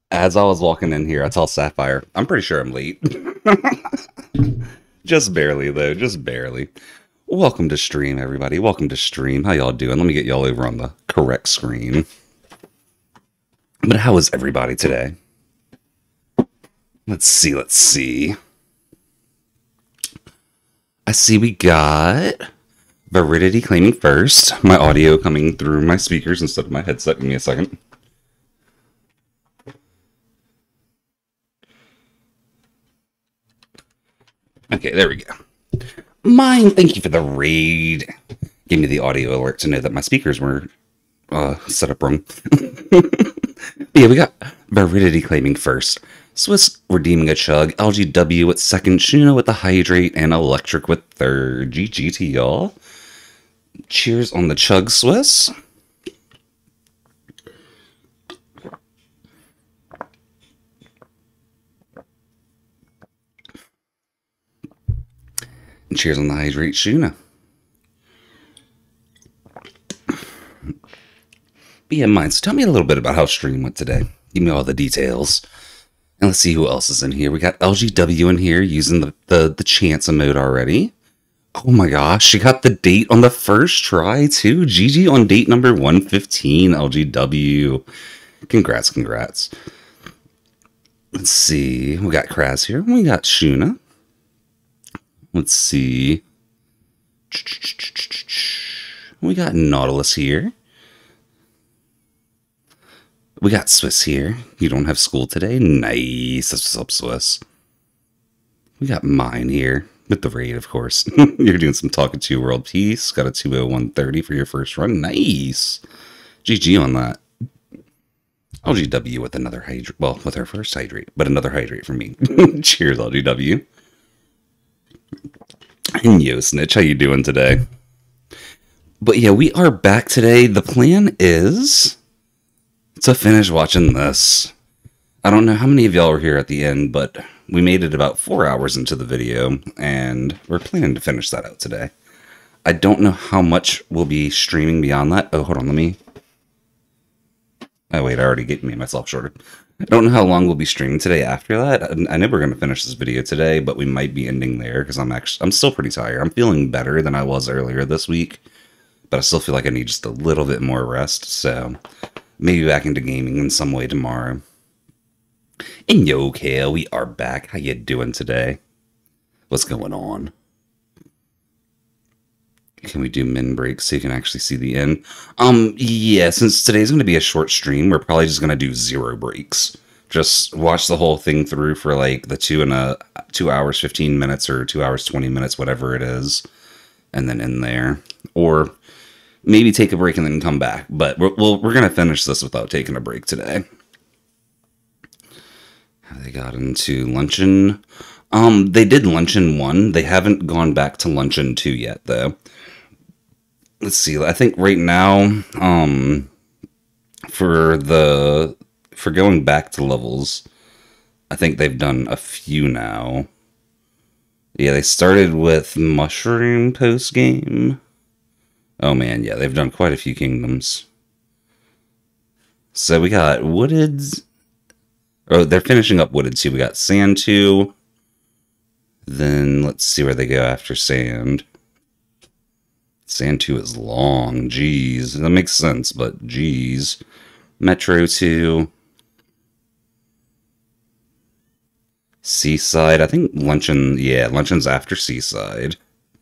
As I was walking in here, I tell Sapphire, I'm pretty sure I'm late. Just barely, though. Just barely. Welcome to stream, everybody. Welcome to stream. How y'all doing? Let me get y'all over on the correct screen. But how is everybody today? Let's see. Let's see. I see we got Veridity claiming first. My audio coming through my speakers instead of my headset. Give me a second. Okay, there we go. Mine, thank you for the raid. Gave me the audio alert to know that my speakers were set up wrong. Yeah, we got Veridity claiming first. Swiss redeeming a chug. LGW with second. Shuna with the hydrate. And Electric with third. GG to y'all. Cheers on the chug, Swiss. And cheers on the hydrate, Shuna. But yeah, mine. So tell me a little bit about how stream went today. Give me all the details. And let's see who else is in here. We got LGW in here using the chance mode already. Oh my gosh, she got the date on the first try too. GG on date number 115, LGW. Congrats, congrats. Let's see. We got Kraz here. We got Shuna. Let's see. We got Nautilus here. We got Swiss here. You don't have school today? Nice. What's up, Swiss? We got mine here. With the raid, of course. You're doing some talking to World Peace. Got a 20130 for your first run. Nice. GG on that. LGW with another hydrate. Well, with her first hydrate, but another hydrate for me. Cheers, LGW. And yo, Snitch, how you doing today? But yeah, we are back today. The plan is to finish watching this. I don't know how many of y'all were here at the end, but we made it about 4 hours into the video, and we're planning to finish that out today. I don't know how much we'll be streaming beyond that. Oh, hold on, let me... Oh, wait, I already made myself shorter. I don't know how long we'll be streaming today after that. I know we're going to finish this video today, but we might be ending there, because I'm still pretty tired. I'm feeling better than I was earlier this week, but I still feel like I need just a little bit more rest, so maybe back into gaming in some way tomorrow. And yo, Kale, we are back. How you doing today? What's going on? Can we do min breaks so you can actually see the end? Yeah, since today's going to be a short stream, we're probably just going to do 0 breaks. Just watch the whole thing through for like the 2 hours, 15 minutes or 2 hours, 20 minutes, whatever it is. And then in there. Or maybe take a break and then come back. But we're going to finish this without taking a break today. They got into Luncheon. They did Luncheon 1. They haven't gone back to Luncheon 2 yet, though. Let's see. I think right now, for going back to levels, I think they've done a few now. Yeah, they started with Mushroom post-game. Oh man, yeah, they've done quite a few kingdoms. So we got Wooded. Oh, they're finishing up Wooded 2. We got Sand 2. Then let's see where they go after Sand. Sand 2 is long. Jeez. That makes sense, but jeez. Metro 2. Seaside. I think Luncheon... Yeah, Luncheon's after Seaside.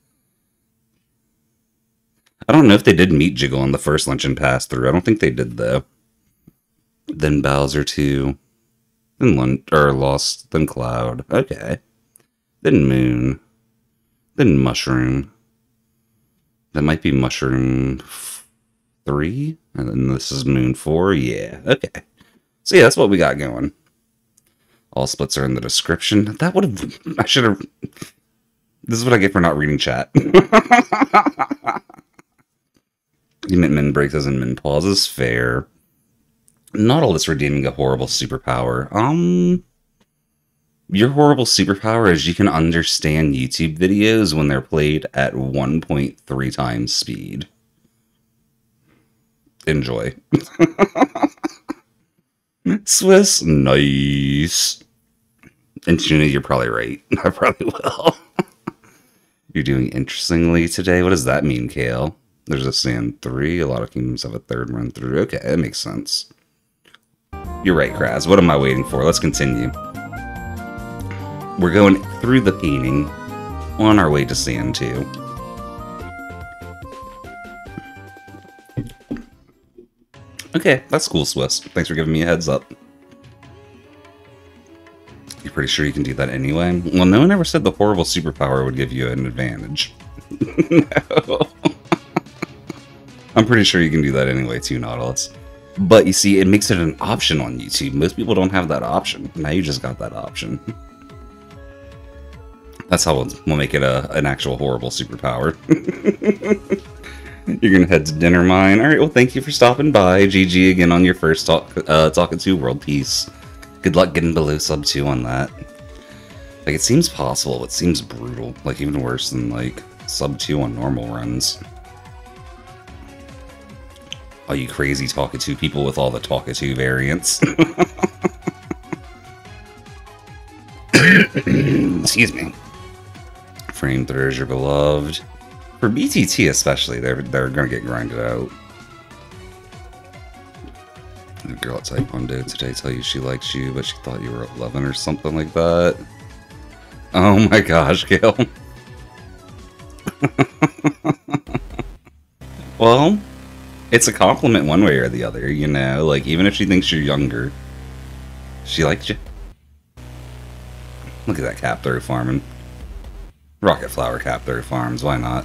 I don't know if they did meet Jiggle on the first Luncheon pass-through. I don't think they did, though. Then Bowser 2. Then Lost. Then Cloud. Okay. Then Moon. Then Mushroom. That might be Mushroom 3. And then this is Moon 4. Yeah. Okay. So yeah, that's what we got going. All splits are in the description. That would have... I should have... This is what I get for not reading chat. You meant min breaks as in min pauses. Fair. Not all this redeeming a horrible superpower. Your horrible superpower is you can understand YouTube videos when they're played at 1.3 times speed. Enjoy. Swiss, nice. And Tuna, you're probably right. I probably will. You're doing interestingly today. What does that mean, Kale? There's a sand 3. A lot of kingdoms have a third run through. Okay, that makes sense. You're right, Kraz. What am I waiting for? Let's continue. We're going through the painting on our way to sand 2. Okay, that's cool, Swiss. Thanks for giving me a heads up. You're pretty sure you can do that anyway? Well, no one ever said the horrible superpower would give you an advantage. No. I'm pretty sure you can do that anyway too, Nautilus. But you see, it makes it an option on YouTube. Most people don't have that option. Now you just got that option. That's how we'll make it an actual horrible superpower. You're gonna head to dinner mine. Alright, well thank you for stopping by. GG again on your first Talking to World Peace. Good luck getting below sub 2 on that. Like, it seems possible, it seems brutal. Like, even worse than, like, sub 2 on normal runs. All you crazy Talkatoo people with all the Talkatoo variants. Excuse me. Frame throws your beloved. For BTT especially, they're gonna get grinded out. The girl at Taekwondo today tell you she likes you, but she thought you were 11 or something like that. Oh my gosh, Gail. Well, it's a compliment one way or the other, you know? Like, even if she thinks you're younger, she likes you. Look at that cap throw farming. Rocket Flower cap throw farms, why not?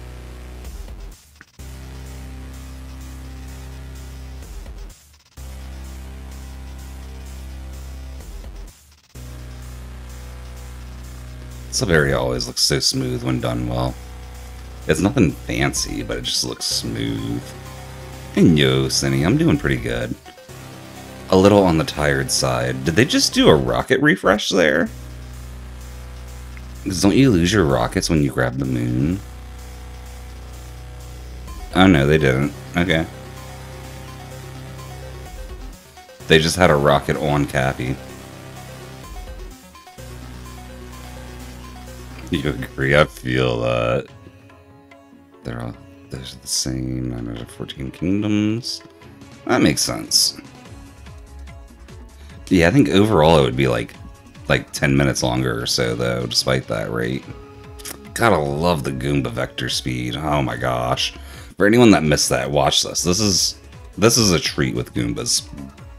Sub area always looks so smooth when done well. It's nothing fancy, but it just looks smooth. And yo, Cindy, I'm doing pretty good. A little on the tired side. Did they just do a rocket refresh there? Because don't you lose your rockets when you grab the moon? Oh no, they didn't. Okay. They just had a rocket on Cappy. You agree? I feel that. They're the same. 9 out of 14 kingdoms. That makes sense. Yeah, I think overall it would be like 10 minutes longer or so, though, despite that rate. Gotta love the Goomba vector speed. Oh my gosh. For anyone that missed that, watch this. This is a treat with Goombas.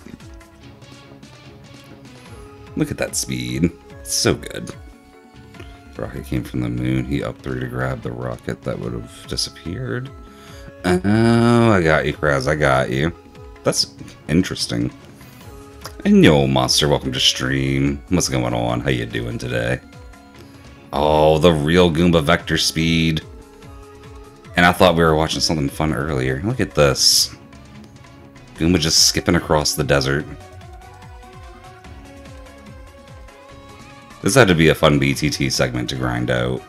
Look at that speed. It's so good. Rocket came from the moon. He up 3 to grab the rocket that would have disappeared. Oh, I got you, Kraz. I got you. That's interesting. And yo, Monster, welcome to stream. What's going on? How you doing today? Oh, the real Goomba vector speed. And I thought we were watching something fun earlier. Look at this. Goomba just skipping across the desert. This had to be a fun BTT segment to grind out.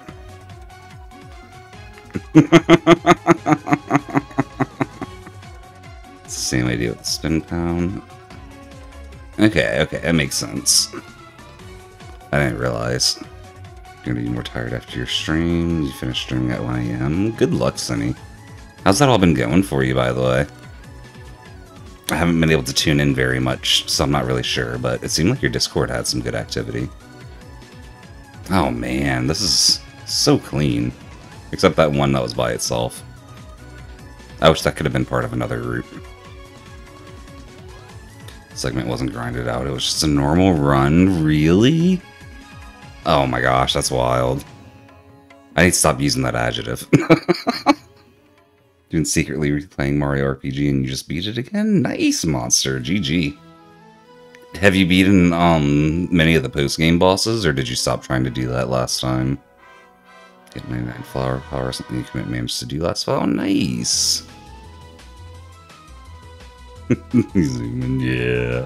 It's the same idea with the spin pound. Okay, that makes sense. I didn't realize. You're gonna be more tired after your stream. You finished streaming at 1 AM. Good luck, Sunny. How's that all been going for you, by the way? I haven't been able to tune in very much, so I'm not really sure, but it seemed like your Discord had some good activity. Oh man, this is so clean. Except that one that was by itself. I wish that could have been part of another route. Segment wasn't grinded out, it was just a normal run. Really? Oh my gosh, that's wild. I need to stop using that adjective. Doing secretly replaying Mario RPG and you just beat it again? Nice, Monster. GG. Have you beaten many of the post-game bosses, or did you stop trying to do that last time? Get 99 flower power, something you couldn't manage to do last fall. Oh, nice. Zooming, yeah.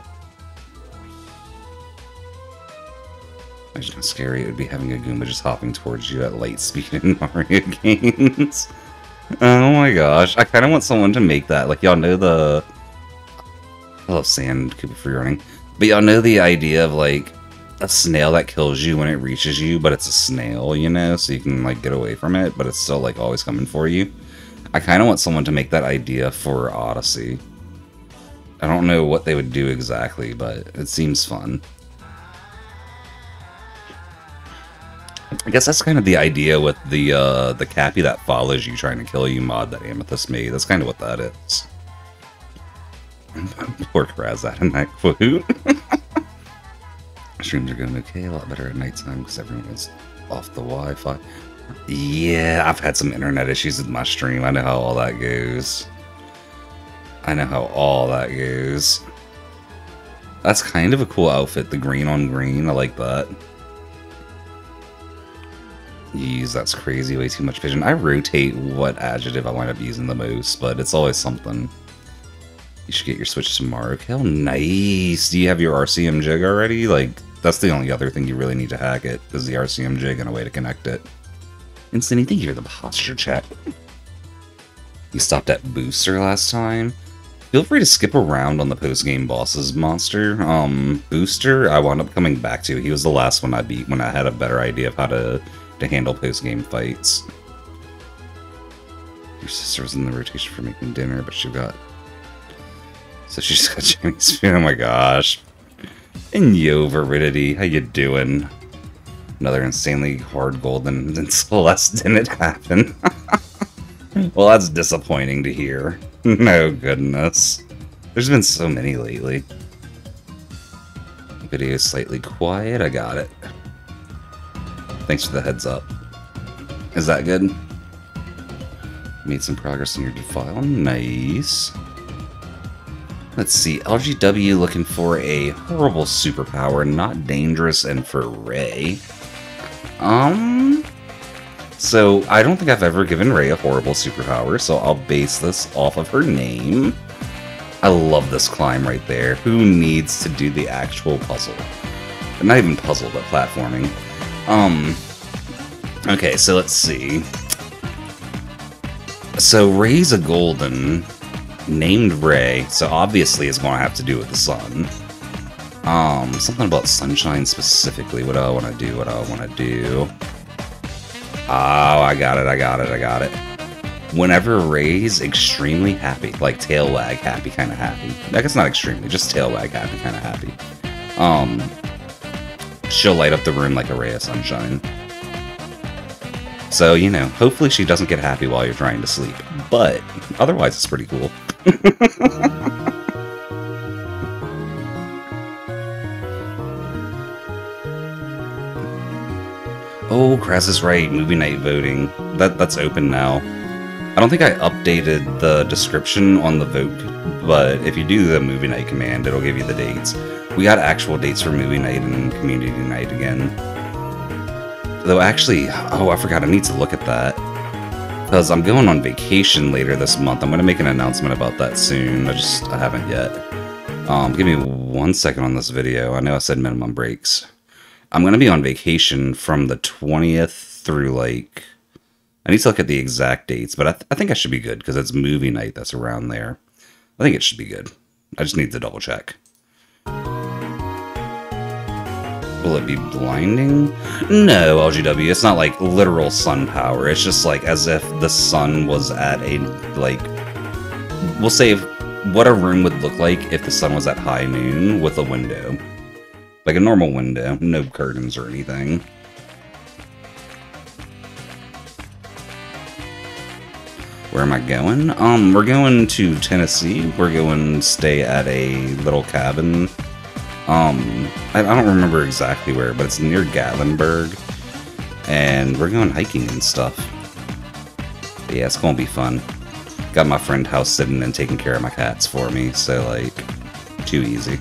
Imagine how scary it would be having a Goomba just hopping towards you at light speed in Mario games. Oh my gosh, I kind of want someone to make that. Like, y'all know I love sand Koopa free running. But y'all know the idea of like a snail that kills you when it reaches you, but it's a snail, you know, so you can like get away from it, but it's still like always coming for you. I kind of want someone to make that idea for Odyssey. I don't know what they would do exactly, but it seems fun. I guess that's kind of the idea with the Cappy that follows you trying to kill you mod that Amethyst made. That's kind of what that is. Poor Kraz in that quote. Streams are going okay, a lot better at nighttime because everyone is off the Wi-Fi. Yeah, I've had some internet issues with my stream. I know how all that goes. That's kind of a cool outfit, the green on green. I like that. Jeez, that's crazy. Way too much vision. I rotate what adjective I wind up using the most, but it's always something. You should get your Switch tomorrow. Hell, nice. Do you have your RCM jig already? Like, that's the only other thing you really need to hack it, is the RCM jig and a way to connect it. Instinny, thank you for the posture check. You stopped at Booster last time. Feel free to skip around on the post-game bosses monster. Booster, I wound up coming back to. He was the last one I beat when I had a better idea of how to handle post-game fights. Your sister was in the rotation for making dinner, but she got... So she just got Chinese food. Oh my gosh. And yo, Veridity, how you doing? Another insanely hard golden than Celeste didn't happen. Well, that's disappointing to hear. No goodness. There's been so many lately. Video is slightly quiet. I got it. Thanks for the heads up. Is that good? Made some progress in your file. Nice. Let's see. LGW looking for a horrible superpower, not dangerous, and for Ray. So I don't think I've ever given Ray a horrible superpower, so I'll base this off of her name. I love this climb right there. Who needs to do the actual puzzle? Not even puzzle, but platforming. Okay, so let's see. So Ray's a golden, named Ray, so obviously it's going to have to do with the sun. Something about sunshine specifically. What do I want to do? Oh, I got it. Whenever Ray's extremely happy, like tail wag happy, kind of happy. I guess not extremely, just tail wag happy, kind of happy. She'll light up the room like a ray of sunshine. So, you know, hopefully she doesn't get happy while you're trying to sleep. But otherwise, it's pretty cool. Oh, Kraz is right. Movie night voting. That's open now. I don't think I updated the description on the vote, but if you do the movie night command, it'll give you the dates. We got actual dates for movie night and community night again. Though actually, oh, I forgot, I need to look at that. Because I'm going on vacation later this month. I'm going to make an announcement about that soon. I haven't yet. Give me 1 second on this video. I know I said minimum breaks. I'm going to be on vacation from the 20th through, like... I need to look at the exact dates, but I think I should be good, because it's movie night that's around there. I think it should be good. I just need to double check. Will it be blinding? No, LGW. It's not like literal sun power. It's just like as if the sun was at a, like... We'll say what a room would look like if the sun was at high noon with a window. Like a normal window. No curtains or anything. Where am I going? We're going to Tennessee. We're going to stay at a little cabin. I don't remember exactly where, but it's near Gatlinburg. And we're going hiking and stuff. But yeah, it's gonna be fun. Got my friend house sitting and taking care of my cats for me, so like, too easy.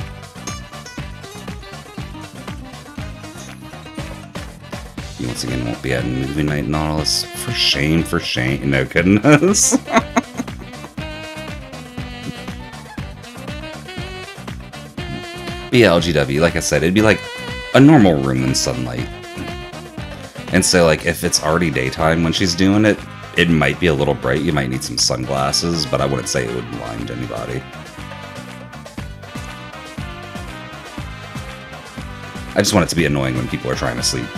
You once again won't be at movie night, Nautilus. For shame, no goodness. But yeah, LGW, like I said, it'd be like a normal room in sunlight. And so, like, if it's already daytime when she's doing it, it might be a little bright. You might need some sunglasses, but I wouldn't say it would blind anybody. I just want it to be annoying when people are trying to sleep.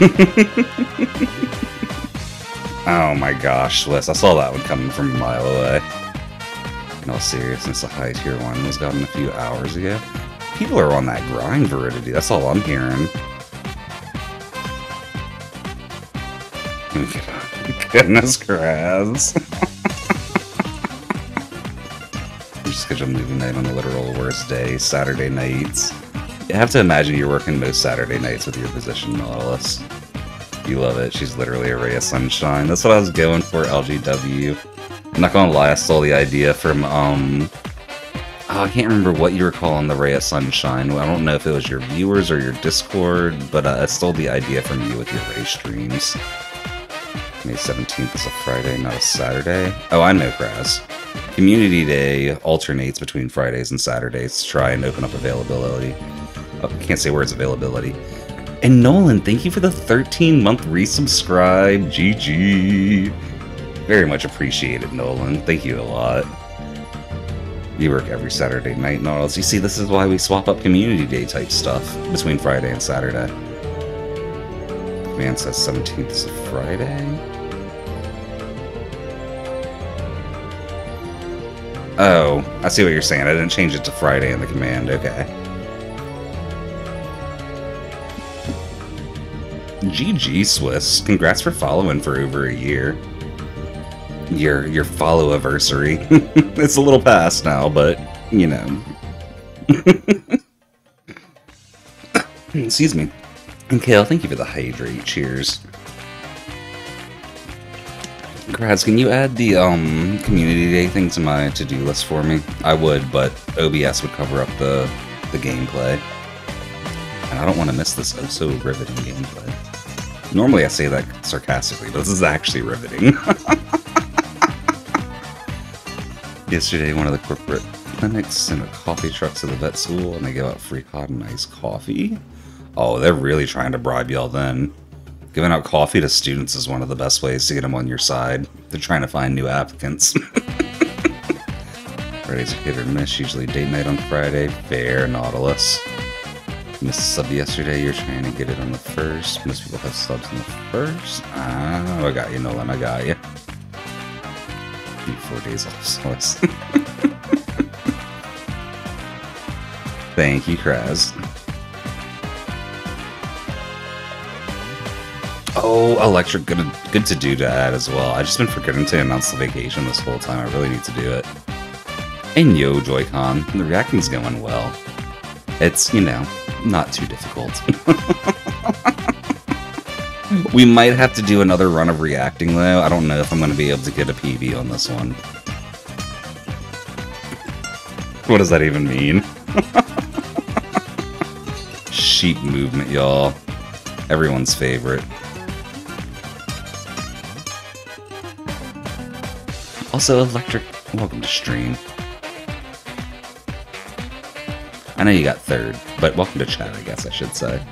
Oh my gosh, Swiss. I saw that one coming from a mile away. In all seriousness, the high tier one was gotten a few hours ago. People are on that grind, Veridity. That's all I'm hearing. Goodness, Kraz. You schedule movie night on the literal worst day, Saturday nights. You have to imagine you're working most Saturday nights with your position, Nautilus. You love it. She's literally a ray of sunshine. That's what I was going for, LGW. I'm not gonna lie, I stole the idea from, I can't remember what you were calling the ray of sunshine. I don't know if it was your viewers or your Discord, but I stole the idea from you with your ray streams. May 17th is a Friday, not a Saturday. Oh, I know, Kraz. Community Day alternates between Fridays and Saturdays to try and open up availability. Oh, can't say words availability. And Nolan, thank you for the 13-month resubscribe. GG. Very much appreciated, Nolan. Thank you a lot. You work every Saturday night, Nautilus. You see, this is why we swap up Community Day type stuff between Friday and Saturday. Man says 17th is a Friday. Oh, I see what you're saying. I didn't change it to Friday in the command. Okay. GG, Swiss. Congrats for following for over a year. Your follow-anniversary. It's a little past now, but, you know. Excuse me. And Kale, thank you for the hydrate. Cheers. Kraz, can you add the community day thing to my to-do list for me? I would, but OBS would cover up the gameplay. And I don't want to miss this so riveting gameplay. Normally I say that sarcastically, but this is actually riveting. Yesterday, one of the corporate clinics sent a coffee truck to the vet school, and they give out free hot and iced coffee. Oh, they're really trying to bribe y'all then. Giving out coffee to students is one of the best ways to get them on your side. They're trying to find new applicants. Friday's a hit or miss, usually date night on Friday. Fair, Nautilus. Missed a sub yesterday, you're trying to get it on the first. Most people have subs on the first. Ah, I got you, Nolan, I got you. 4 days off, Swiss. Thank you, Kraz. Oh, Electric, good to do to add as well. I've just been forgetting to announce the vacation this whole time. I really need to do it. And yo, Joy-Con, the reacting's going well. It's, you know, not too difficult. We might have to do another run of reacting, though. I don't know if I'm going to be able to get a PB on this one. What does that even mean? Sheep movement, y'all. Everyone's favorite. Also, Electric, welcome to stream. I know you got third, but welcome to chat, I guess I should say.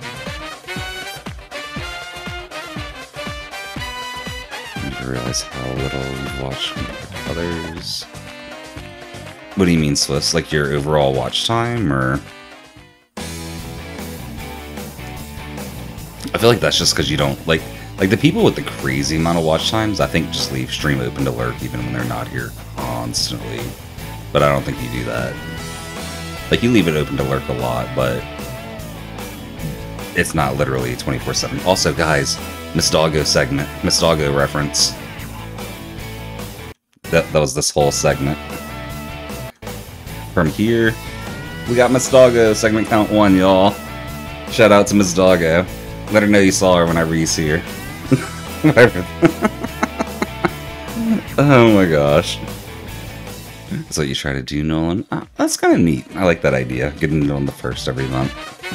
You realize how little you watch others. What do you mean, Swiss? Like your overall watch time, or? I feel like that's just because you don't like the people with the crazy amount of watch times. I think just leave stream open to lurk even when they're not here constantly. But I don't think you do that. Like you leave it open to lurk a lot, but it's not literally 24/7. Also, guys, Miss Doggo segment, Miss Doggo reference. That was this whole segment. From here, we got Miss Doggo segment count 1, y'all. Shout out to Miss Doggo. Let her know you saw her whenever you see her. Oh my gosh. That's what you try to do, Nolan. Oh, that's kind of neat. I like that idea. Getting it on the first every month.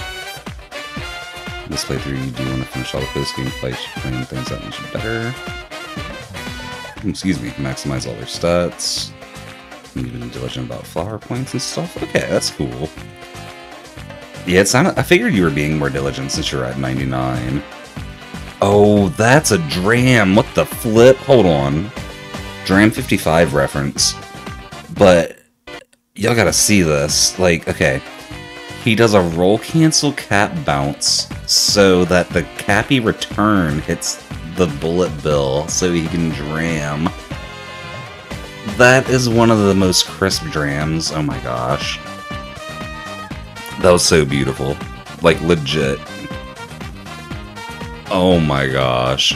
This playthrough, you do want to finish all the post-game fights, playing things that much better. Excuse me. Maximize all their stats. You've been diligent about flower points and stuff. Okay, that's cool. Yeah, it sounded. I figured you were being more diligent since you're at 99. Oh, that's a Dram. What the flip? Hold on. Dram 55 reference. But y'all gotta see this. Like, okay. He does a roll cancel cap bounce so that the Cappy return hits the bullet bill so he can dram. That is one of the most crisp drams. Oh my gosh. That was so beautiful. Like, legit. Oh my gosh.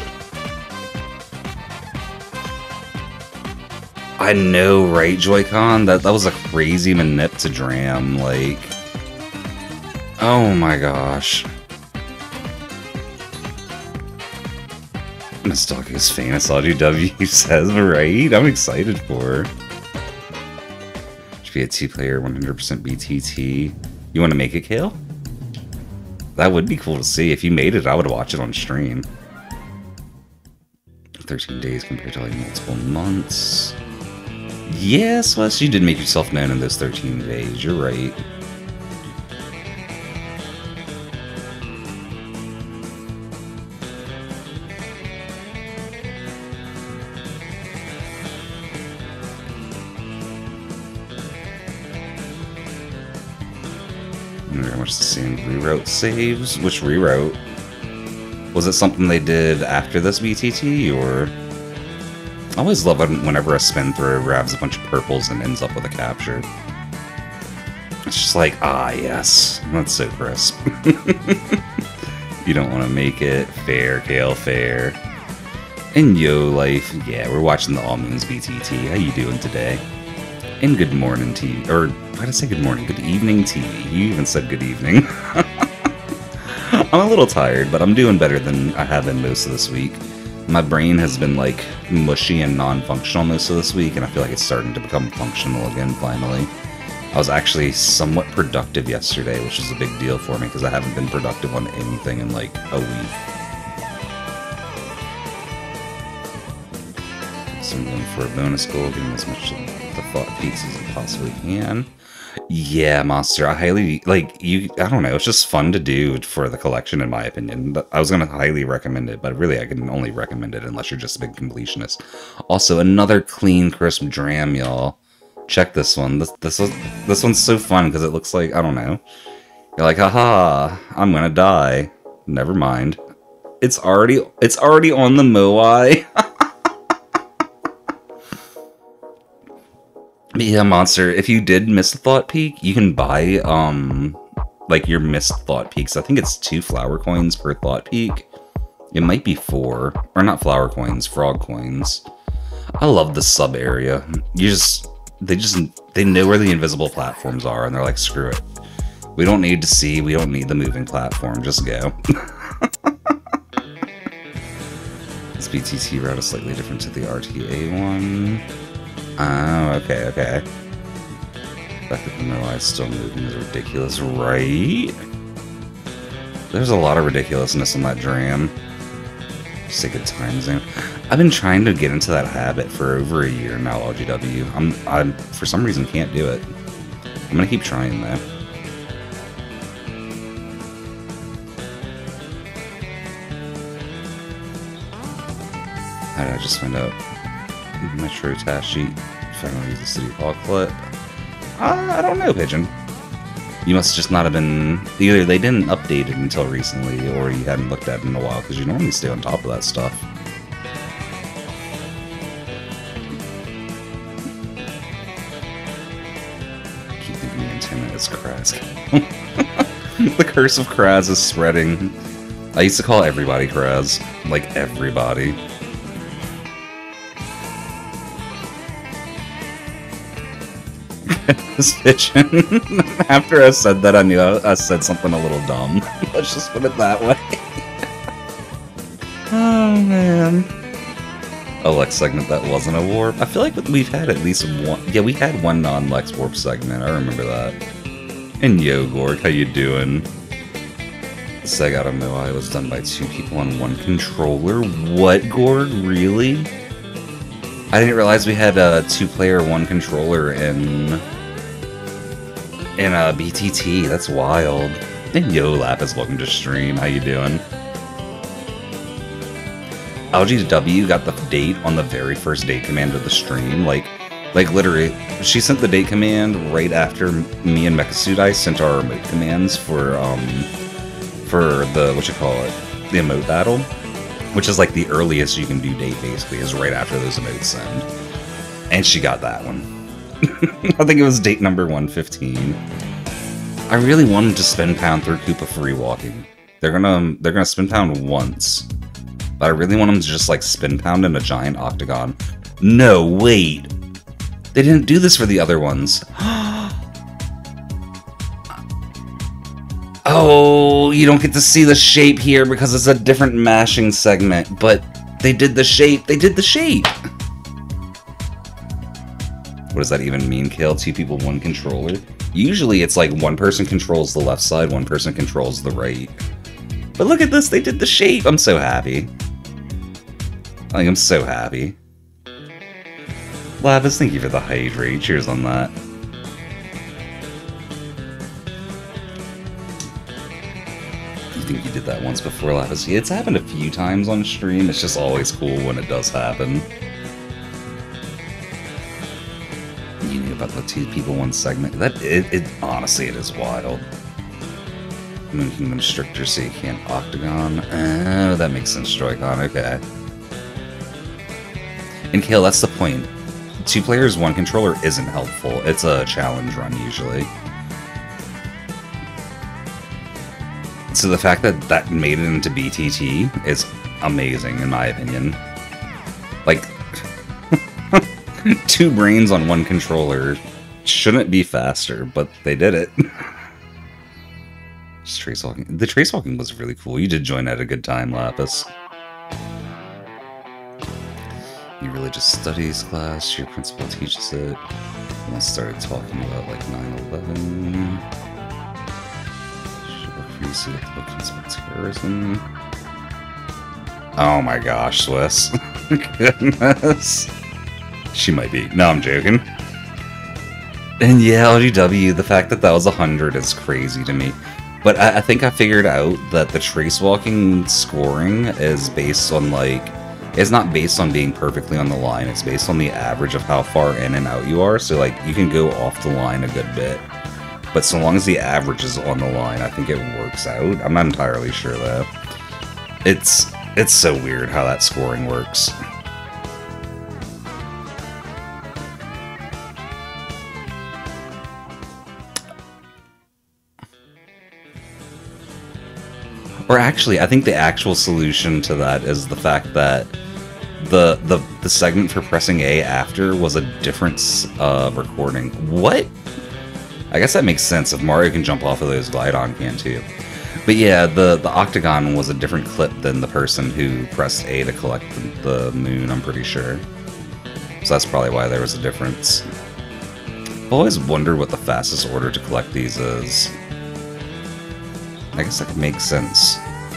I know, right, Joy-Con? That was a crazy manip to dram, like... Oh my gosh. Nostalgia's famous RGW says, right? I'm excited for her. Should be a two-player 100% BTT. You want to make it, Kale? That would be cool to see. If you made it, I would watch it on stream. 13 days compared to like multiple months. Yes, Wes, you did make yourself known in those 13 days. You're right. Very much the same rewrote saves. Which rewrote? Was it something they did after this BTT, or... I always love whenever a spin throw grabs a bunch of purples and ends up with a capture. It's just like, ah, yes. That's so crisp. You don't want to make it. Fair, Kale, fair. And yo, life. Yeah, we're watching the All Moons BTT. How you doing today? And good morning to you. Or, why did I say good morning? Good evening to you. You even said good evening. I'm a little tired, but I'm doing better than I have been most of this week. My brain has been, like, mushy and non-functional most of this week, and I feel like it's starting to become functional again, finally. I was actually somewhat productive yesterday, which is a big deal for me, because I haven't been productive on anything in, like, a week. So I'm going for a bonus goal, getting as much of the thought peaks as I possibly can. Yeah, Monster, I highly, like, I don't know, it's just fun to do for the collection, in my opinion. I was going to highly recommend it, but really I can only recommend it unless you're just a big completionist. Also, another clean, crisp dram, y'all. Check this one. This one's so fun, because it looks like, I don't know. You're like, haha, I'm going to die. Never mind. It's already on the Moai. Yeah, Monster, if you did miss the Thought Peak, you can buy, like, your missed Thought Peaks. I think it's 2 flower coins per Thought Peak. It might be 4. Or not flower coins, frog coins. I love the sub area. They know where the invisible platforms are, and they're like, screw it. We don't need to see, we don't need the moving platform, just go. This BTT route is slightly different to the RTA one. Oh, okay. The fact that the Moai is still moving is ridiculous, right? There's a lot of ridiculousness in that dram. Just a good time zone. I've been trying to get into that habit for over a year now, LGW. I for some reason can't do it. I'm gonna keep trying though. How did I just find out? Metro task sheet. Finally use the City Hall clip. I don't know, Pigeon. You must just not have been... Either they didn't update it until recently, or you hadn't looked at it in a while, because you normally stay on top of that stuff. I keep thinking in 10 minutes, Kraz. The curse of Kraz is spreading. I used to call everybody Kraz. Like, everybody. This Pigeon. After I said that, I knew I said something a little dumb. Let's just put it that way. Oh, man. A Lex segment that wasn't a warp. I feel like we've had at least one... Yeah, we had one non-Lex warp segment. I remember that. And yo, Gorg, how you doing? The Seg out of Moai was done by 2 people on 1 controller. What, Gorg? Really? I didn't realize we had a 2-player 1 controller in BTT. That's wild. And yo, Lapis, welcome to stream. How you doing? LGW got the date on the very first date command of the stream. Like, Like, literally, she sent the date command right after me and Mechasudai sent our emote commands for the, the emote battle. Which is like the earliest you can do date, basically, is right after those emotes send. And she got that one. I think it was date number 115. I really want them to spin pound through Koopa free walking. They're gonna spin pound once. But I really want them to just like spin pound in a giant octagon. No, wait. They didn't do this for the other ones. Oh, you don't get to see the shape here because it's a different mashing segment, but they did the shape. They did the shape. What does that even mean, Kale? 2 people, 1 controller? Usually it's like 1 person controls the left side, 1 person controls the right. But look at this, they did the shape. I'm so happy. Like, I'm so happy. Lapis, thank you for the hydrate. Cheers on that. I think you did that once before, Lapis. Yeah, it's happened a few times on stream. It's just always cool when it does happen. You knew about the 2 people, 1 segment. Honestly, it is wild. Moon Kingdom stricter so you can't octagon. Oh, that makes sense, Joy-Con. Okay. And Kale, that's the point. 2 players, 1 controller isn't helpful. It's a challenge run, usually. So the fact that that made it into BTT is amazing, in my opinion. Like, 2 brains on 1 controller shouldn't be faster, but they did it. Just trace walking. The trace walking was really cool. You did join at a good time, Lapis. You religious studies class, your principal teaches it. And I started talking about like 9/11. Previously with bookings about terrorism. Oh my gosh, Swiss. Goodness. She might be. No, I'm joking. And yeah, LGW, the fact that that was 100 is crazy to me. But I think I figured out that the trace walking scoring is based on like... It's not based on being perfectly on the line, it's based on the average of how far in and out you are. So like, you can go off the line a good bit. But so long as the average is on the line, I think it works out. I'm not entirely sure, though. It's so weird how that scoring works. Or actually, I think the actual solution to that is the fact that the segment for pressing A after was a different recording. What? I guess that makes sense if Mario can jump off of those, Glydon can too. But yeah, the octagon was a different clip than the person who pressed A to collect the moon, I'm pretty sure. So that's probably why there was a difference. I've always wondered what the fastest order to collect these is. I guess that makes sense.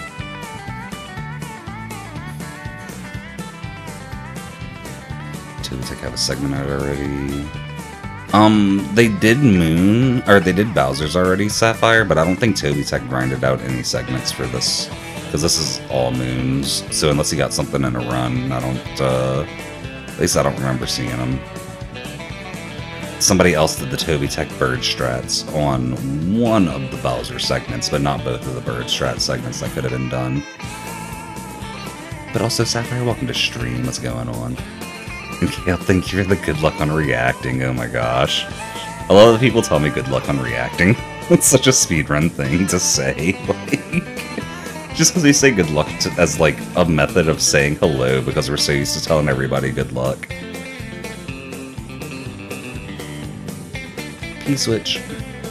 Toby have a segment out already. They did Moon, or they did Bowser's already, Sapphire, but I don't think Toby Tech grinded out any segments for this, because this is all Moons, so unless he got something in a run, I don't, at least I don't remember seeing him. Somebody else did the Toby Tech Bird strats on one of the Bowser segments, but not both of the Bird strat segments that could have been done. But also, Sapphire, welcome to stream, what's going on? And Kale, thank you for the good luck on reacting, oh my gosh. A lot of people tell me good luck on reacting. It's such a speedrun thing to say, like... Just because we say good luck as, like, a method of saying hello, because we're so used to telling everybody good luck. P-switch.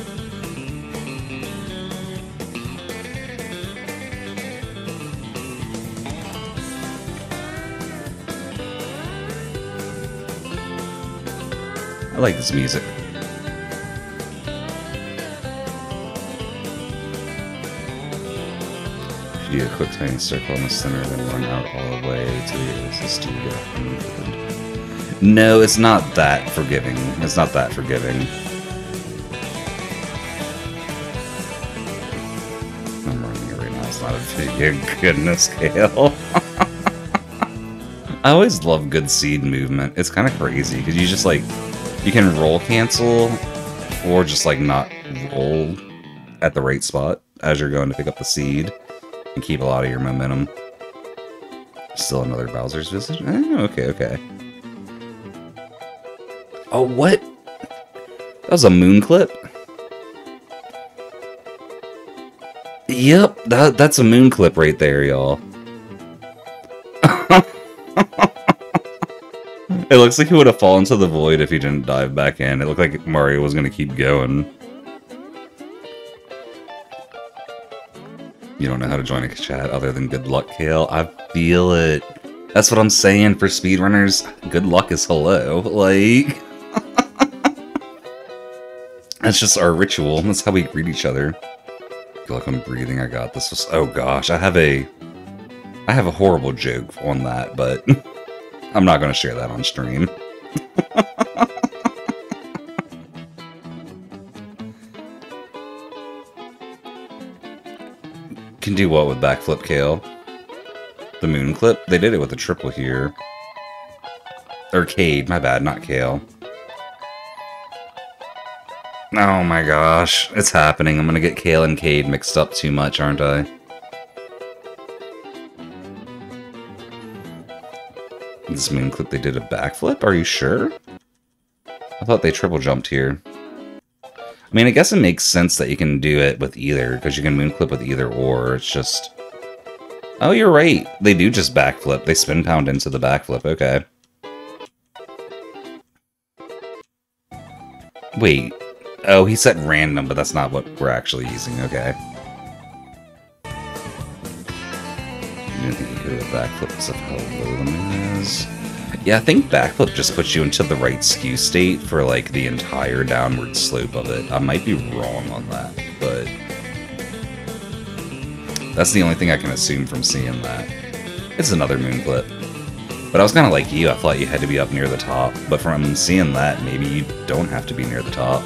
I like this music. If you do a quick tiny circle in the center, then run out all the way to the Oasis to get. No, it's not that forgiving. It's not that forgiving. I'm running it right now. It's not a video. Goodness, Kale. I always love good seed movement. It's kind of crazy because you just like You can roll cancel, or just like not roll at the right spot as you're going to pick up the seed and keep a lot of your momentum. Still another Bowser's visit? Okay, okay. Oh, what? That was a moon clip? Yep, that's a moon clip right there, y'all. It looks like he would have fallen to the void if he didn't dive back in. It looked like Mario was going to keep going. You don't know how to join a chat other than good luck, Kale. I feel it. That's what I'm saying for speedrunners. Good luck is hello. Like... That's just our ritual. That's how we greet each other. Feel like I'm breathing. I got this. Oh gosh, I have a horrible joke on that, but I'm not going to share that on stream. Can do what with backflip, Kale? The moon clip? They did it with a triple here. Or Cade, my bad, not Kale. Oh my gosh, it's happening. I'm gonna get Kale and Cade mixed up too much, aren't I? This moon clip, they did a backflip? Are you sure? I thought they triple jumped here. I mean, I guess it makes sense that you can do it with either, because you can moon clip with either or. It's just... Oh, you're right. They do just backflip. They spin pound into the backflip. Okay. Wait. Oh, he said random, but that's not what we're actually using. Okay. You didn't think you could do a backflip because of how low the moon is? Yeah, I think backflip just puts you into the right skew state for, like, the entire downward slope of it. I might be wrong on that, but... That's the only thing I can assume from seeing that. It's another moon clip. But I was kind of like you, I thought you had to be up near the top. But from seeing that, maybe you don't have to be near the top.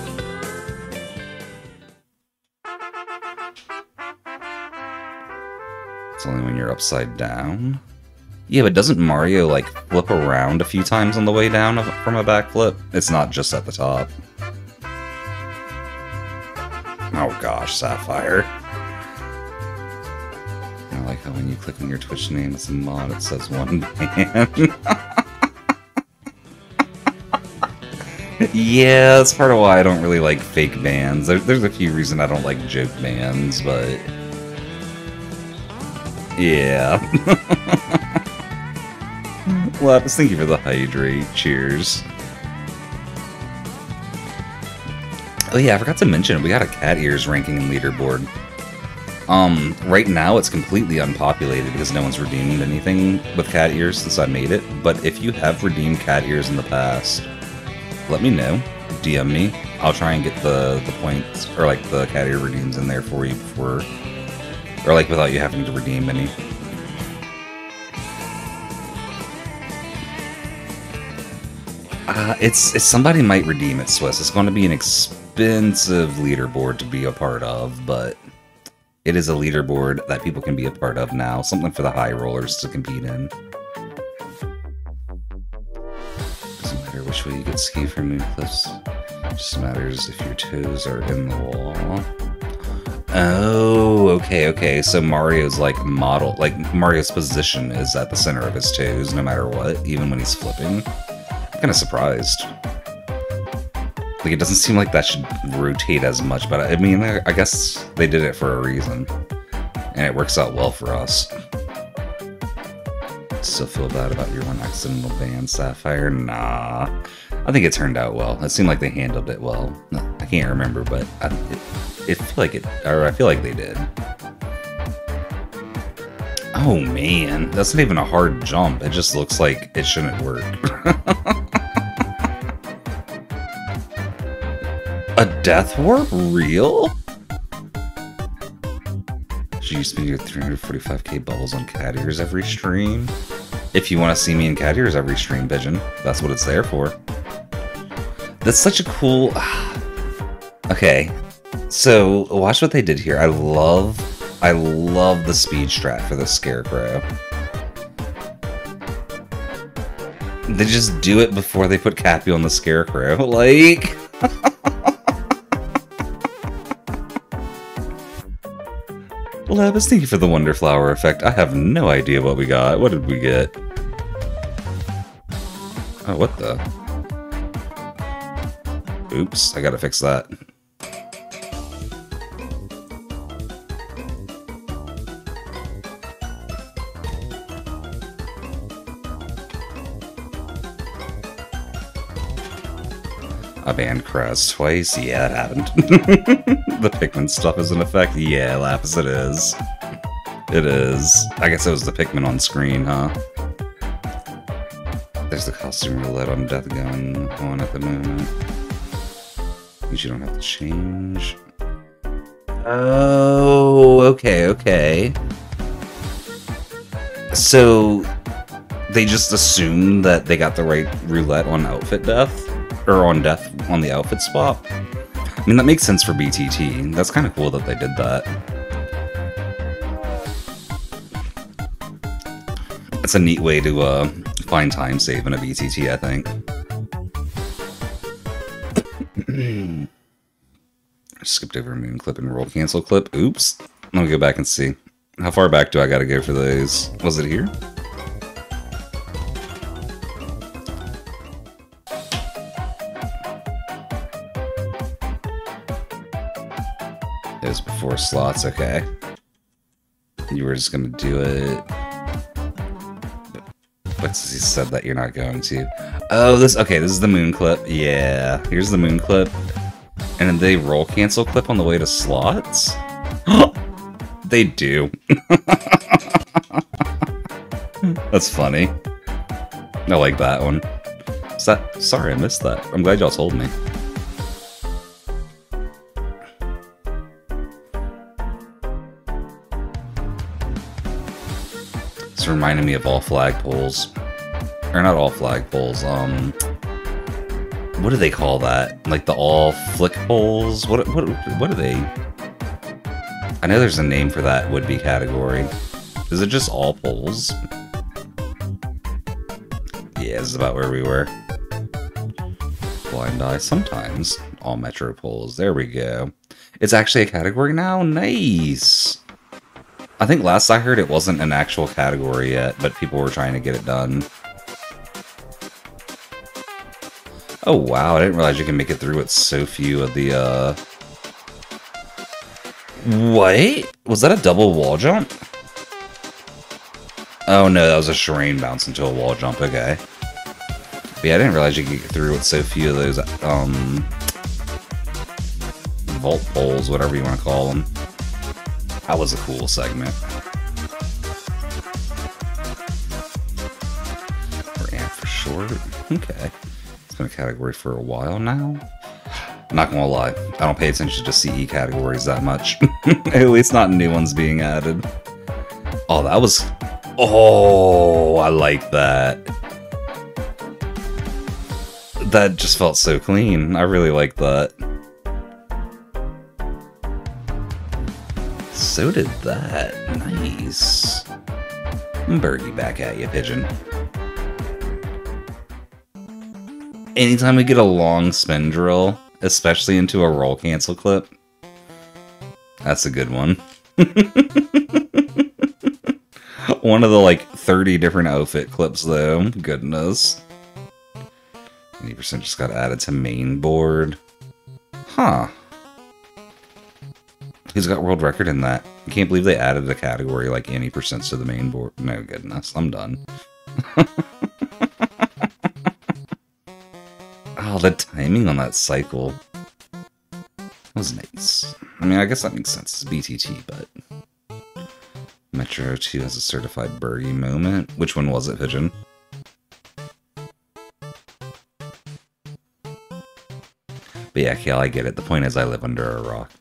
It's only when you're upside down. Yeah, but doesn't Mario, like, flip around a few times on the way down from a backflip? It's not just at the top. Oh gosh, Sapphire. I like how when you click on your Twitch name, it's a mod, it says one ban. Yeah, that's part of why I don't really like fake bans. There's a few reasons I don't like joke bans, but... Yeah. Lapis, thank you for the hydrate. Cheers. Oh yeah, I forgot to mention, we got a cat ears ranking and leaderboard. Right now it's completely unpopulated because no one's redeemed anything with cat ears since I made it, but if you have redeemed cat ears in the past, let me know. DM me. I'll try and get the points, or like the cat ear redeems in there for you before, or like without you having to redeem any. It's somebody might redeem it, Swiss. It's going to be an expensive leaderboard to be a part of, but it is a leaderboard that people can be a part of now. Something for the high rollers to compete in. Doesn't matter which way you get ski from moon cliffs. It just matters if your toes are in the wall. Oh, okay. So Mario's like model, like Mario's position is at the center of his toes, no matter what, even when he's flipping. I'm kind of surprised. Like, it doesn't seem like that should rotate as much, but I mean, I guess they did it for a reason. And it works out well for us. Still feel bad about your one accidental ban, Sapphire? Nah. I think it turned out well. It seemed like they handled it well. I can't remember, but I feel like they did. Oh man, that's not even a hard jump. It just looks like it shouldn't work. A death warp? Real? Should you spend your 345k bubbles on cat ears every stream? If you want to see me in cat ears every stream, Pigeon, that's what it's there for. That's such a cool... Okay, so watch what they did here. I love the speed strat for the Scarecrow. They just do it before they put Cappy on the Scarecrow. Like... Labus, thank you for the Wonder Flower effect. I have no idea what we got. What did we get? Oh, what the? Oops, I gotta fix that. I banned Kraz twice? Yeah, it happened. The Pikmin stuff is in effect? Yeah, Lapis, it is. It is. I guess it was the Pikmin on screen, huh? There's the costume roulette on Death going on at the moment. You don't have to change. Oh, okay, okay. So, they just assumed that they got the right roulette on outfit death? Or on death on the outfit swap? I mean, that makes sense for BTT. That's kind of cool that they did that. It's a neat way to find time save in a BTT, I think. I skipped over Moon Clip and Roll Cancel Clip. Oops. Let me go back and see. How far back do I gotta go for those? Was it here? It was before slots, okay. You were just gonna do it. But he said that you're not going to. Oh, this, okay, this is the Moon Clip. Yeah, here's the Moon Clip. And then they roll cancel clip on the way to slots? They do. That's funny. I like that one. Sorry, I missed that. I'm glad y'all told me. It's reminding me of all flagpoles. Or not all flagpoles, what do they call that? Like the all flick poles? What are they? I know there's a name for that would-be category. Is it just all poles? Yeah, this is about where we were. Blind Eye, sometimes. All metro poles, there we go. It's actually a category now? Nice! I think last I heard it wasn't an actual category yet, but people were trying to get it done. Oh wow, I didn't realize you can make it through with so few of the, What? Was that a double wall jump? Oh no, that was a Shireen bounce into a wall jump, okay. But yeah, I didn't realize you could get through with so few of those, vault poles, whatever you want to call them. That was a cool segment. Or amp for short. Okay. It's been a category for a while now. I'm not gonna lie, I don't pay attention to CE categories that much. At least not new ones being added. Oh, that was... Oh, I like that. That just felt so clean. I really like that. So did that. Nice. Birdie back at you, Pigeon. Anytime we get a long spin drill, especially into a roll cancel clip, that's a good one. One of the like 30 different outfit clips though. Goodness. 80% just got added to main board. Huh. Who's got world record in that? I can't believe they added a category like 80% to the main board. No goodness, I'm done. Oh, the timing on that cycle was nice. I mean, I guess that makes sense. It's BTT, but... Metro 2 has a certified birdie moment. Which one was it, Pigeon? But yeah, Kale, I get it. The point is I live under a rock.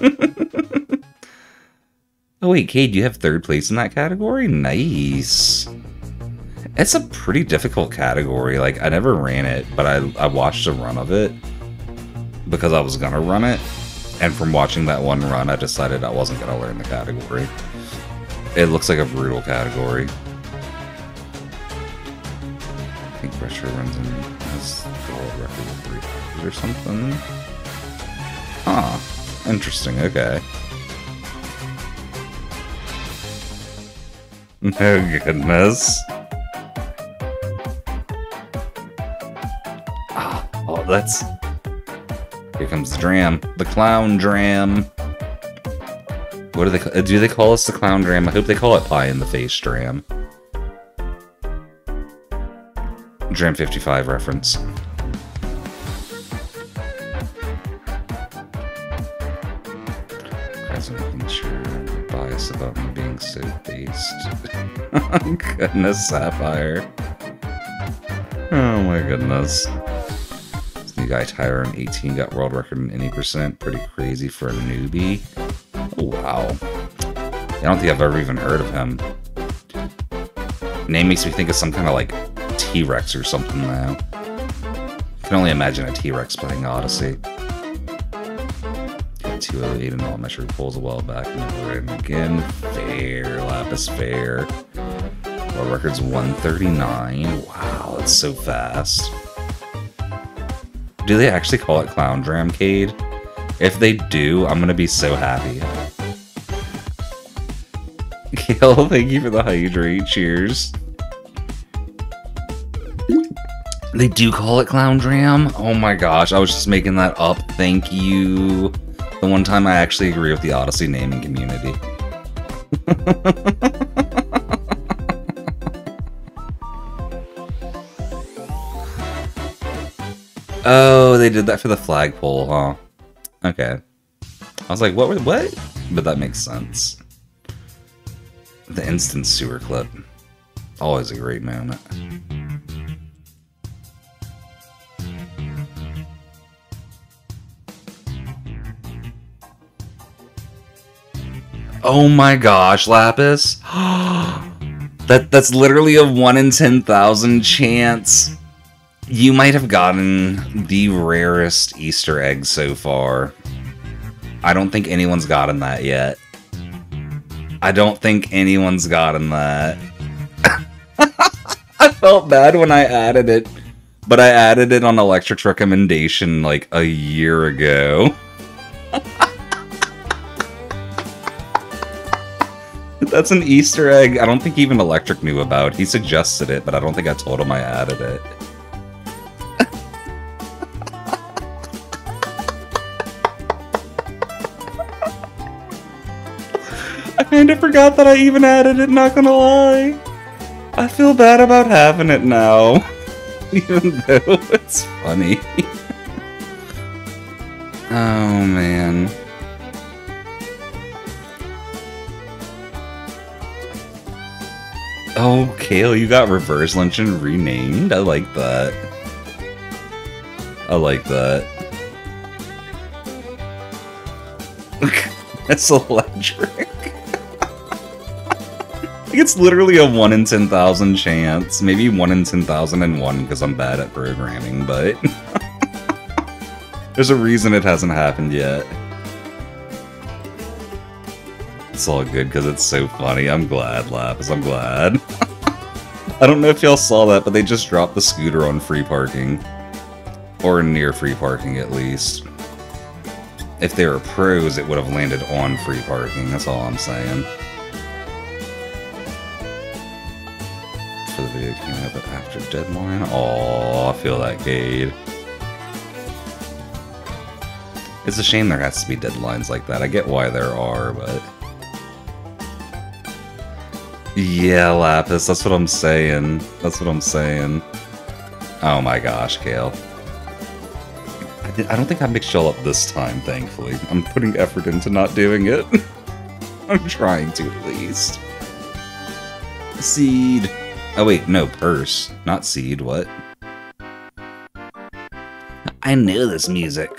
Oh wait, Cade, you have 3rd place in that category? Nice. It's a pretty difficult category. Like, I never ran it, but I watched a run of it because I was gonna run it. And from watching that one run, I decided I wasn't gonna learn the category. It looks like a brutal category. I think Thresher runs in has the world record with 3 times or something. Huh. Interesting, okay. Oh goodness. Oh, that's... Here comes the dram. The clown dram. What do they call us the clown dram? I hope they call it pie in the face dram. Dram 55 reference. Guys, I'm making sure I'm biased about me being so based. Oh, goodness, Sapphire. Oh my goodness. This new guy, Tyrone 18, got world record in any percent. Pretty crazy for a newbie. Oh, wow. I don't think I've ever even heard of him. Name makes me think of some kind of like T-Rex or something now. I can only imagine a T-Rex playing Odyssey. Got 208 in all measured pulls a while back. And again, fair. Lapis fair. World record's 139. Wow, that's so fast. Do they actually call it Clown Dramcade? If they do, I'm gonna be so happy. Kale, thank you for the hydrate. Cheers. They do call it Clown Dram? Oh my gosh, I was just making that up. Thank you. The one time I actually agree with the Odyssey naming community. Oh, they did that for the flagpole, huh? Okay. I was like, what? But that makes sense. The instant sewer clip. Always a great moment. Oh my gosh, Lapis. That's literally a 1 in 10,000 chance. You might have gotten the rarest Easter egg so far. I don't think anyone's gotten that yet. I don't think anyone's gotten that. I felt bad when I added it, but I added it on Electric's recommendation like a year ago. That's an Easter egg I don't think even Electric knew about. He suggested it, but I don't think I told him I added it. I kinda forgot that I even added it, not gonna lie. I feel bad about having it now. Even though it's funny. Oh, man. Oh, Kale, you got Reverse Luncheon renamed? I like that. I like that. That's electric. It's literally a 1 in 10,000 chance. Maybe 1 in 10,001 because I'm bad at programming, but... There's a reason it hasn't happened yet. It's all good because it's so funny. I'm glad, Lapis. I'm glad. I don't know if y'all saw that, but they just dropped the scooter on free parking. Or near free parking, at least. If they were pros, it would have landed on free parking. That's all I'm saying. For the video came out, but after deadline. Oh, I feel that, Cade. It's a shame there has to be deadlines like that. I get why there are, but... Yeah, Lapis, that's what I'm saying. That's what I'm saying. Oh my gosh, Kale. I don't think I mixed y'all up this time, thankfully. I'm putting effort into not doing it. I'm trying to, at least. Seed. Oh wait, no, purse. Not seed, what? I know this music.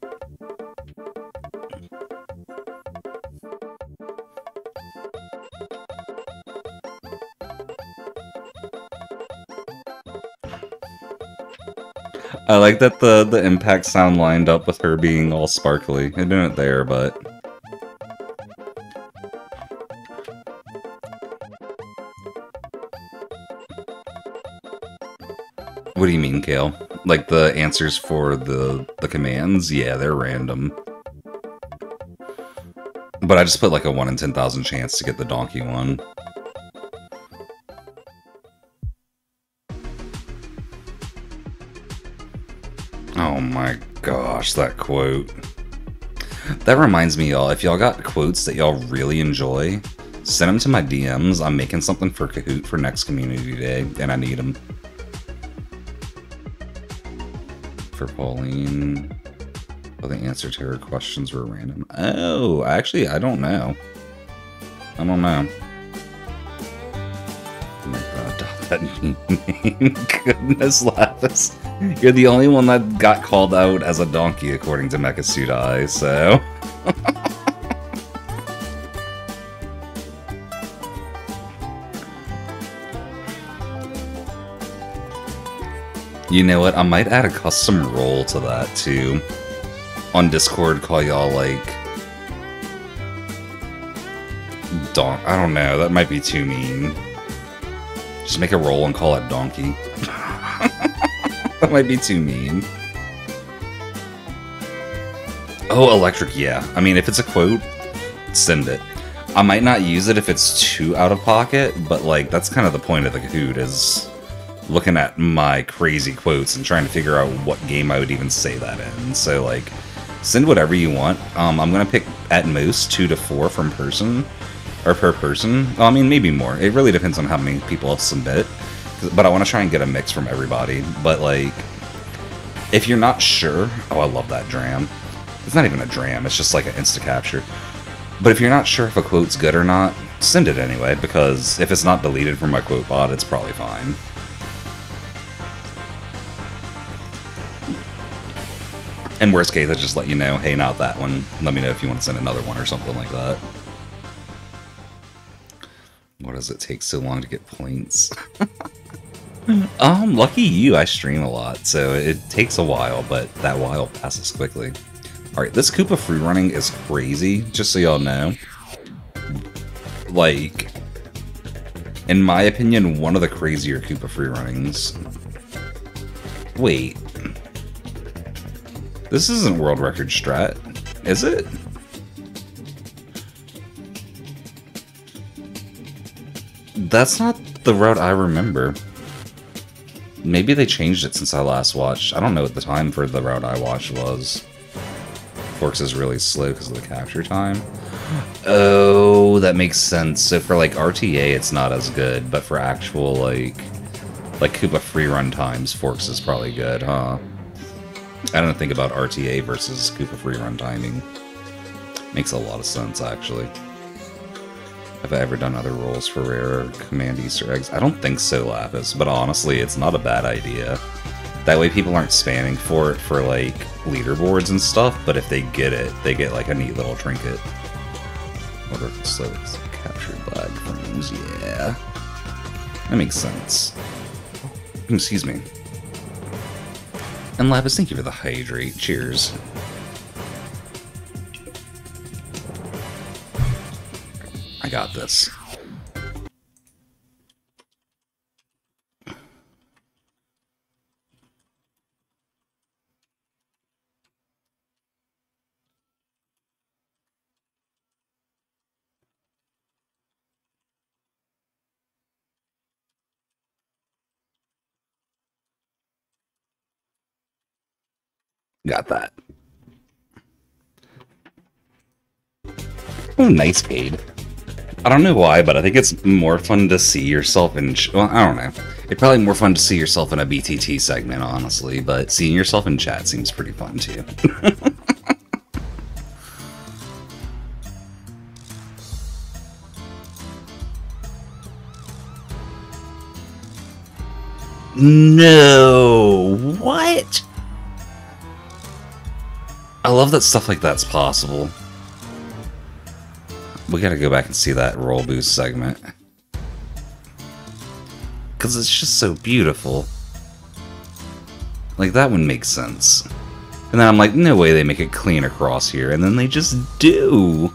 I like that the impact sound lined up with her being all sparkly. I didn't there, but... What do you mean, Kale? Like the answers for the commands? Yeah, they're random. But I just put like a 1 in 10,000 chance to get the donkey one. Oh my gosh, that quote. That reminds me, y'all, if y'all got quotes that y'all really enjoy, send them to my DMs. I'm making something for Kahoot for next Community Day, and I need them. For Pauline, well, the answer to her questions were random. Oh, actually, I don't know. I don't know. Oh my god, that name. Goodness, Lapis. You're the only one that got called out as a donkey, according to Mechasudai, so... You know what? I might add a custom role to that, too. On Discord, call y'all, like... I don't know, that might be too mean. Just make a role and call it Donkey. That might be too mean. Oh, electric, yeah. I mean, if it's a quote, send it. I might not use it if it's too out of pocket, but, like, that's kind of the point of the Kahoot, is looking at my crazy quotes and trying to figure out what game I would even say that in. So, like, send whatever you want. I'm going to pick, at most, 2 to 4 from person, or per person. Well, I mean, maybe more. It really depends on how many people submit. But I want to try and get a mix from everybody. But, like, if you're not sure... Oh, I love that dram. It's not even a dram, it's just like an insta-capture. But if you're not sure if a quote's good or not, send it anyway, because if it's not deleted from my quote bot, it's probably fine. In worst case, I just let you know, hey, not that one. Let me know if you want to send another one or something like that. What does it take so long to get points? Lucky you, I stream a lot, so it takes a while, but that while passes quickly. Alright, this Koopa free running is crazy, just so y'all know. Like, in my opinion, one of the crazier Koopa free runnings. Wait. This isn't world record strat, is it? That's not the route I remember. Maybe they changed it since I last watched. I don't know what the time for the route I watched was. Forks is really slow because of the capture time. Oh, that makes sense. So for like RTA, it's not as good, but for actual like Koopa free run times, Forks is probably good, huh? I don't think about RTA versus Koopa free run timing. Makes a lot of sense, actually. Have I ever done other roles for rare command Easter eggs? I don't think so, Lapis, but honestly, it's not a bad idea. That way people aren't spamming for it for, like, leaderboards and stuff, but if they get it, they get, like, a neat little trinket. Order for slow captured lag frames, yeah. That makes sense. Excuse me. And Lapis, thank you for the hydrate. Cheers. I got this. Got that. Oh, nice paid. I don't know why, but I think it's more fun to see yourself in... Well, I don't know. It's probably more fun to see yourself in a BTT segment, honestly, but seeing yourself in chat seems pretty fun, too. No! What? I love that stuff like that's possible. We gotta go back and see that roll boost segment. Because it's just so beautiful. Like, that one makes sense. And then I'm like, no way they make it clean across here. And then they just do.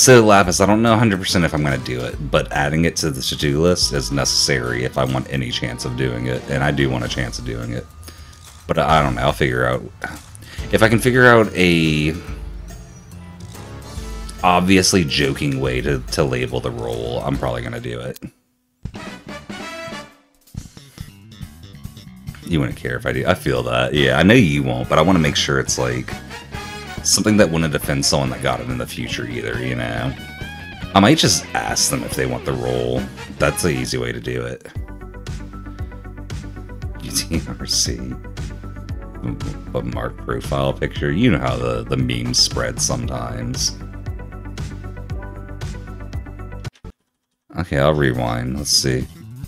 So, Lapis, I don't know 100% if I'm going to do it, but adding it to the to-do list is necessary if I want any chance of doing it, and I do want a chance of doing it. But I don't know, I'll figure out... If I can figure out a obviously joking way to label the role, I'm probably going to do it. You wouldn't care if I do. I feel that. Yeah, I know you won't, but I want to make sure it's like something that wouldn't offend someone that got it in the future either, you know? I might just ask them if they want the role. That's the easy way to do it. UTRC. But Mark profile picture. You know how the memes spread sometimes. Okay, I'll rewind. Let's see.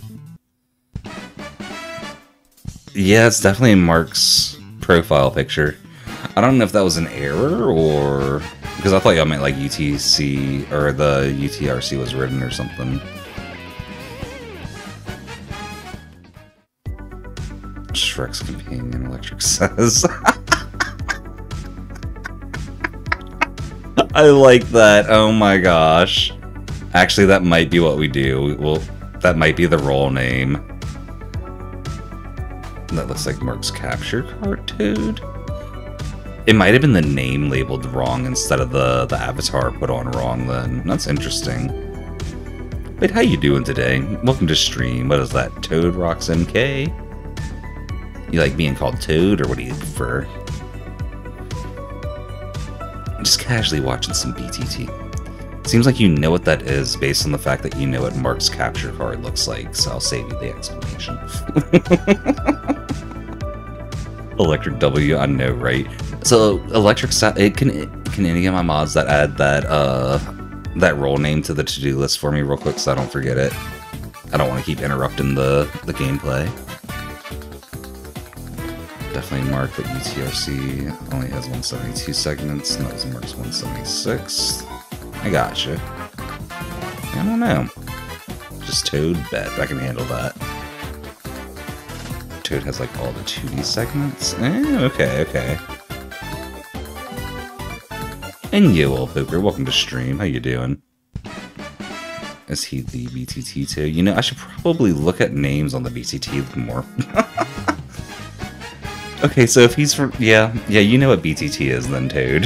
Yeah, it's definitely Mark's profile picture. I don't know if that was an error or... Because I thought y'all meant like UTC or the UTRC was written or something. Shrek's companion, Electric says. I like that. Oh my gosh. Actually, that might be what we do. That might be the role name. That looks like Mark's capture card, Toad. It might have been the name labeled wrong instead of the avatar put on wrong then. That's interesting. Wait, how you doing today? Welcome to stream. What is that? Toad Rocks MK? You like being called Toad, or what do you prefer? I'm just casually watching some BTT. Seems like you know what that is based on the fact that you know what Mark's capture card looks like, so I'll save you the explanation. Electric W, I know, right? So Electric, can any of my mods that add that role name to the to-do list for me real quick so I don't forget it? I don't want to keep interrupting the gameplay. Definitely Mark, but UTRC only has 172 segments, and that was Mark's 176. I gotcha. I don't know. Just Toad, bet I can handle that. Toad has like all the 2D segments. Okay. And yo, old poker, welcome to stream. How you doing? Is he the BTT too? You know, I should probably look at names on the BTT more. Okay, so if he's from... Yeah, you know what BTT is then, Toad.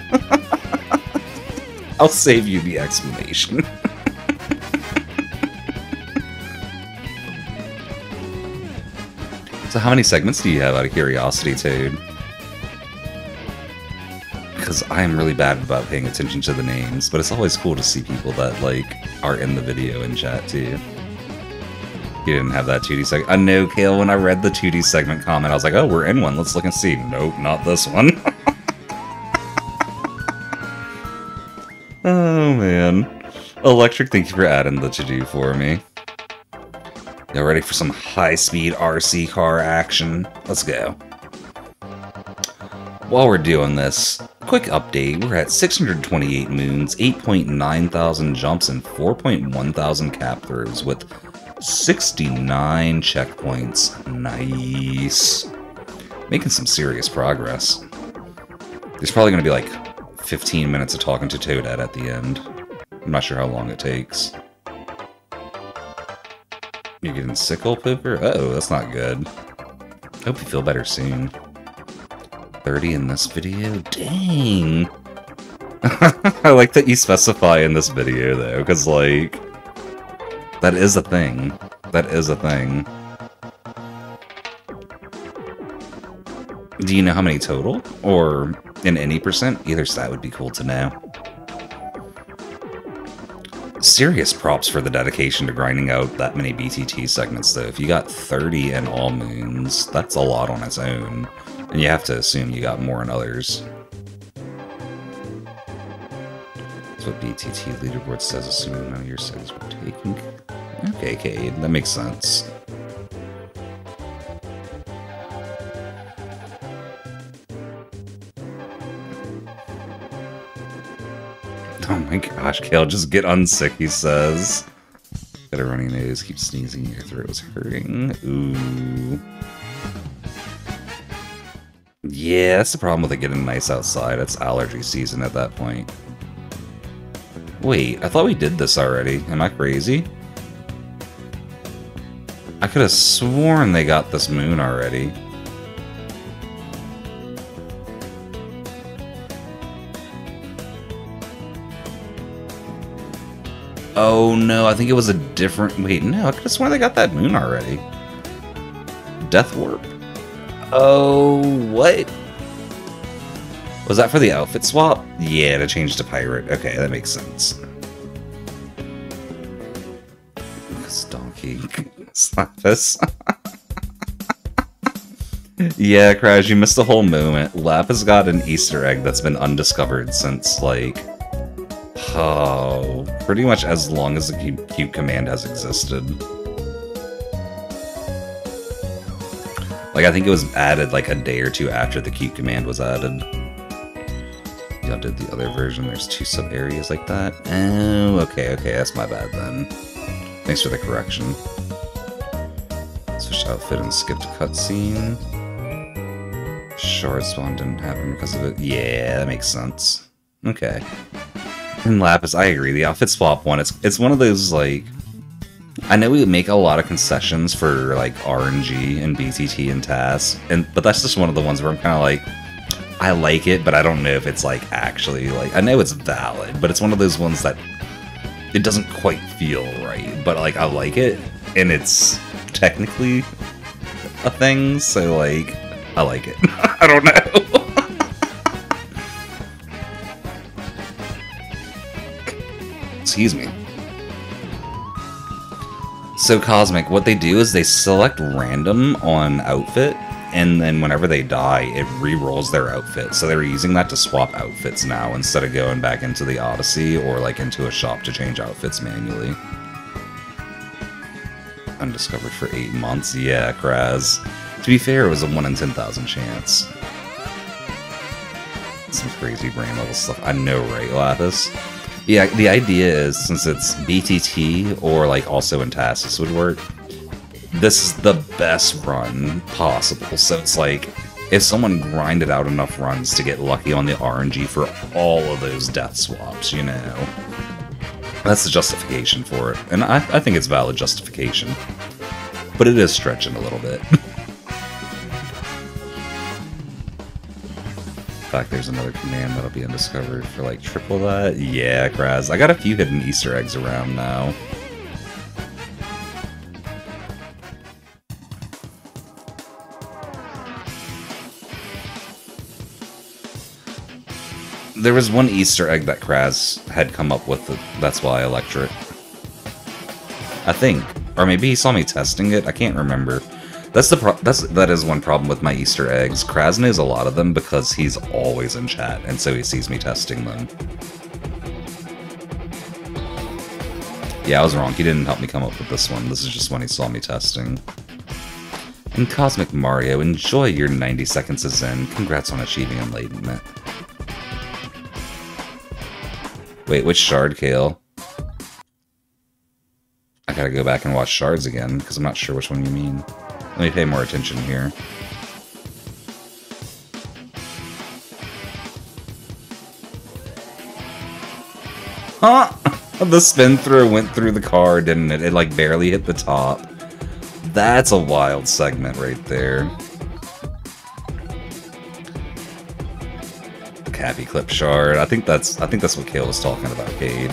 I'll save you the explanation. So how many segments do you have out of curiosity, Toad? Because I am really bad about paying attention to the names, but it's always cool to see people that, like, are in the video and chat, too. You didn't have that 2D segment. I know, Kale, when I read the 2D segment comment, I was like, oh, we're in one, let's look and see. Nope, not this one. Oh, man. Electric, thank you for adding the to-do for me. Y'all ready for some high-speed RC car action? Let's go. While we're doing this, quick update. We're at 628 moons, 8.9 thousand jumps, and 4.1 thousand cap throughs with 69 checkpoints. Nice. Making some serious progress. There's probably going to be like 15 minutes of talking to Toadette at the end. I'm not sure how long it takes. You're getting sick, old pooper? Uh-oh, that's not good. Hope you feel better soon. 30 in this video? Dang! I like that you specify in this video, though, because, like, that is a thing. That is a thing. Do you know how many total? Or in any percent? Either side would be cool to know. Serious props for the dedication to grinding out that many BTT segments, though. If you got 30 in all moons, that's a lot on its own. And you have to assume you got more in others. That's what BTT leaderboard says, assuming none of your segs were taken. Okay, Cade, that makes sense. Oh my gosh, Kale, just get unsick, he says. Got a runny nose, keep sneezing, your throat was hurting. Ooh. Yeah, that's the problem with it getting nice outside. It's allergy season at that point. Wait, I thought we did this already. Am I crazy? I could have sworn they got this moon already. Oh no, I think it was a different... Wait, no, I could have sworn they got that moon already. Death Warp? Oh, what? Was that for the outfit swap? Yeah, to change to pirate. Okay, that makes sense. Donkey. Slap this. Yeah, Crash, you missed a whole moment. Lapis got an Easter egg that's been undiscovered since, like... Oh, pretty much as long as the cute command has existed. Like, I think it was added like a day or two after the cute command was added. Y'all did the other version, there's 2 sub-areas like that? Oh, okay, that's my bad then. Thanks for the correction. Switched outfit and skipped cutscene. Shard spawn didn't happen because of it. Yeah, that makes sense. Okay. And Lapis, I agree. The outfit swap one, it's one of those, like... I know we make a lot of concessions for, like, RNG and BTT and TAS, but that's just one of the ones where I'm kind of like, I like it, but I don't know if it's, like, actually, like... I know it's valid, but it's one of those ones that it doesn't quite feel right, but, like, I like it, and it's technically a thing, so, like, I like it. I don't know. Excuse me. So Cosmic, what they do is they select random on outfit, and then whenever they die, it re-rolls their outfit. So they're using that to swap outfits now, instead of going back into the Odyssey or like into a shop to change outfits manually. Undiscovered for 8 months? Yeah, Kraz. To be fair, it was a 1 in 10,000 chance. Some crazy brain level stuff. I know, right, Lapis? Yeah, the idea is, since it's BTT or like also in TAS, this would work. This is the best run possible. So it's like, if someone grinded out enough runs to get lucky on the RNG for all of those death swaps, you know, that's the justification for it. And I think it's valid justification. But it is stretching a little bit. In fact, there's another command that'll be undiscovered for like triple that. Yeah, Kraz. I got a few hidden Easter eggs around now. There was one Easter egg that Kraz had come up with. That's why Electric. I think. Or maybe he saw me testing it. I can't remember. That is one problem with my Easter eggs. Kraz knows a lot of them because he's always in chat, and so he sees me testing them. Yeah, I was wrong. He didn't help me come up with this one. This is just when he saw me testing. And Cosmic Mario, enjoy your 90 seconds of Zen. Congrats on achieving enlightenment. Wait, which shard, Kale? I gotta go back and watch shards again, because I'm not sure which one you mean. Let me pay more attention here. Huh? The spin through went through the car, didn't it? It like barely hit the top. That's a wild segment right there. The Cappy Clip shard. I think that's what Kale was talking about, Cade.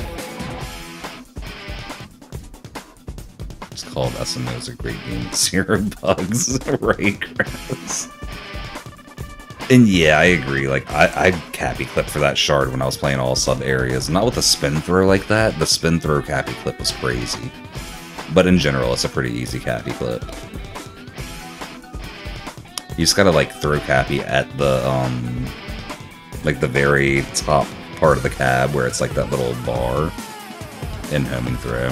Called SMO's a great game. 0 bugs, right, Chris? And yeah, I agree. Like, I Cappy Clip for that shard when I was playing all sub areas. Not with a spin throw like that. The spin throw Cappy Clip was crazy. But in general, it's a pretty easy Cappy Clip. You just gotta like throw Cappy at the like the very top part of the cab where it's like that little bar in homing throw.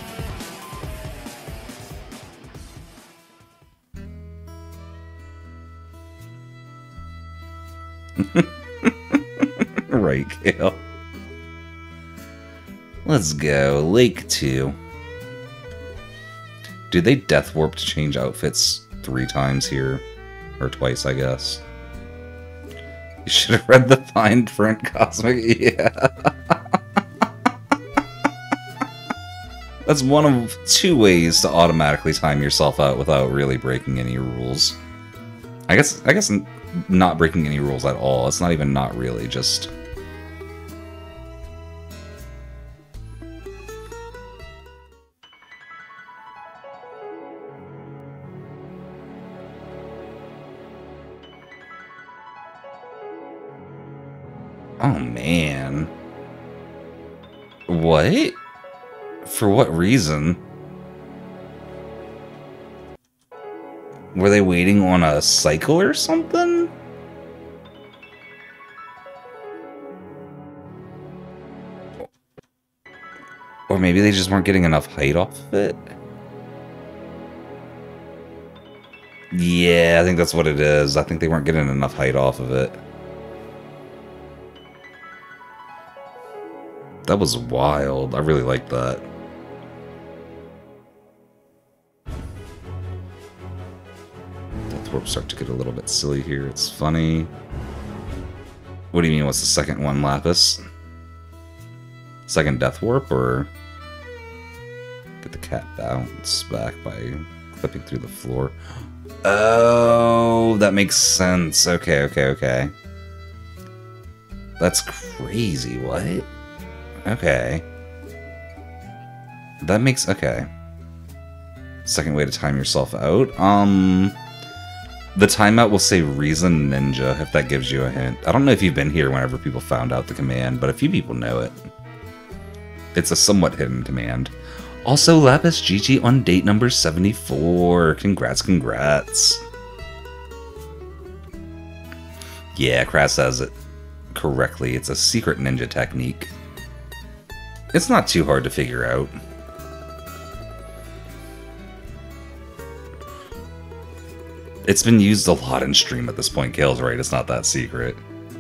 Right, Kale. Let's go. Lake 2. Do they death warp to change outfits 3 times here? Or twice, I guess. You should have read the fine print, Cosmic. Yeah. That's one of two ways to automatically time yourself out without really breaking any rules. I guess not breaking any rules at all. It's not even not really, just... Oh, man. What? For what reason? Were they waiting on a cycle or something? Or maybe they just weren't getting enough height off of it? Yeah, I think that's what it is. I think they weren't getting enough height off of it. That was wild. I really like that. Death Warp start to get a little bit silly here. It's funny. What do you mean, what's the second one, Lapis? Second Death Warp, or... Get the cat bounce back by clipping through the floor. Oh, that makes sense. Okay. That's crazy, what? Okay. That makes... Okay. Second way to time yourself out. The timeout will say Reason Ninja, if that gives you a hint. I don't know if you've been here whenever people found out the command, but a few people know it. It's a somewhat hidden command. Also, Lapis GG on date number 74. Congrats. Yeah, Kraz says it correctly. It's a secret ninja technique. It's not too hard to figure out. It's been used a lot in stream at this point, Kale's right, it's not that secret.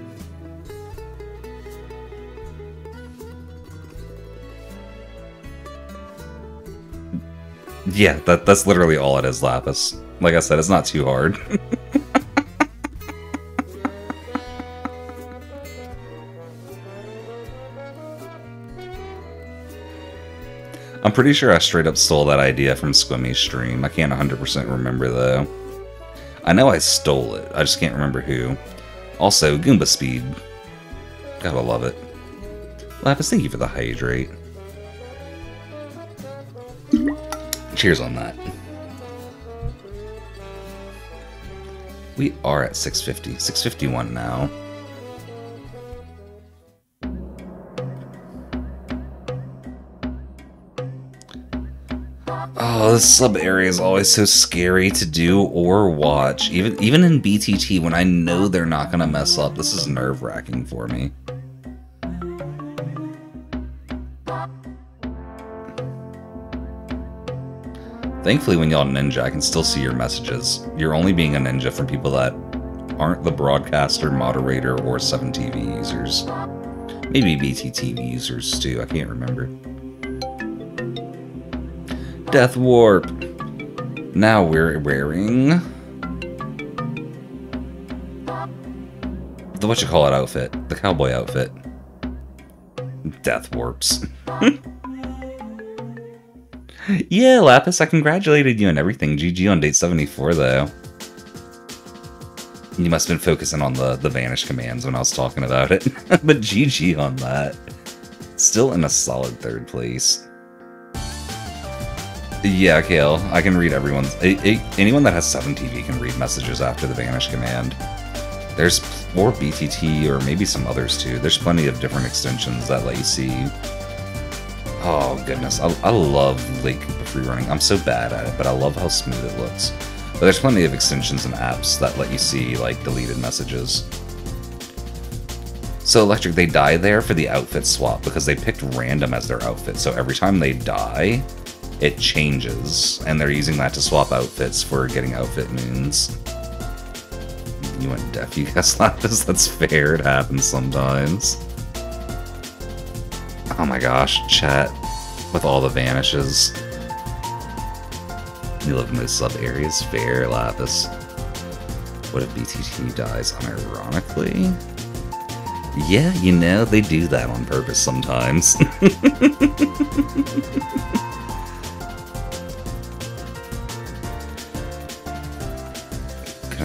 Yeah, that's literally all it is, Lapis. Like I said, it's not too hard. I'm pretty sure I straight up stole that idea from Squimmy's stream. I can't 100% remember, though. I know I stole it. I just can't remember who. Also, Goomba Speed. Gotta love it. Lapis, thank you for the hydrate. Cheers on that. We are at 650. 651 now. Oh, this sub area is always so scary to do or watch. Even in BTT, when I know they're not gonna mess up, this is nerve-wracking for me. Thankfully, when y'all ninja, I can still see your messages. You're only being a ninja from people that aren't the broadcaster, moderator, or 7TV users. Maybe BTTV users too, I can't remember. Death Warp. Now we're wearing the whatchamacallit outfit, the cowboy outfit. Death Warps. Yeah, Lapis, I congratulated you and everything. GG on date 74, though. You must have been focusing on the vanish commands when I was talking about it. But GG on that. Still in a solid third place. Yeah, Kale, I can read everyone's... anyone that has 7TV can read messages after the vanish command. There's... or BTT, or maybe some others too. There's plenty of different extensions that let you see... Oh, goodness. I love Late Koopa freerunning. I'm so bad at it, but I love how smooth it looks. But there's plenty of extensions and apps that let you see, like, deleted messages. So, Electric, they die there for the outfit swap, because they picked random as their outfit. So every time they die, it changes. And they're using that to swap outfits for getting outfit moons. You went deaf, you guys, Lapis? That's fair. It happens sometimes. Oh my gosh, chat with all the vanishes. You live in those sub areas, fair, Lapis. What if BTT dies unironically? Yeah, you know, they do that on purpose sometimes.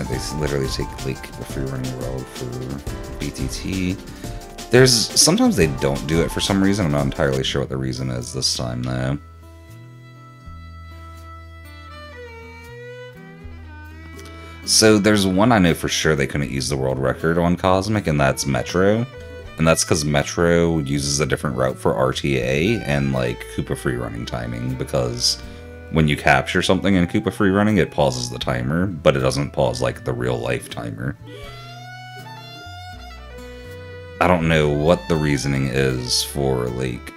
they literally take like the free running world for BTT. Sometimes they don't do it for some reason. I'm not entirely sure what the reason is this time though. So there's one I know for sure they couldn't use the world record on Cosmic, and that's Metro. And that's because Metro uses a different route for RTA and like Koopa free running timing, because when you capture something in Koopa free running, it pauses the timer, but it doesn't pause like the real life timer. I don't know what the reasoning is for like,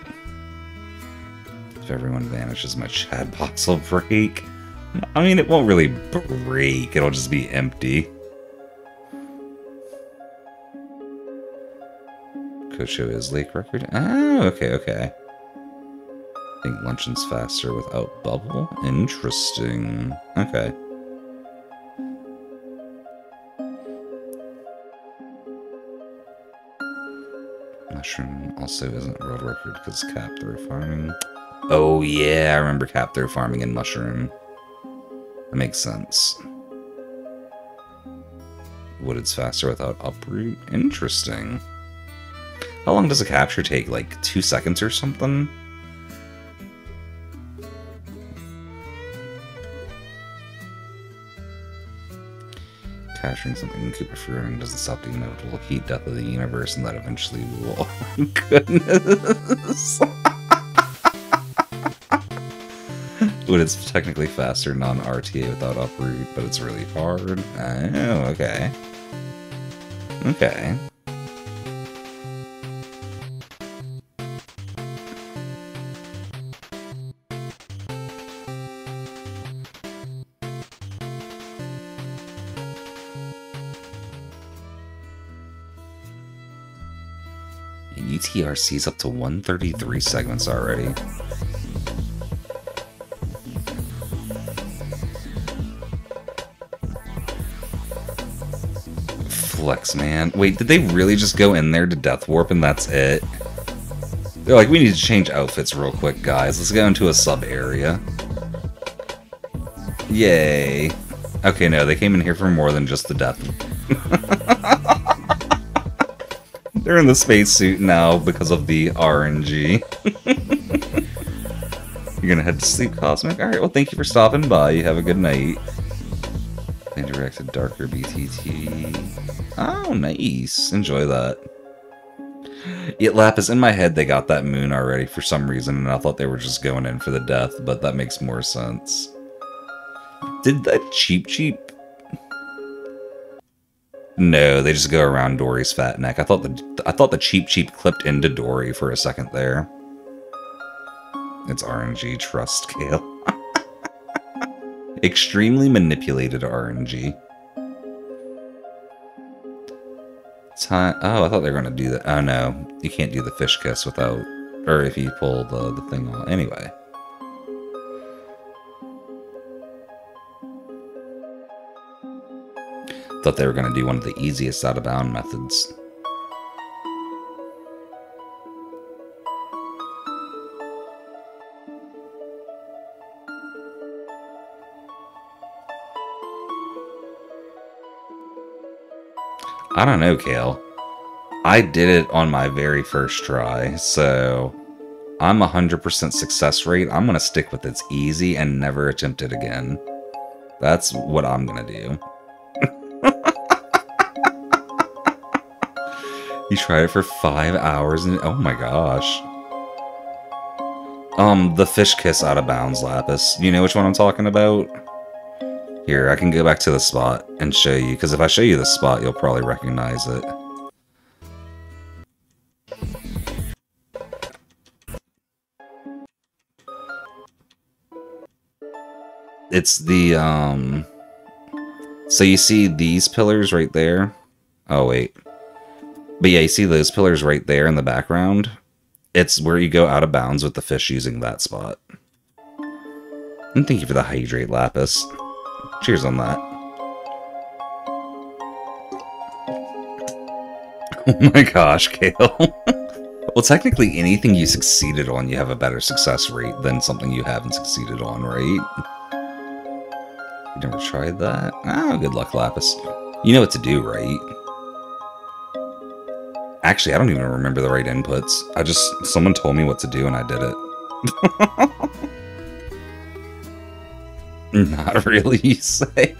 if everyone vanishes, my chat box will break. I mean, it won't really break, it'll just be empty. Kocho is lake record? Oh, okay. I think Luncheon's faster without bubble? Interesting. Okay. Mushroom also isn't world record because cap through farming. Oh yeah, I remember cap through farming in Mushroom. That makes sense. Wooded's faster without uproot? Interesting. How long does a capture take? Like 2 seconds or something? Capturing something in Koopa free running doesn't stop the inevitable heat death of the universe, and that eventually will. Oh, goodness. Wooded's technically faster non-RTA without uproot, but it's really hard. Oh, okay. Okay. UTRC's up to 133 segments already. Flex, man. Wait, did they really just go in there to Death Warp and that's it? They're like, we need to change outfits real quick, guys. Let's go into a sub-area. Yay. Okay, no, they came in here for more than just the death. They're in the spacesuit now because of the RNG. You're gonna head to sleep, Cosmic? Alright, well, thank you for stopping by. You have a good night. They directed Darker BTT. Oh, nice. Enjoy that. Yeah, Lapis, in my head, they got that moon already for some reason, and I thought they were just going in for the death, but that makes more sense. Did that Cheep? No, they just go around Dory's fat neck. I thought the Cheep clipped into Dory for a second there. It's RNG, trust Kale. Extremely manipulated RNG. Oh, I thought they were gonna do that. Oh no, you can't do the fish kiss without, or if you pull the thing off. Anyway. Thought they were going to do one of the easiest out-of-bound methods. I don't know, Kale. I did it on my very first try, so I'm 100% success rate. I'm going to stick with it's easy and never attempt it again. That's what I'm going to do. You tried it for 5 hours and oh my gosh. The fish kiss out of bounds, Lapis. You know which one I'm talking about? Here, I can go back to the spot and show you, because if I show you the spot, you'll probably recognize it. It's the, so you see these pillars right there? Oh, wait. But yeah, you see those pillars right there in the background? It's where you go out of bounds with the fish using that spot. And thank you for the hydrate, Lapis. Cheers on that. Oh my gosh, Kale. Well, technically anything you succeeded on, you have a better success rate than something you haven't succeeded on, right? Never tried that? Oh, good luck, Lapis. You know what to do, right? Actually, I don't even remember the right inputs. Someone told me what to do and I did it. Not really, you say?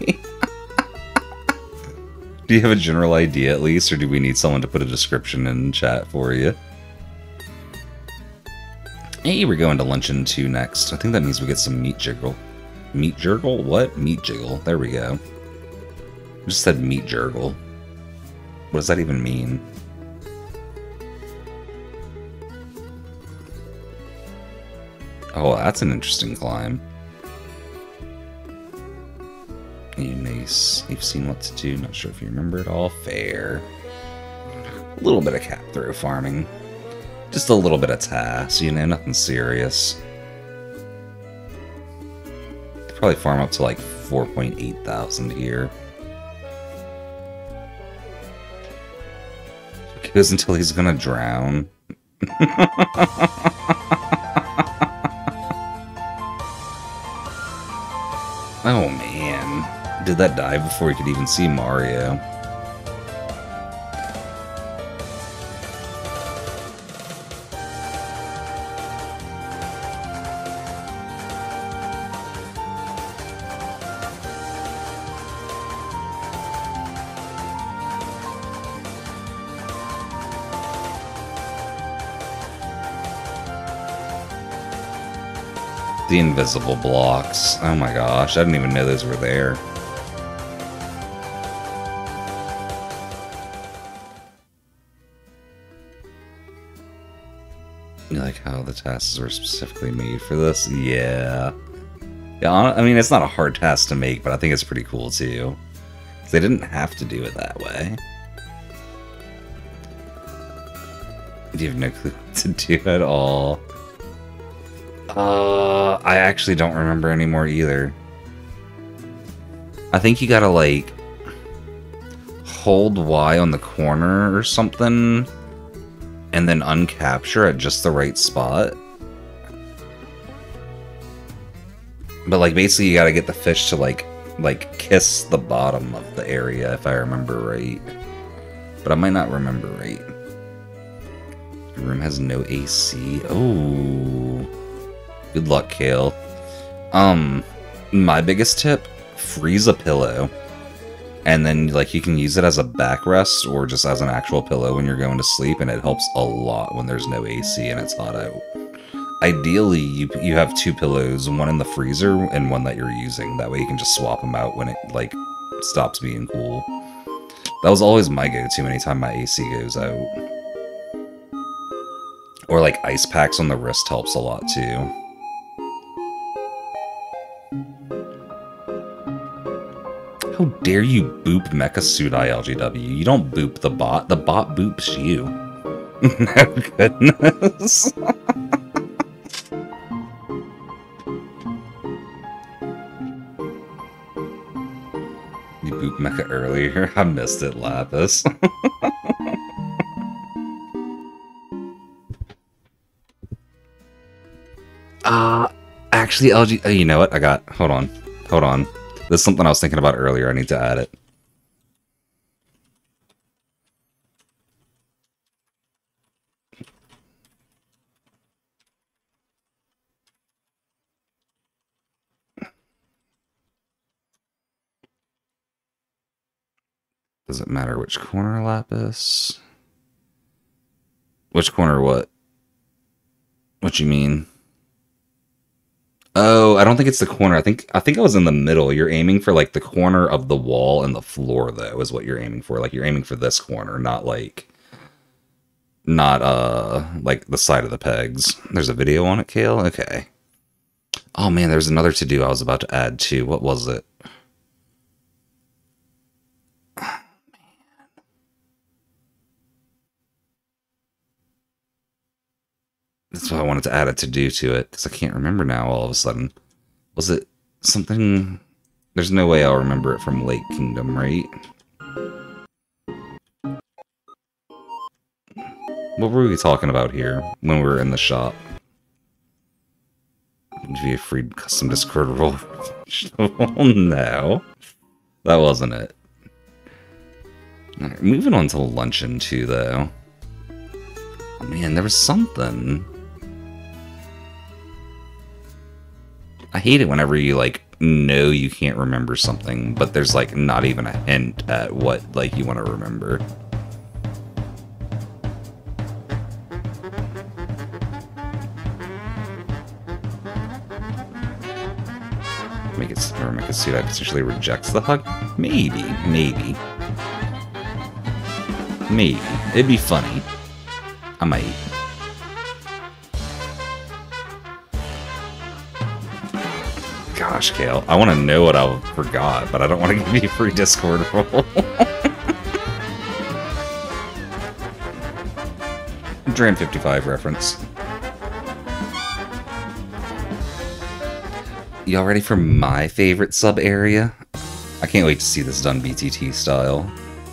Do you have a general idea at least, or do we need someone to put a description in chat for you? Hey, we're going to Luncheon 2 next. I think that means we get some meat jiggle. Meat jiggle? What? Meat jiggle. There we go. I just said meat jiggle. What does that even mean? Oh, that's an interesting climb. Nice. You've seen what to do. Not sure if you remember it all. Fair. A little bit of cap throw farming. Just a little bit of tasks, you know, nothing serious. Probably farm up to like 4.8 thousand here. It goes until he's gonna drown. Oh man. Did that die before he could even see Mario? The invisible blocks. Oh my gosh, I didn't even know those were there. You like how the tasks were specifically made for this? Yeah. Yeah, I mean, it's not a hard task to make, but I think it's pretty cool too. They didn't have to do it that way. You have no clue what to do at all. I actually don't remember anymore either. I think you gotta, like, hold Y on the corner or something, and then uncapture at just the right spot. But, like, basically you gotta get the fish to, like kiss the bottom of the area, if I remember right. But I might not remember right. Your room has no AC. Oh... Good luck, Kale. My biggest tip, freeze a pillow. And then, like, you can use it as a backrest or just as an actual pillow when you're going to sleep, and it helps a lot when there's no AC and it's hot out. Ideally, you have two pillows, one in the freezer and one that you're using. That way you can just swap them out when it, like, stops being cool. That was always my go-to anytime my AC goes out. Or, like, ice packs on the wrist helps a lot, too. How dare you boop Mecha Suit ILGW? You don't boop the bot boops you. No goodness. You booped Mecha earlier? I missed it, Lapis. Actually, LG... you know what? Hold on. There's something I was thinking about earlier. I need to add it. Does it matter which corner, Lapis? Which corner what? What you mean? Oh, I don't think it's the corner. I think I was in the middle. You're aiming for, like, the corner of the wall and the floor, though, is what you're aiming for. Like, you're aiming for this corner, not like the side of the pegs. There's a video on it, Kale? Okay. Oh man, there's another to-do I was about to add too. What was it? That's why I wanted to add a to-do to it, because I can't remember now all of a sudden. Was it something... There's no way I'll remember it from Lake Kingdom, right? What were we talking about here when we were in the shop? If you you a free custom Discord role. Oh no. That wasn't it. Alright, moving on to luncheon too, though. Oh man, there was something. I hate it whenever you, like, know you can't remember something, but there's, like, not even a hint at what, like, you want to remember. Make it, or make a suit I potentially rejects the hug? Maybe. It'd be funny. I might. Gosh, Kale, I want to know what I forgot, but I don't want to give you a free Discord roll. Dram 55 reference. Y'all ready for my favorite sub area? I can't wait to see this done BTT style.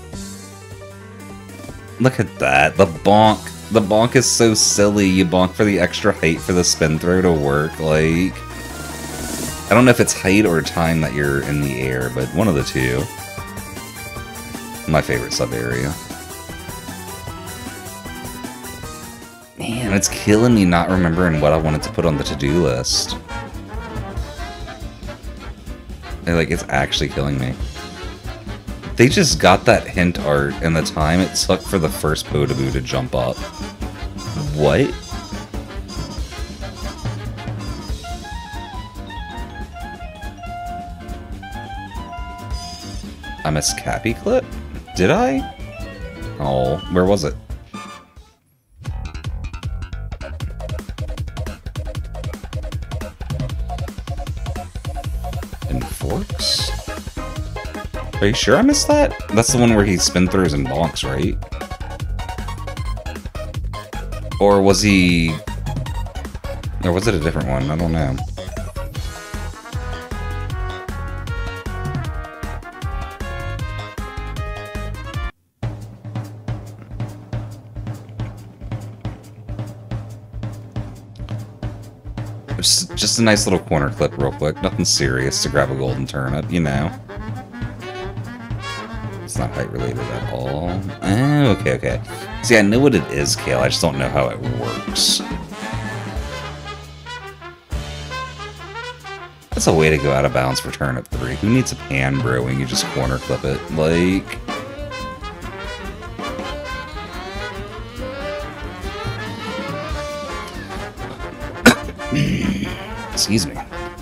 Look at that, the bonk. The bonk is so silly. You bonk for the extra height for the spin throw to work, like... I don't know if it's height or time that you're in the air, but one of the two. My favorite sub area. Man, it's killing me not remembering what I wanted to put on the to-do list. Like, it's actually killing me. They just got that hint art and the time it took for the first Podoboo to jump up. What? I missed Cappy clip? Did I? Oh, where was it? In Forks? Are you sure I missed that? That's the one where he spin throws and bonks, right? Or was he... Or was it a different one? I don't know. Just a nice little corner clip real quick. Nothing serious to grab a golden turnip, you know. It's not height related at all. Oh, okay. See, I know what it is, Kale. I just don't know how it works. That's a way to go out of bounds for turnip 3. Who needs a pan, bro, when you just corner clip it? Like... Excuse me.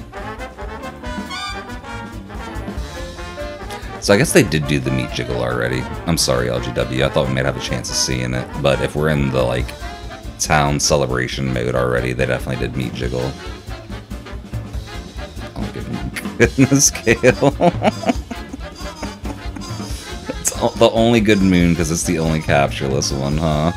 So I guess they did do the meat jiggle already. I'm sorry, LGW. I thought we might have a chance of seeing it. But if we're in the, like, town celebration mode already, they definitely did meat jiggle. Oh, goodness, Kale. It's the only good moon because it's the only captureless one, huh?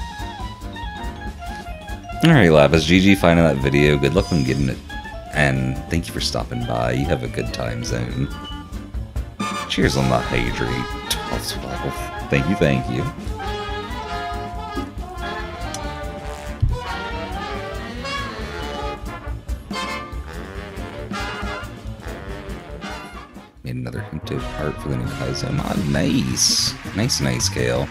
Alright, Lapis. GG finding that video. Good luck on getting it. And thank you for stopping by. You have a good time zone. Cheers on that hydrate. 12. Thank you. Made another Hinto part for the new Kaizo mod. Nice. Nice, Kale.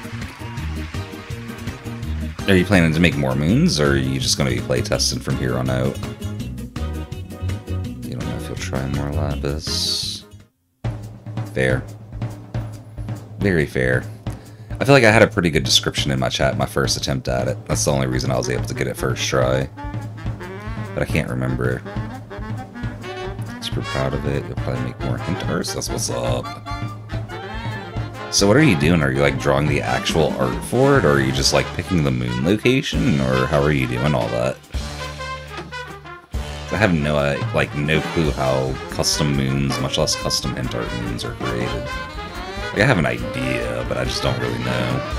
Are you planning to make more moons, or are you just going to be playtesting from here on out? You don't know if you'll try more Lapis. Fair. Very fair. I feel like I had a pretty good description in my chat my first attempt at it. That's the only reason I was able to get it first try. But I can't remember. Super proud of it. You'll probably make more hint arts. That's what's up. So what are you doing? Are you, like, drawing the actual art for it, or are you just, like, picking the moon location, or how are you doing all that? I have no clue how custom moons, much less custom hint art moons, are created. Like, I have an idea, but I just don't really know.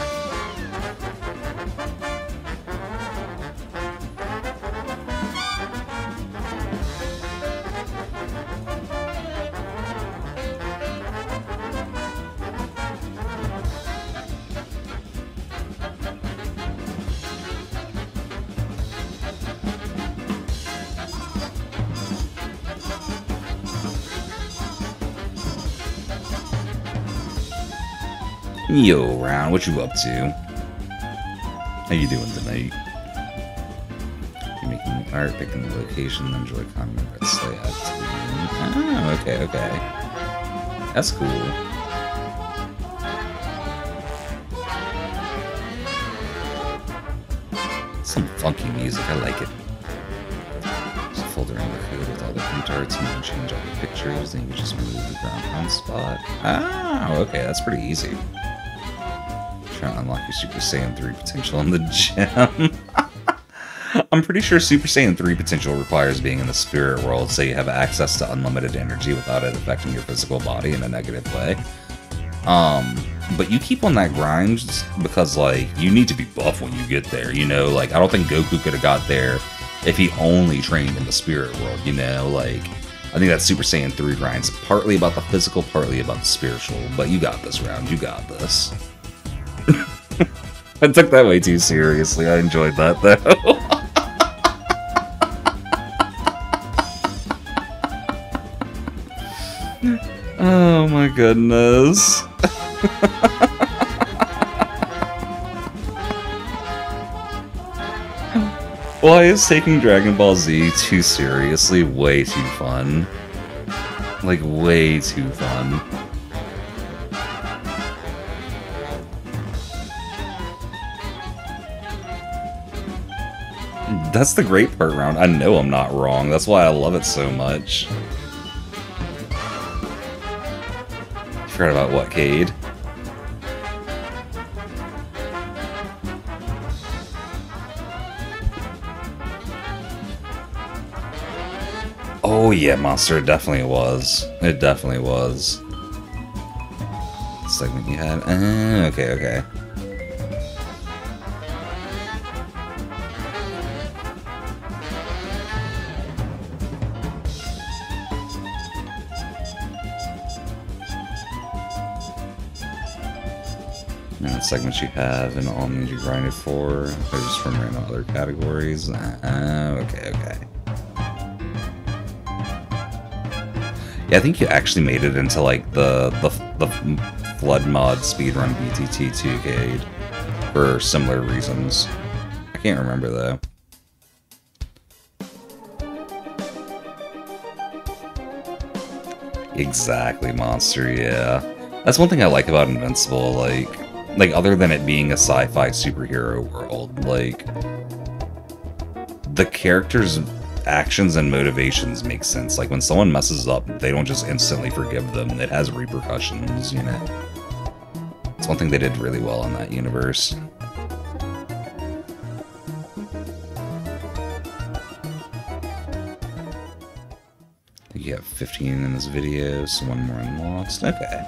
Yo, Round, what you up to? How you doing tonight? You're making art, picking the location, enjoy comment, let's say oh, okay, okay. That's cool. Some funky music, I like it. There's a folder in the code with all the print arts, and you can change all the pictures, then you just move the ground spot. Ah, okay, that's pretty easy. Trying to unlock your Super Saiyan 3 potential in the gym. I'm pretty sure Super Saiyan 3 potential requires being in the spirit world, so you have access to unlimited energy without it affecting your physical body in a negative way. But you keep on that grind because, like, you need to be buff when you get there, you know? Like, I don't think Goku could have got there if he only trained in the spirit world, you know? Like, I think that Super Saiyan 3 grind's partly about the physical, partly about the spiritual, but you got this, Round, you got this. I took that way too seriously. I enjoyed that, though. Oh my goodness. Why is taking Dragon Ball Z too seriously way too fun? Like, way too fun. That's the great part, Round. I know I'm not wrong. That's why I love it so much. You forgot about what, Cade? Oh yeah, Monster, it definitely was. It definitely was. Segment you had? Okay, okay. And segments you have and all means you grinded for. They're just from random other categories. Okay, okay. Yeah, I think you actually made it into like the Flood mod speedrun BTT 2K for similar reasons. I can't remember though. Exactly, Monster, yeah. That's one thing I like about Invincible, like other than it being a sci-fi superhero world, like the characters' actions and motivations make sense. Like when someone messes up, they don't just instantly forgive them. It has repercussions, you know. It's one thing they did really well in that universe. I think you have 15 in this video, so one more in Lost. Okay.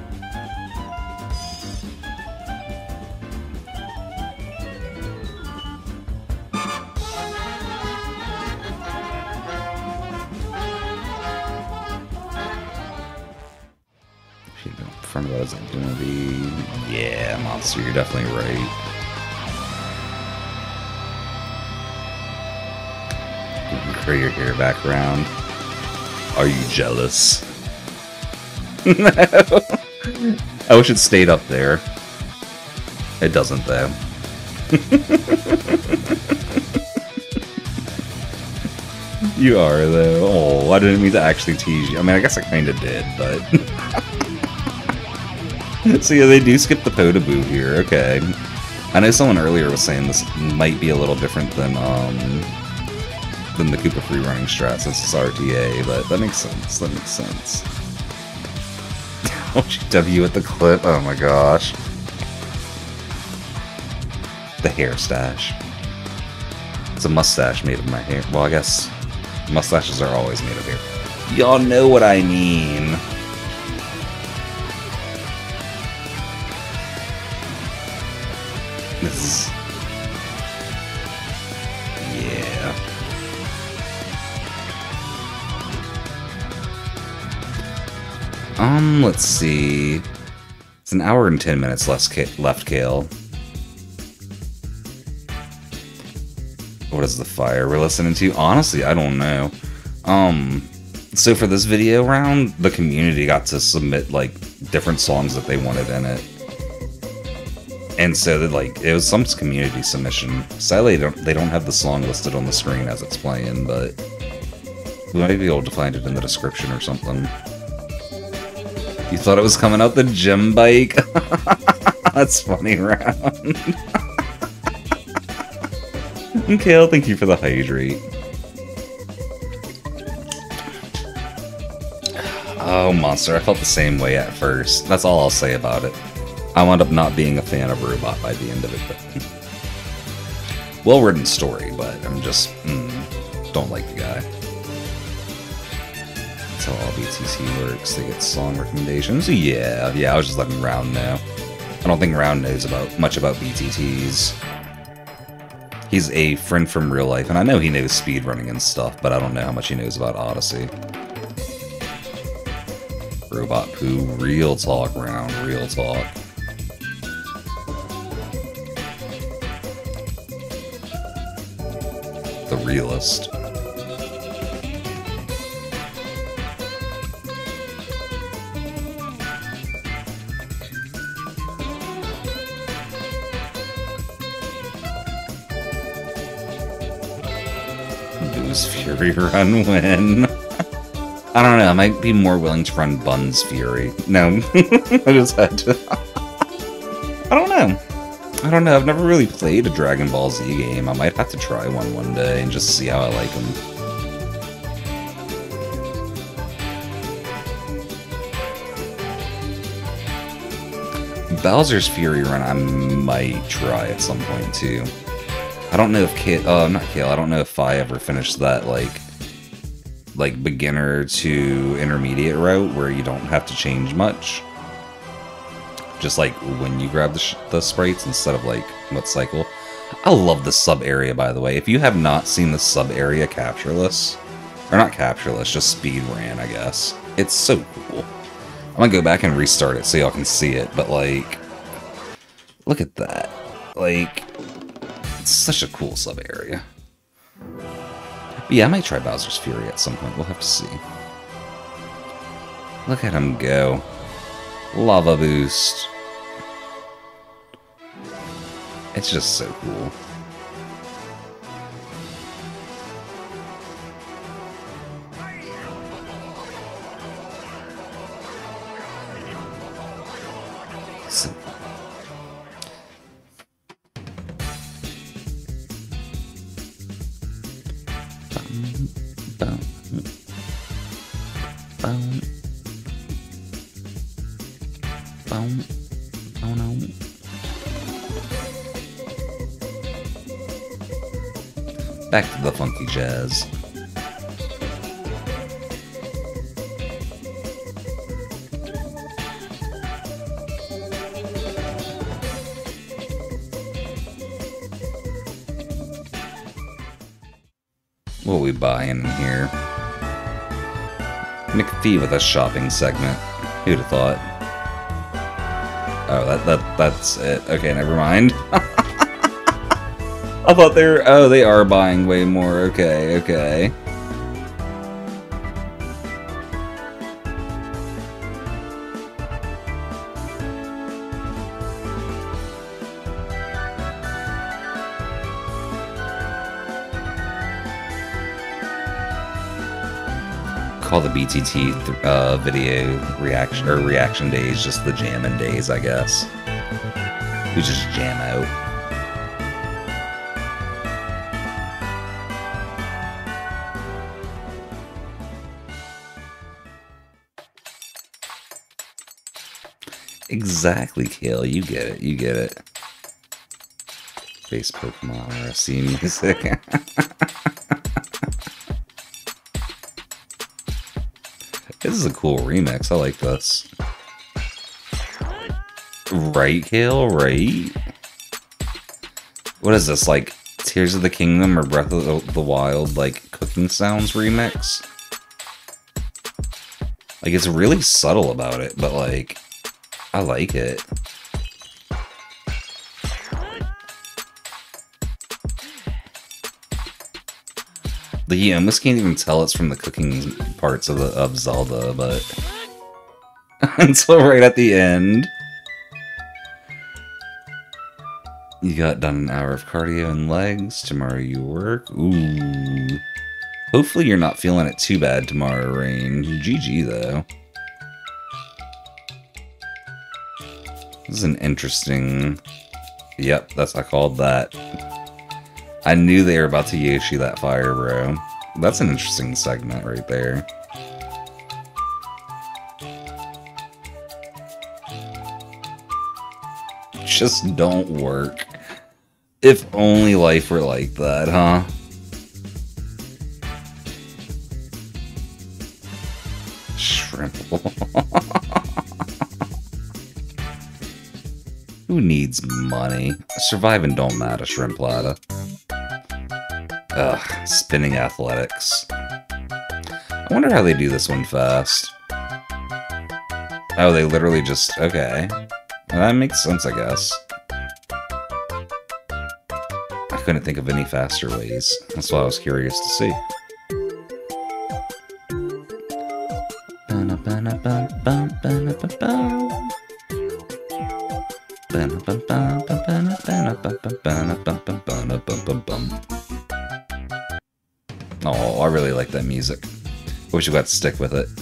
What is it gonna be? Yeah, Monster, you're definitely right. You can curl your hair back around. Are you jealous? No. I wish it stayed up there. It doesn't, though. You are, though. Oh, I didn't mean to actually tease you. I mean, I guess I kind of did, but... So yeah, they do skip the Podoboo here, okay. I know someone earlier was saying this might be a little different than the Koopa free running strat since it's RTA, but that makes sense, that makes sense. OGW at the clip, oh my gosh. The hair stash. It's a mustache made of my hair. Well, I guess mustaches are always made of hair. Y'all know what I mean. This is... yeah. Let's see. It's an hour and 10 minutes left, Kale. What is the fire we're listening to? Honestly, I don't know. So for this video round, the community got to submit, like, different songs that they wanted in it. And so like it was some community submission. Sadly, they don't have the song listed on the screen as it's playing, but we might be able to find it in the description or something. You thought it was coming out the gym bike? That's funny, Round. Kale, thank you for the hydrate. Oh, Monster, I felt the same way at first. That's all I'll say about it. I wound up not being a fan of Robot by the end of it. But well-written story, but I'm just, don't like the guy. That's how all BTT works. They get song recommendations. Yeah, I was just letting Round know. I don't think Round knows much about BTTs. He's a friend from real life, and I know he knows speedrunning and stuff, but I don't know how much he knows about Odyssey. Robot Poo, real talk, Round, real talk. The realist. Boo's Fury Run win. I don't know, I might be more willing to run Bun's Fury. No, I just had to. I don't know, I've never really played a Dragon Ball Z game. I might have to try one day and just see how I like them. Bowser's Fury Run I might try at some point too. I don't know if not Kale, I don't know if I ever finished that like beginner to intermediate route where you don't have to change much. Just like when you grab the sprites instead of like what cycle. I love the sub area, by the way. If you have not seen the sub area captureless, or not captureless, just speed ran, I guess. It's so cool. I'm gonna go back and restart it so y'all can see it, but like, look at that. Like, it's such a cool sub area. But yeah, I might try Bowser's Fury at some point. We'll have to see. Look at him go. Lava boost. It's just so cool. So oh no. Back to the funky jazz. What are we buying here? McPhee with a shopping segment. Who'd have thought? Oh, that's it. Okay, never mind. I thought they were... Oh, they are buying way more. Okay, okay. Call the BTT video reaction days just the jamming days, I guess. We just jam out. Exactly, Kale. You get it. You get it. Base Pokemon RFC music. This is a cool remix. I like this. Right, Kale? Right? What is this, like Tears of the Kingdom or Breath of the Wild, like cooking sounds remix? Like, it's really subtle about it, but like, I like it. You almost can't even tell it's from the cooking parts of Zelda, but until right at the end. You got done an hour of cardio and legs. Tomorrow you work. Ooh. Hopefully you're not feeling it too bad tomorrow, Rain. GG, though. This is an interesting... Yep, I called that. I knew they were about to Yoshi that fire, bro. That's an interesting segment right there. Just don't work. If only life were like that, huh? Shrimp. Who needs money? Surviving don't matter, Shrimp Ladder. Ugh, spinning athletics. I wonder how they do this one fast. Oh, they literally just... Okay. That makes sense, I guess. I couldn't think of any faster ways. That's why I was curious to see. Oh, I really like that music. Wish we got to stick with it.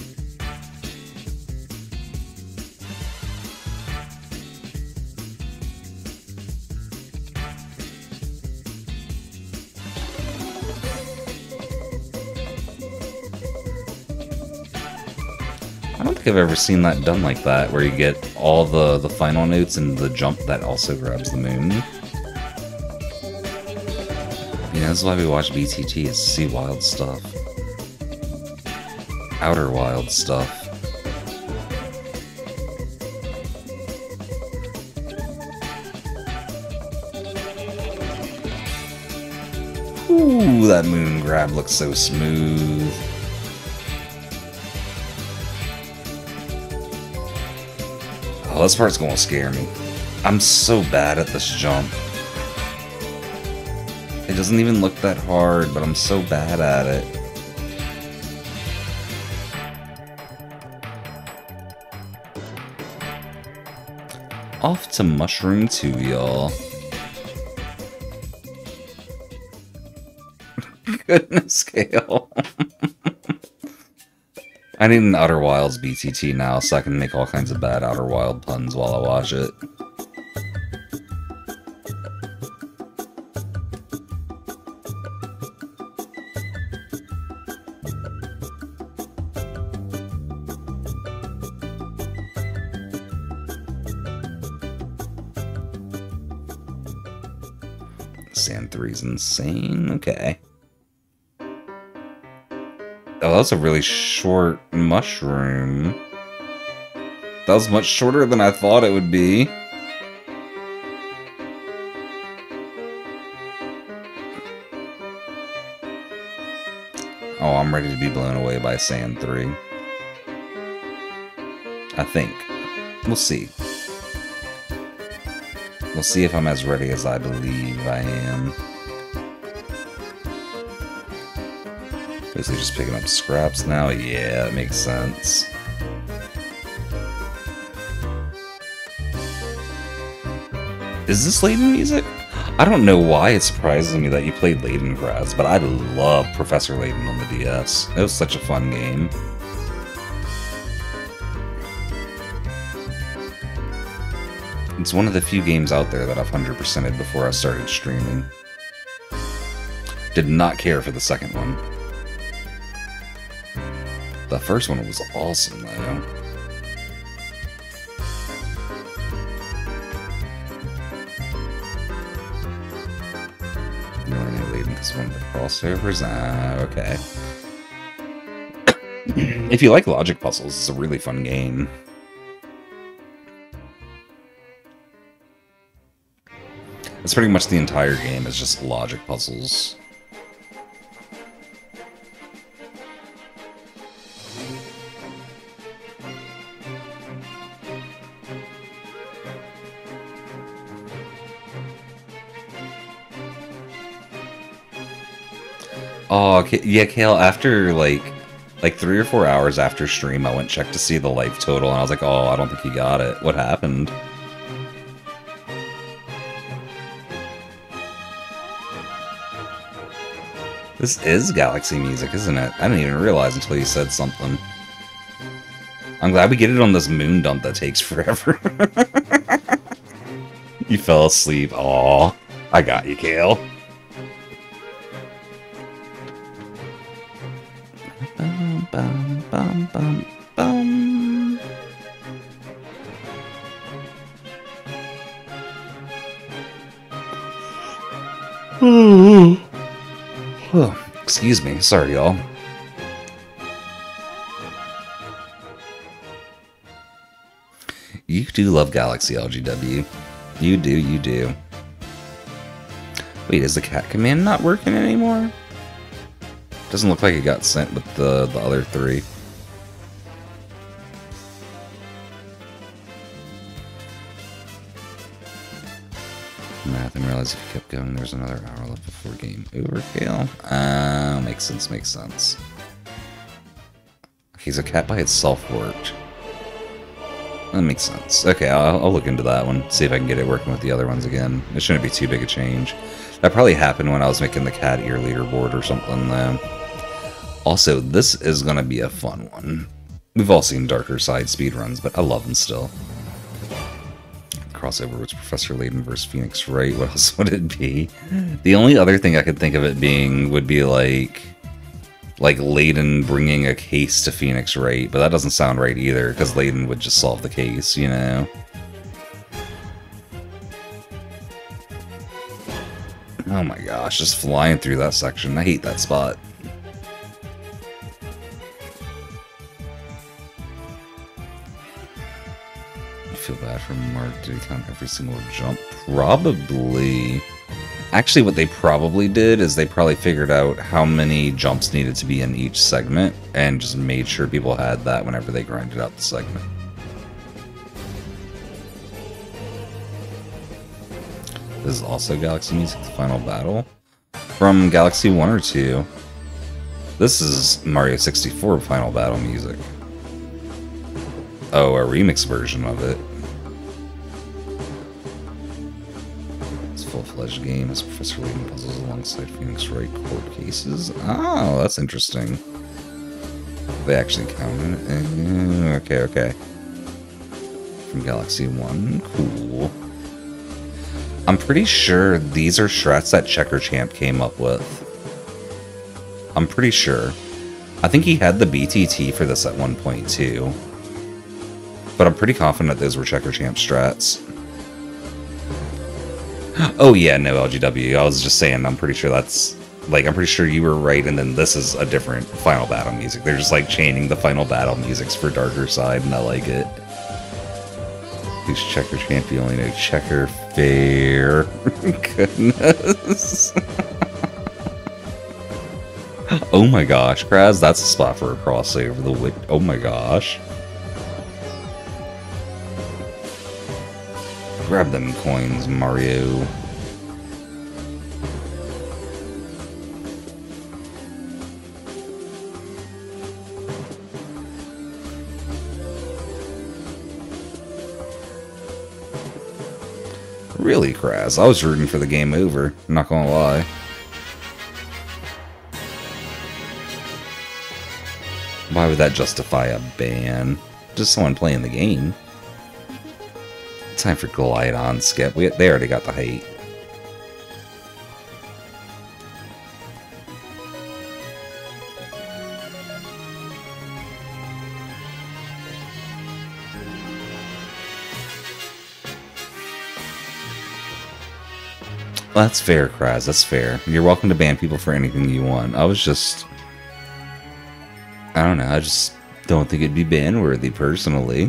I don't think I've ever seen that done like that, where you get all the final notes and the jump that also grabs the moon. Yeah, that's why we watch BTT, is to see wild stuff. Outer wild stuff. Ooh, that moon grab looks so smooth. Oh, this part's gonna scare me. I'm so bad at this jump. It doesn't even look that hard, but I'm so bad at it. Off to Mushroom 2, y'all. Goodness, Kale. I need an Outer Wilds BTT now, so I can make all kinds of bad Outer Wild puns while I watch it. Sand 3's insane. Okay. Oh, that's a really short mushroom. That was much shorter than I thought it would be. Oh, I'm ready to be blown away by Sand 3. I think. We'll see. We'll see if I'm as ready as I believe I am. Basically just picking up scraps now? Yeah, that makes sense. Is this Layton music? I don't know why it surprises me that you played Layton, Kraz, but I love Professor Layton on the DS. It was such a fun game. It's one of the few games out there that I've 100%ed before I started streaming. Did not care for the second one. The first one was awesome, though. You only know Layton because one of the crossovers? Ah, okay. If you like logic puzzles, it's a really fun game. It's pretty much the entire game is just logic puzzles. Oh, yeah, Kale, after like 3 or 4 hours after stream, I went and checked to see the life total, and I was like, oh, I don't think he got it. What happened? This is Galaxy music, isn't it? I didn't even realize until you said something. I'm glad we get it on this moon dump that takes forever. You fell asleep. Aw, I got you, Kale. Bum, bum, bum, bum, bum. Oh, excuse me. Sorry, y'all. You do love Galaxy, LGW. You do, you do. Wait, is the cat command not working anymore? Doesn't look like it got sent with the other three. Math and realize if you kept going, there's another hour left before game over, Kale. Makes sense, makes sense. Okay, so cat by itself worked. That makes sense. Okay, I'll look into that one, see if I can get it working with the other ones again. It shouldn't be too big a change. That probably happened when I was making the cat ear leaderboard or something, though. Also, this is going to be a fun one. We've all seen Darker Side speedruns, but I love them still. Crossover was Professor Layton versus Phoenix Wright. What else would it be? The only other thing I could think of it being would be like Layton bringing a case to Phoenix Wright, but that doesn't sound right either, because Layton would just solve the case, you know? Oh my gosh, just flying through that section. I hate that spot. I feel bad for Mark. Did he count every single jump? Probably. Actually, what they probably did is they probably figured out how many jumps needed to be in each segment and just made sure people had that whenever they grinded out the segment. This is also Galaxy Music, the final battle. From Galaxy 1 or 2. This is Mario 64 final battle music. Oh, a remix version of it. Full-fledged game as Professor Layton puzzles alongside Phoenix Wright court cases. Oh, that's interesting. They actually counted it. Okay, okay. From Galaxy 1. Cool. I'm pretty sure these are strats that Checker Champ came up with. I'm pretty sure. I think he had the BTT for this at one point too. But I'm pretty confident those were Checker Champ strats. Oh yeah, no, LGW. I was just saying, I'm pretty sure that's... Like, I'm pretty sure you were right, and then this is a different Final Battle music. They're just, like, chaining the Final Battle musics for Darker Side, and I like it. Who's Checker Champ? You only know Checker Fair. Goodness. Oh my gosh, Kraz, that's a spot for a crossover. The wit. Oh my gosh. Grab them coins, Mario. Really, Kraz? I was rooting for the game over, I'm not gonna lie. Why would that justify a ban? Just someone playing the game. Time for Glide On Skip. They already got the height. Well, that's fair, Kraz. That's fair. You're welcome to ban people for anything you want. I was just... I don't know. I just don't think it'd be ban-worthy, personally.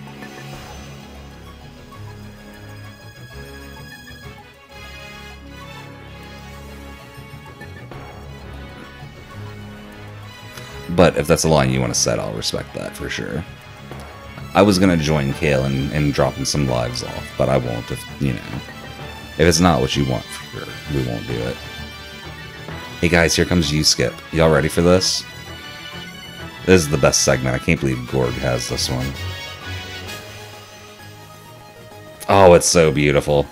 But if that's a line you want to set, I'll respect that for sure. I was going to join Kale and dropping some lives off, but I won't if, you know. If it's not what you want, for sure, we won't do it. Hey guys, here comes you, Skip. Y'all ready for this? This is the best segment. I can't believe Gorg has this one. Oh, it's so beautiful.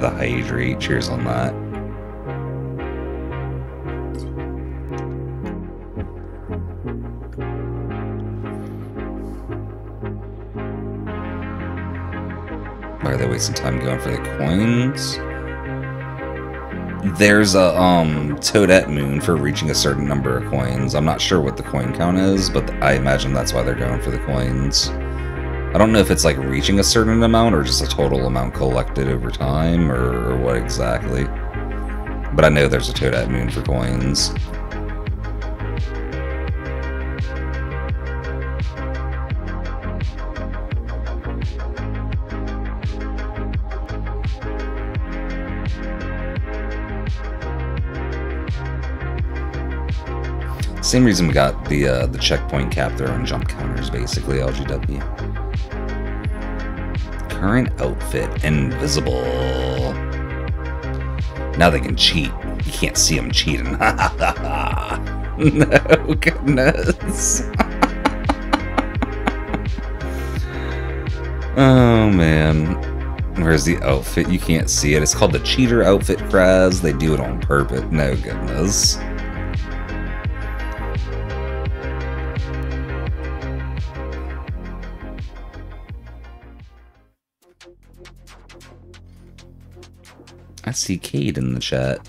the hydrate. Cheers on that. Why are they wasting time going for the coins? There's a Toadette Moon for reaching a certain number of coins. I'm not sure what the coin count is, but I imagine that's why they're going for the coins. I don't know if it's like reaching a certain amount or just a total amount collected over time or what exactly. But I know there's a Toadette Moon for coins. Same reason we got the checkpoint cap there on jump counters, basically, LGW. Current outfit, invisible. Now they can cheat. You can't see them cheating. No, goodness. Oh, man. Where's the outfit? You can't see it. It's called the cheater outfit, Kraz. They do it on purpose. No, goodness. I see Cade in the chat.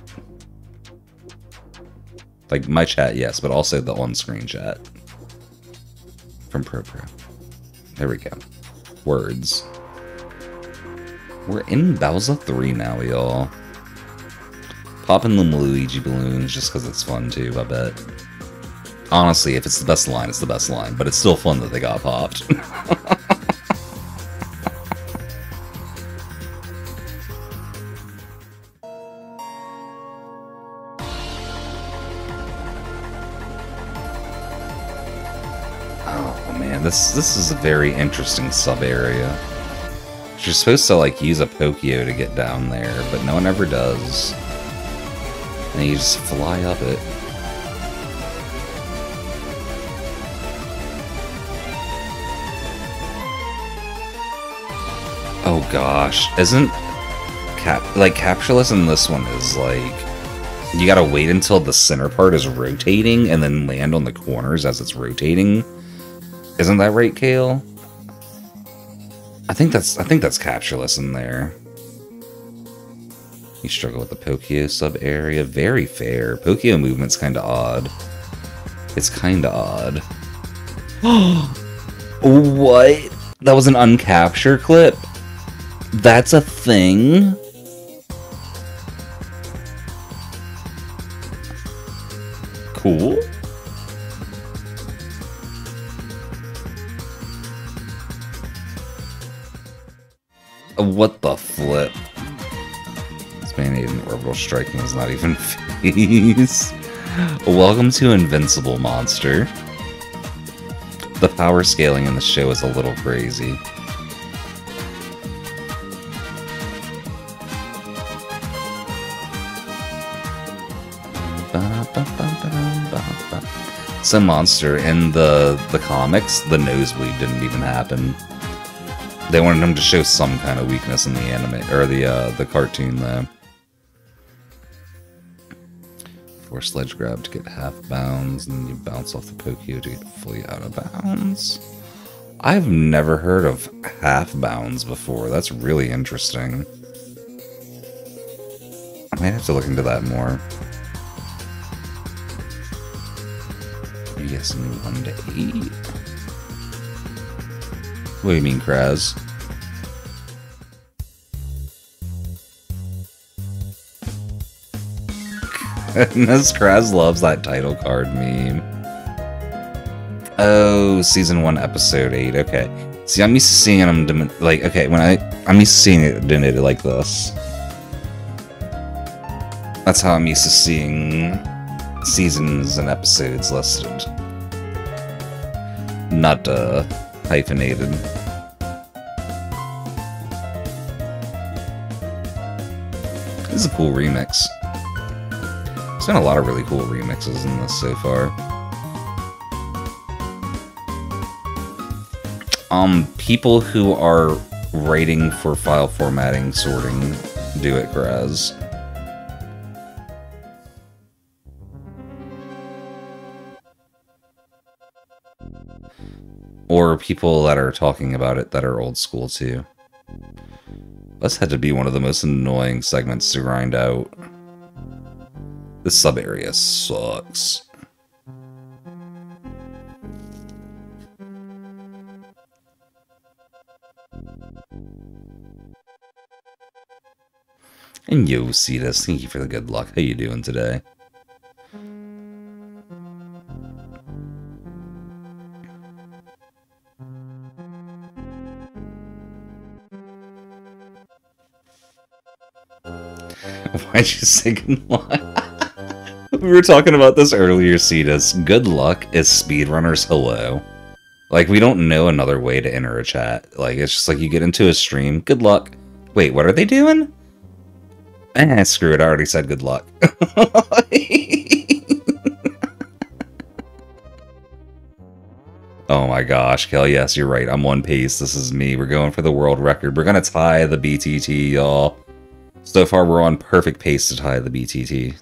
Like, my chat, yes, but also the on-screen chat. From ProPro. There we go. Words. We're in Bowser 3 now, y'all. Popping the Luigi balloons just because it's fun, too, I bet. Honestly, if it's the best line, it's the best line. But it's still fun that they got popped. This is a very interesting sub-area. You're supposed to, like, use a Pokio to get down there, but no one ever does. And you just fly up it. Oh gosh, isn't Captureless in this one is like, you gotta wait until the center part is rotating and then land on the corners as it's rotating. Isn't that right, Kale? I think that's Captureless in there. You struggle with the Pokio sub area. Very fair. Pokio movement's kinda odd. It's kinda odd. What? That was an uncapture clip? That's a thing? Cool. What the flip? This man-made orbital striking is not even phase. Welcome to Invincible, monster. The power scaling in the show is a little crazy. So monster in the comics, the nosebleed didn't even happen. They wanted him to show some kind of weakness in the anime or the cartoon though. Force ledge grab to get half bounds, and you bounce off the Pokio to get fully out of bounds. I've never heard of half bounds before. That's really interesting. I might have to look into that more. I'm guessing 1 to 8. What do you mean, Kraz? Goodness, Kraz loves that title card meme. Oh, season 1, episode 8. Okay. See, I'm used to seeing them like, okay, I'm used to seeing it denoted like this. That's how I'm used to seeing seasons and episodes listed. Not hyphenated. This is a cool remix. There's been a lot of really cool remixes in this so far. People who are writing for file formatting, sorting, Do it, Graz. Or people that are talking about it that are old school too. This had to be one of the most annoying segments to grind out. This sub area sucks. And yo, Cetus, thank you for the good luck. How you doing today? Why'd you say good luck? We were talking about this earlier, Cetus. Good luck is speedrunners hello. Like, we don't know another way to enter a chat. Like, it's just like you get into a stream. Good luck. Wait, what are they doing? Screw it. I already said good luck. Oh my gosh, Kel, yes, you're right. I'm one pace. This is me. We're going for the world record. We're going to tie the BTT, y'all. So far, we're on perfect pace to tie the BTT.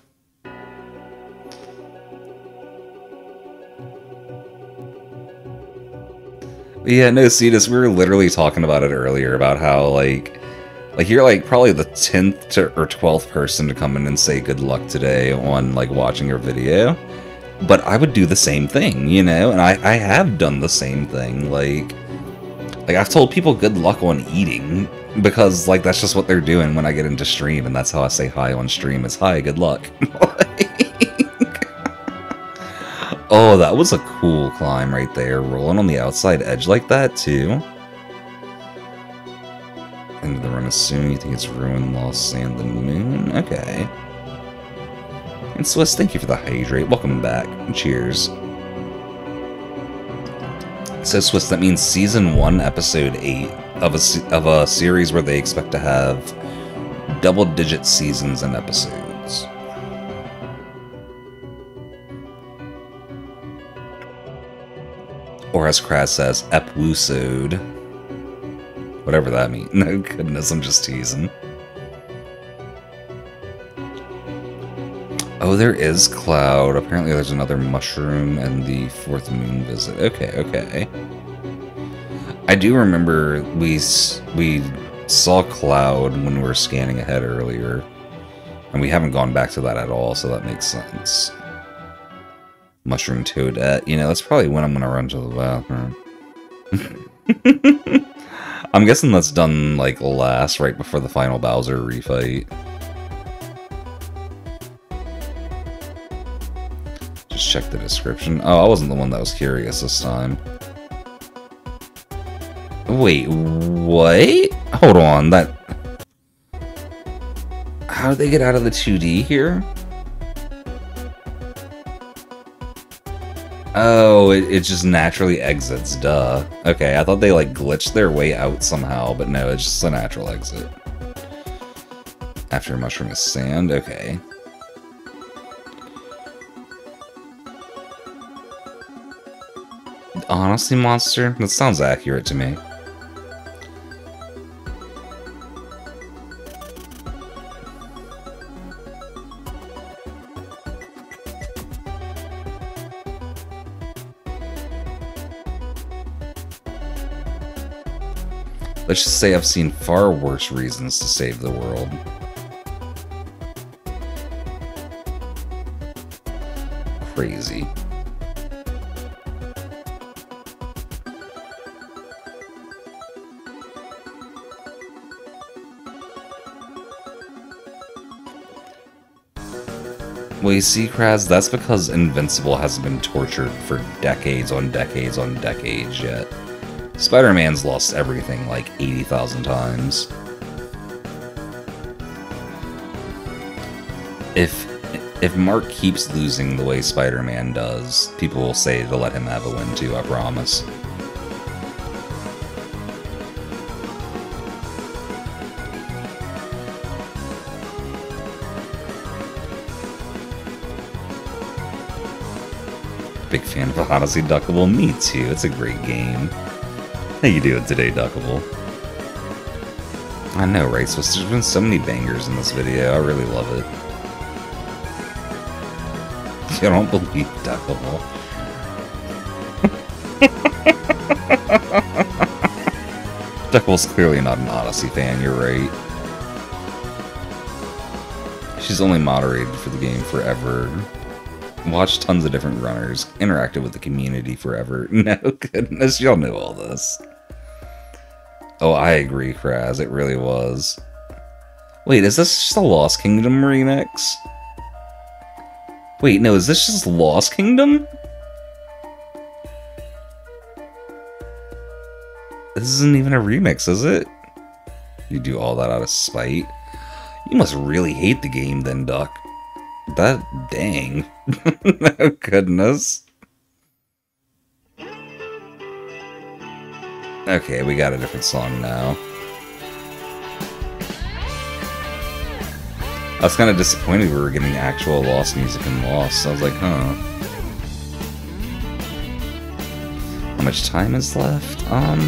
Yeah, no, Cetus, we were literally talking about it earlier, about how, like you're, like, probably the 10th or 12th person to come in and say good luck today on, like, watching your video. But I would do the same thing, you know? And I have done the same thing, like, I've told people good luck on eating, because, like, that's just what they're doing when I get into stream, and that's how I say hi on stream, is hi, good luck. Oh, that was a cool climb right there, rolling on the outside edge like that, too. End of the run is soon. You think it's ruined, lost sand, the moon? Okay. And Swiss, thank you for the hydrate. Welcome back. Cheers. So Swiss, that means season 1, episode 8 of a series where they expect to have double-digit seasons and episodes. Or as Kraz says, epwoosode. Whatever that means. No goodness, I'm just teasing. Oh, there is Cloud. Apparently there's another mushroom and the 4th moon visit. Okay, okay. I do remember we saw Cloud when we were scanning ahead earlier. And we haven't gone back to that at all, so that makes sense. Mushroom Toadette. You know, that's probably when I'm going to run to the bathroom. I'm guessing that's done, like, last, right before the final Bowser refight. Just check the description. Oh, I wasn't the one that was curious this time. Wait, what? Hold on, that... How did they get out of the 2D here? Oh, it just naturally exits, duh. Okay, I thought they, like, glitched their way out somehow, but no, it's just a natural exit. After mushroom is sand, okay. Honestly, Monster? That sounds accurate to me. Let's just say I've seen far worse reasons to save the world. Crazy. Well, you see, Kraz, that's because Invincible hasn't been tortured for decades on decades on decades yet. Spider-Man's lost everything like 80,000 times. If Mark keeps losing the way Spider-Man does, people will say to let him have a win too, I promise. Big fan of Odyssey Duckable. Me too, it's a great game. How you doing today, Duckable? I know, right? So there's been so many bangers in this video. I really love it. I don't believe Decibel. Decibel's clearly not an Odyssey fan, you're right. She's only moderated for the game forever. Watched tons of different runners. Interacted with the community forever. No goodness, y'all know all this. Oh, I agree, Kraz. It really was. Wait, is this just a Lost Kingdom remix? Wait, no, is this just Lost Kingdom? This isn't even a remix, is it? You do all that out of spite? You must really hate the game then, Duck. That... dang. Oh, goodness. Okay, we got a different song now. I was kind of disappointed we were getting actual Lost music in Lost. I was like, huh. How much time is left?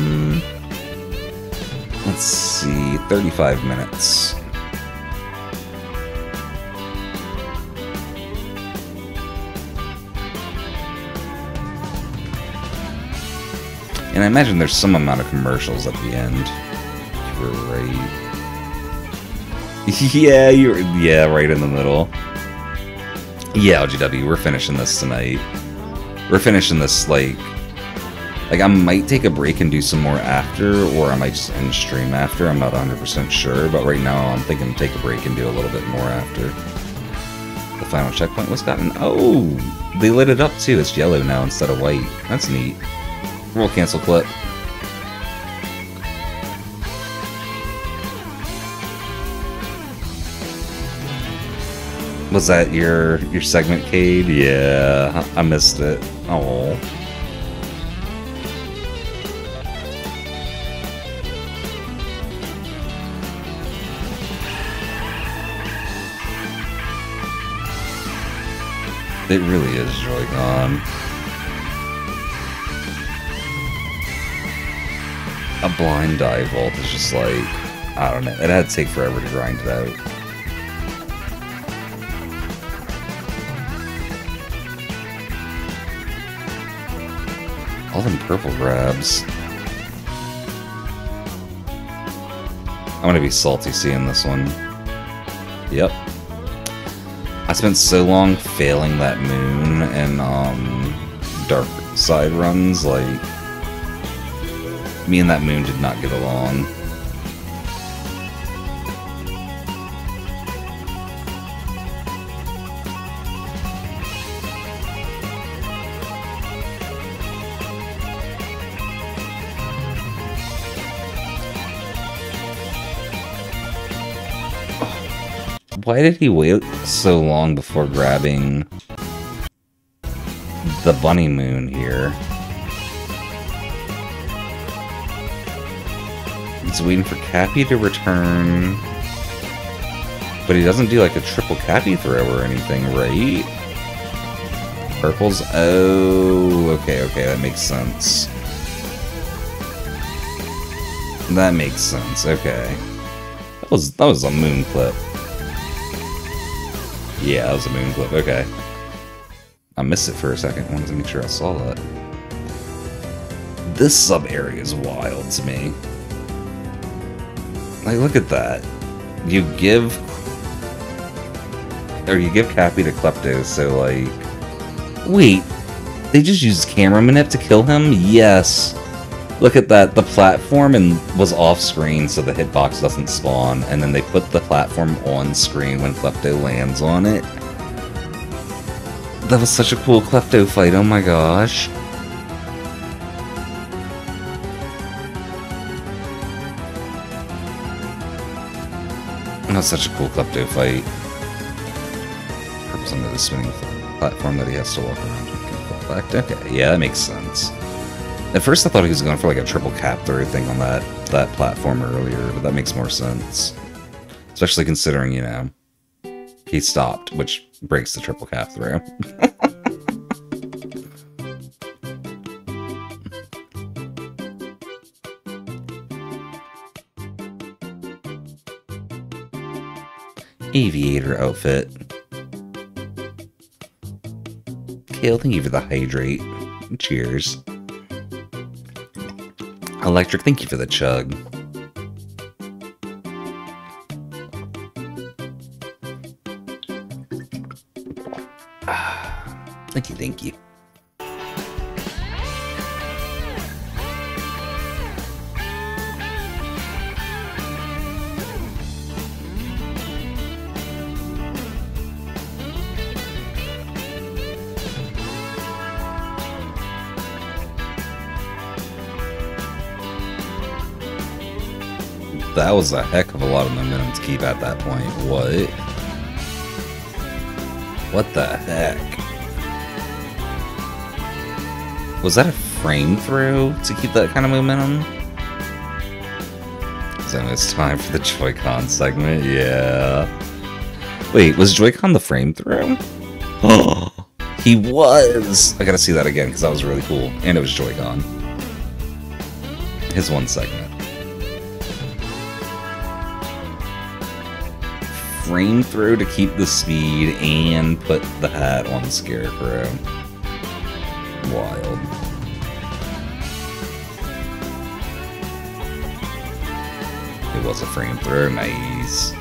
Let's see, 35 minutes. And I imagine there's some amount of commercials at the end. You're right. Yeah, right in the middle. Yeah, LGW, we're finishing this tonight. We're finishing this, like, I might take a break and do some more after, or I might just end stream after. I'm not 100% sure, but right now I'm thinking take a break and do a little bit more after. The final checkpoint was gotten. Oh, they lit it up too. It's yellow now instead of white. That's neat. Roll cancel clip. Was that your segment, Cade? Yeah, I missed it. Oh. It really is Joy-Con. A blind dive vault is just like, I don't know, it had to take forever to grind it out. All them purple grabs. I'm gonna be salty seeing this one. Yep. I spent so long failing that moon and dark side runs, like me and that moon did not get along. Why did he wait so long before grabbing the bunny moon here? He's waiting for Cappy to return, but he doesn't do like a triple Cappy throw or anything, right? Purples? Oh, okay, that makes sense. That makes sense, okay. That was a moon clip. Yeah, that was a moon clip, okay. I missed it for a second. I wanted to make sure I saw that. This sub-area is wild to me. Like, look at that. You give Cappy to Klepto, so like... Wait, they just used camera manip to kill him? Yes. Look at that, the platform was off screen so the hitbox doesn't spawn, and then they put the platform on screen when Klepto lands on it. That was such a cool Klepto fight, oh my gosh. That was such a cool Klepto fight. Purpose under the spinning platform that he has to walk around and collect. Okay, yeah, that makes sense. At first I thought he was going for like a triple cap throw thing on that platform earlier, but that makes more sense. Especially considering, you know, he stopped, which breaks the triple cap throw. Aviator outfit. Kale, thank you for the hydrate. Cheers. Electric, thank you for the chug. Thank you, thank you. That was a heck of a lot of momentum to keep at that point. What? What the heck? Was that a frame throw to keep that kind of momentum? So it's time for the Joy-Con segment, yeah. Wait, was Joy-Con the frame throw? Oh, he was! I gotta see that again, because that was really cool. And it was Joy-Con. His one segment. Frame throw to keep the speed and put the hat on Scarecrow. Wild. It was a frame throw, nice.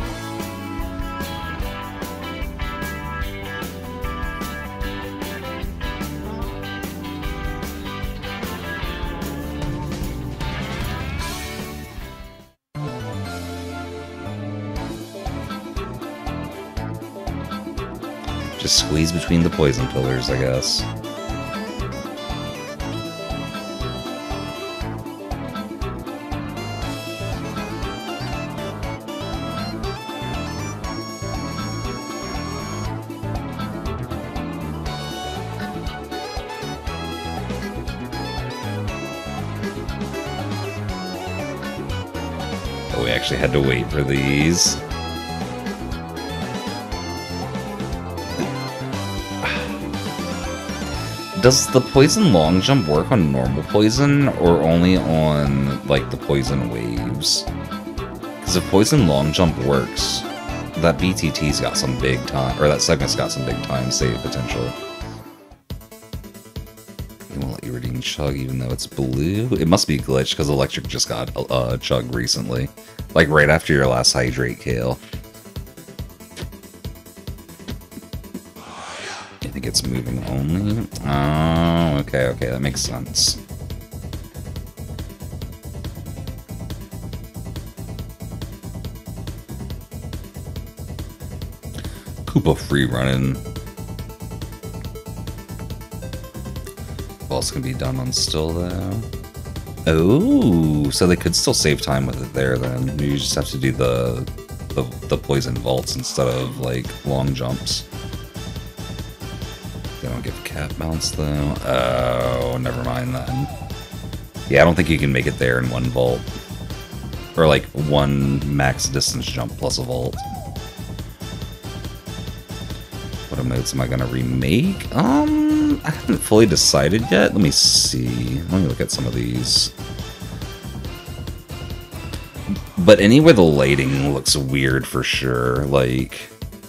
Just squeeze between the poison pillars, I guess. Oh, we actually had to wait for these. Does the poison long jump work on normal poison, or only on, like, the poison waves? Because if poison long jump works, that BTT's got some big time, or that segment's got some big time save potential. It won't let you redeem Chug even though it's blue. It must be glitched, because Electric just got Chug recently. Like, right after your last Hydrate, Kale. I think it's moving only. Oh, okay, that makes sense. Koopa free running. What's gonna be done on still though? Oh, so they could still save time with it there then. You just have to do the poison vaults instead of like long jumps. They don't give cap bounce though. Oh, never mind then. Yeah, I don't think you can make it there in one vault. Or like one max distance jump plus a vault. What emotes am I gonna remake? I haven't fully decided yet. Let me see. Let me look at some of these. But anywhere the lighting looks weird for sure. Like,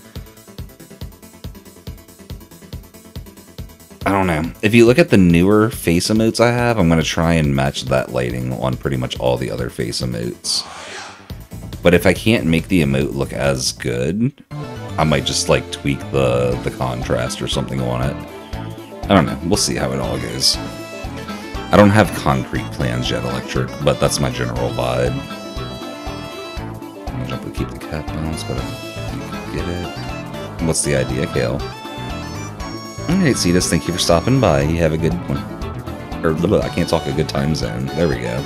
I don't know. If you look at the newer face emotes I have, I'm going to try and match that lighting on pretty much all the other face emotes. But if I can't make the emote look as good, I might just like tweak the contrast or something on it. I don't know. We'll see how it all goes. I don't have concrete plans yet, Electric, but that's my general vibe. I'm going to jump to keep the cap balance, but I get it. What's the idea, Kale? Alright, Cetus, thank you for stopping by. You have a good one. Or, I can't talk a good time zone. There we go.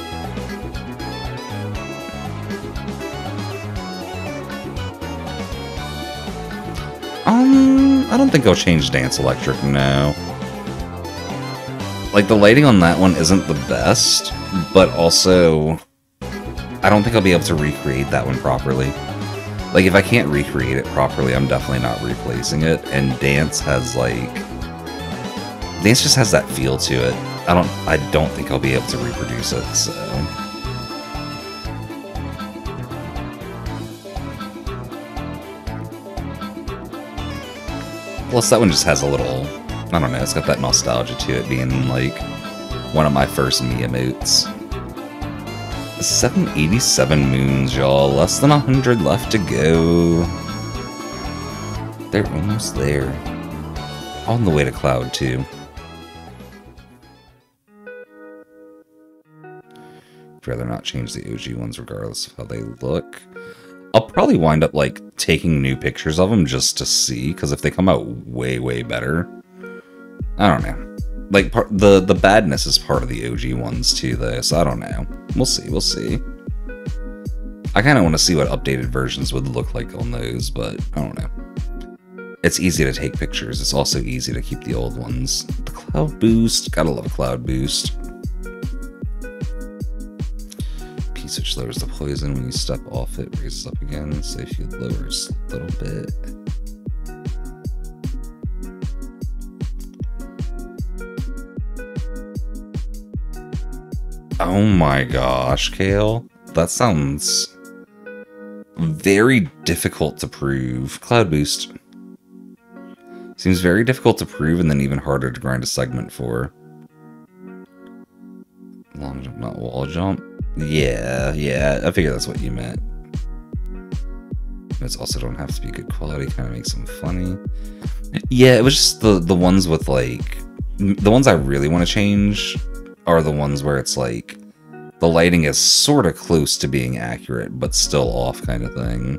I don't think I'll change Dance Electric, no. Like, the lighting on that one isn't the best, but also, I don't think I'll be able to recreate that one properly. Like, if I can't recreate it properly, I'm definitely not replacing it, and Dance has, like... Dance just has that feel to it. I don't think I'll be able to reproduce it, so... Plus, that one just has a little, I don't know, it's got that nostalgia to it being, like, one of my first Mii emotes. 787 moons, y'all. Less than 100 left to go. They're almost there. On the way to Cloud 2. I'd rather not change the OG ones regardless of how they look. I'll probably wind up, like, taking new pictures of them just to see, because if they come out way, way better, I don't know. Like, the badness is part of the OG ones, too, though, so I don't know. We'll see, we'll see. I kind of want to see what updated versions would look like on those, but I don't know. It's easy to take pictures. It's also easy to keep the old ones. The Cloud Boost. Gotta love a Cloud Boost. P-switch lowers the poison. When you step off it, raises up again. Safe field lowers a little bit. Oh my gosh, Kale. That sounds very difficult to prove. Cloud Boost. Seems very difficult to prove and then even harder to grind a segment for. Long jump, not wall jump. Yeah, I figure that's what you meant. It's also don't have to be good quality, kind of makes them funny. Yeah, it was just the ones with, like, the ones I really want to change are the ones where it's like the lighting is sort of close to being accurate but still off kind of thing.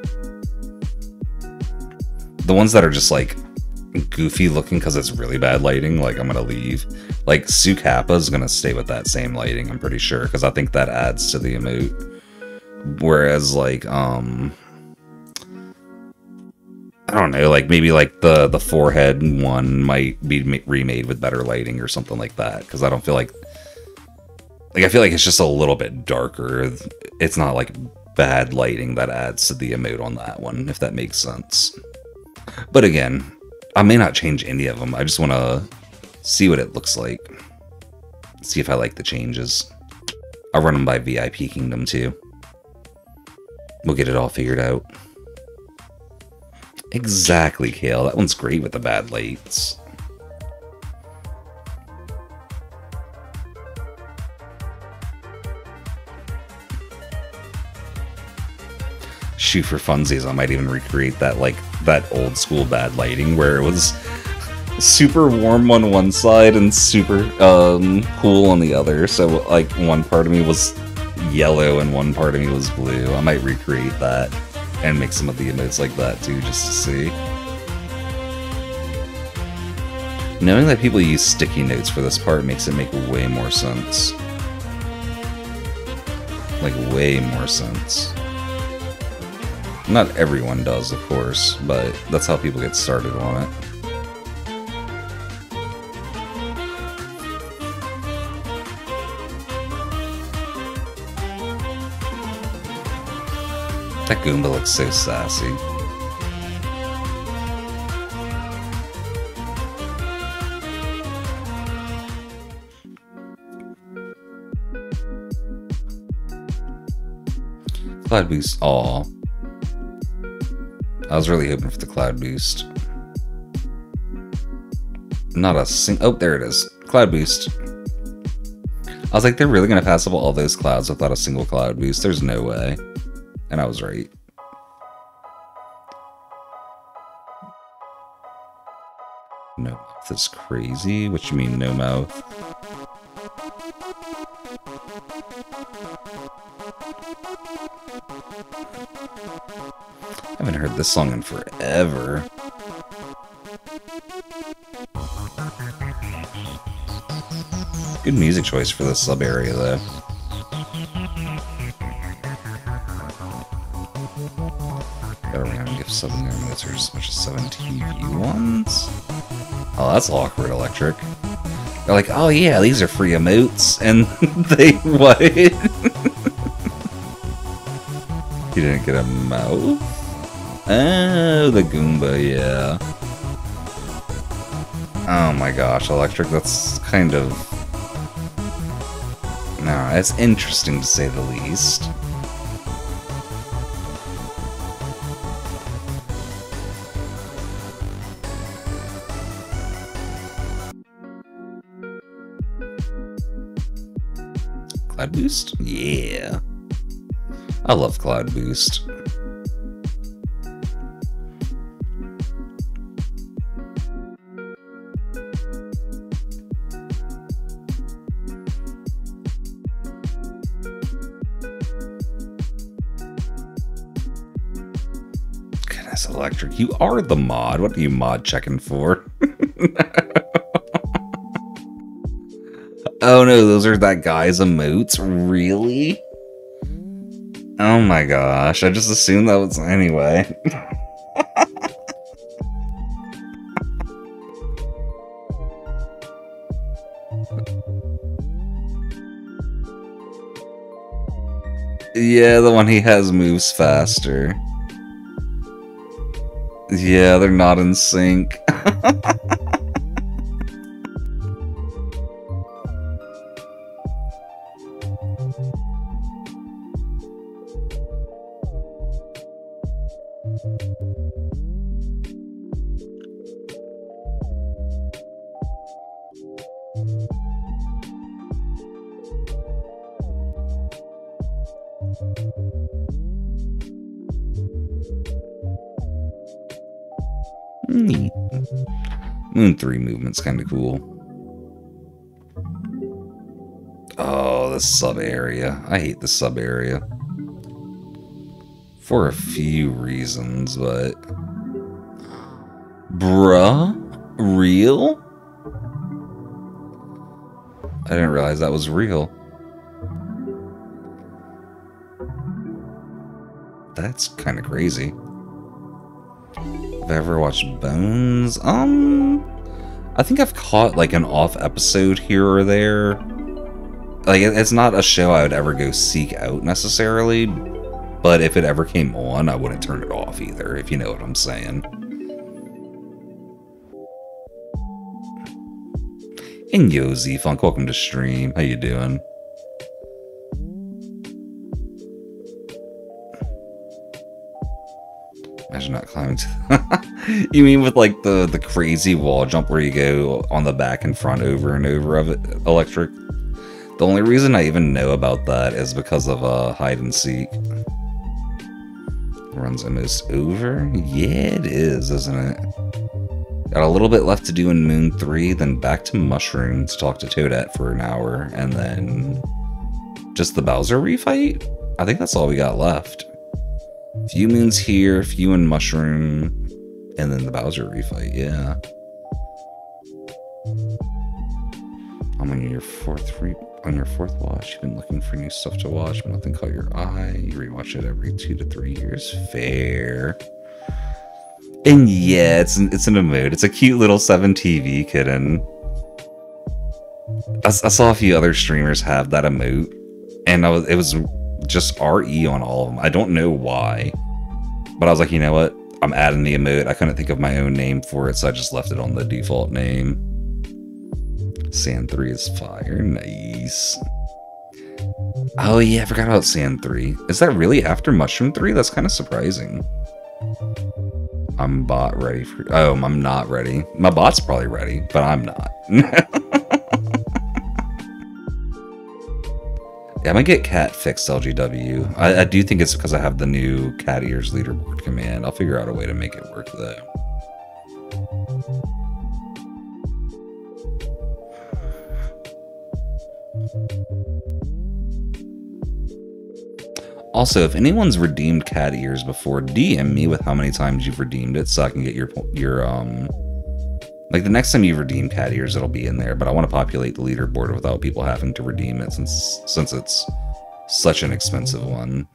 The ones that are just like goofy looking because it's really bad lighting, like, I'm gonna leave. Like, Sukappa's gonna stay with that same lighting, I'm pretty sure, because I think that adds to the emote. Whereas, like, I don't know, like, maybe, like, the forehead one might be remade with better lighting or something like that, because I don't feel like... Like, I feel like it's just a little bit darker. It's not, like, bad lighting that adds to the emote on that one, if that makes sense. But again, I may not change any of them. I just want to see what it looks like. See if I like the changes. I'll run them by VIP Kingdom, too. We'll get it all figured out. Exactly, Kale. That one's great with the bad lights. Shoot for funsies, I might even recreate that, like, that old school bad lighting where it was super warm on one side and super cool on the other. So, like, one part of me was yellow and one part of me was blue. I might recreate that and make some of the emotes like that too, just to see. Knowing that people use sticky notes for this part makes it make way more sense. Like, way more sense. Not everyone does, of course, but that's how people get started on it. That Goomba looks so sassy. Cloud Boost. Aw. I was really hoping for the Cloud Boost. Not a oh, there it is. Cloud Boost. I was like, they're really going to pass up all those clouds without a single Cloud Boost? There's no way. And I was right. No mouth is crazy? What you mean, no mouth? I haven't heard this song in forever. Good music choice for this sub area, though. Gotta random gift sub in there, but there's as much as 7 TV ones. Oh, that's awkward, Electric. They're like, oh yeah, these are free emotes, and they what? You didn't get a mouth? Oh, the Goomba, yeah. Oh my gosh, Electric, that's kind of... No, it's interesting to say the least. Cloud Boost? Yeah. I love Cloud Boost. Goodness, Electric, you are the mod. What are you mod checking for? Oh no, those are that guy's emotes? Really? Oh my gosh, I just assumed that was anyway. Yeah, the one he has moves faster. Yeah, they're not in sync. Neat. Moon 3 movement's kind of cool. Oh, the sub area. I hate the sub area. For a few reasons, but... Bruh? Real? I didn't realize that was real. That's kind of crazy. Have I ever watched Bones? I think I've caught like an off episode here or there. Like, it's not a show I would ever go seek out necessarily, but if it ever came on, I wouldn't turn it off either, if you know what I'm saying. And yo, Z-Funk, welcome to stream. How you doing? Imagine not climbing to... You mean with like the crazy wall jump where you go on the back and front over and over of it, Electric? The only reason I even know about that is because of hide and seek. Run's almost over? Yeah, it is, isn't it? Got a little bit left to do in Moon 3, then back to Mushroom to talk to Toadette for an hour, and then just the Bowser refight? I think that's all we got left. Few moons here, few in Mushroom, and then the Bowser refight, yeah. I'm on your fourth watch. You've been looking for new stuff to watch, but nothing caught your eye. You rewatch it every 2 to 3 years. Fair. And yeah, it's an emote. It's a cute little 7TV kitten. I saw a few other streamers have that emote, and it was just RE on all of them. I don't know why, but I was like, you know what? I'm adding the emote. I couldn't think of my own name for it, so I just left it on the default name. Sand 3 is fire. Nice. Oh yeah, I forgot about Sand 3. Is that really after Mushroom 3? That's kind of surprising. I'm bot ready for... Oh, I'm not ready. My bot's probably ready, but I'm not. Yeah, I might get cat fixed LGW. I do think it's because I have the new cat ears leaderboard command. I'll figure out a way to make it work though. Also, if anyone's redeemed cat ears before, DM me with how many times you've redeemed it so I can get your like the next time you redeem cat ears, it'll be in there, but I want to populate the leaderboard without people having to redeem it since it's such an expensive one.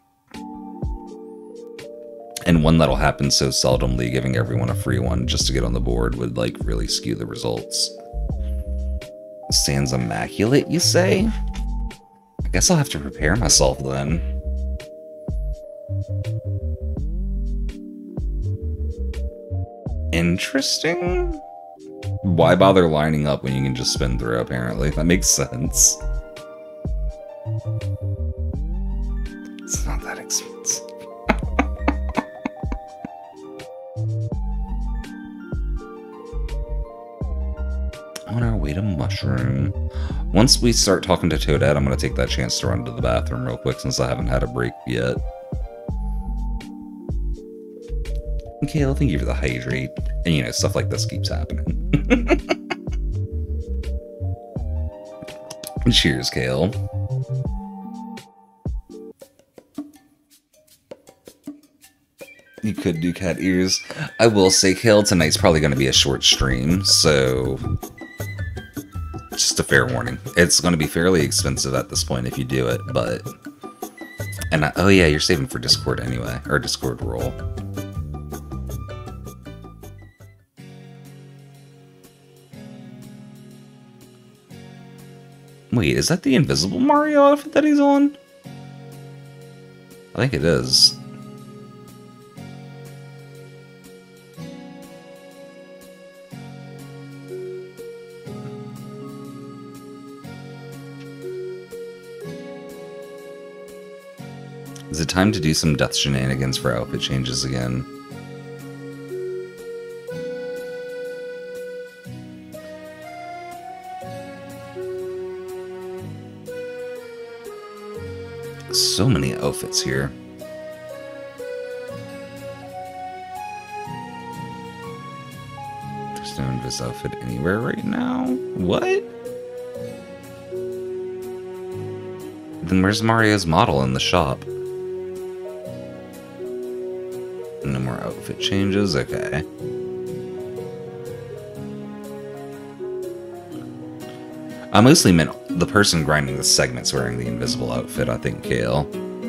And one that'll happen so seldomly, giving everyone a free one just to get on the board would like really skew the results. Sans immaculate, you say? I guess I'll have to prepare myself then. Interesting. Why bother lining up when you can just spin through, apparently? That makes sense. It's not that expensive. On our way to Mushroom. Once we start talking to Toadette, I'm going to take that chance to run to the bathroom real quick since I haven't had a break yet. Kale, thank you for the hydrate. And you know, stuff like this keeps happening. Cheers, Kale. You could do cat ears. I will say, Kale, tonight's probably going to be a short stream, so just a fair warning. It's going to be fairly expensive at this point if you do it, but... And oh yeah, you're saving for Discord anyway, or Discord roll. Wait, is that the invisible Mario outfit that he's on? I think it is. Is it time to do some death shenanigans for outfit changes again? So many outfits here. There's no Invis outfit anywhere right now. What? Then where's Mario's model in the shop? No more outfit changes? Okay. I mostly meant the person grinding the segments wearing the invisible outfit, I think, Kale.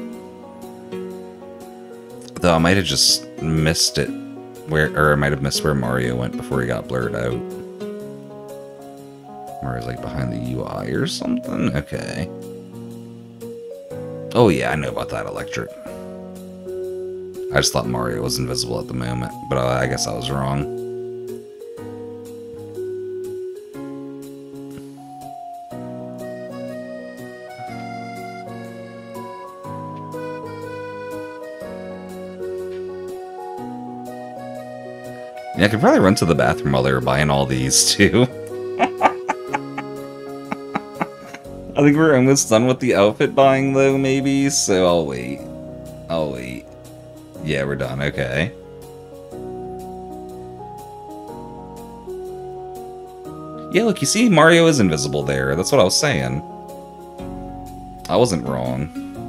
Though I might have just missed it, or I might have missed where Mario went before he got blurred out. Mario's like behind the UI or something? Okay. Oh yeah, I know about that, Electric. I just thought Mario was invisible at the moment, but I guess I was wrong. Yeah, I could probably run to the bathroom while they were buying all these, too. I think we're almost done with the outfit buying, though, maybe, so I'll wait. I'll wait. Yeah, we're done, okay. Yeah, look, you see, Mario is invisible there. That's what I was saying. I wasn't wrong.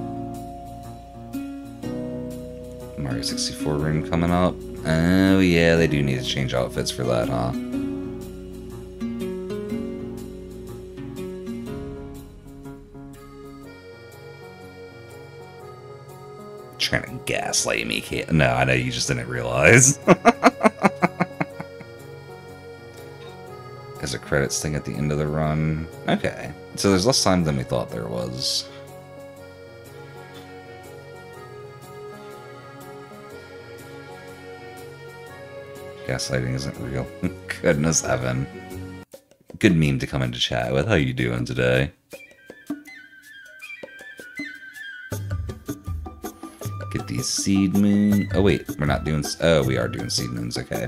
Mario 64 room coming up. Oh, yeah, they do need to change outfits for that, huh? Trying to gaslight me, kid. No, I know you just didn't realize. There's a credits thing at the end of the run. Okay. So there's less time than we thought there was. Gaslighting isn't real. Goodness heaven. Good meme to come into chat with. How you doing today? Get these seed moon. Oh wait, we're not doing. Oh, we are doing seed moons. Okay.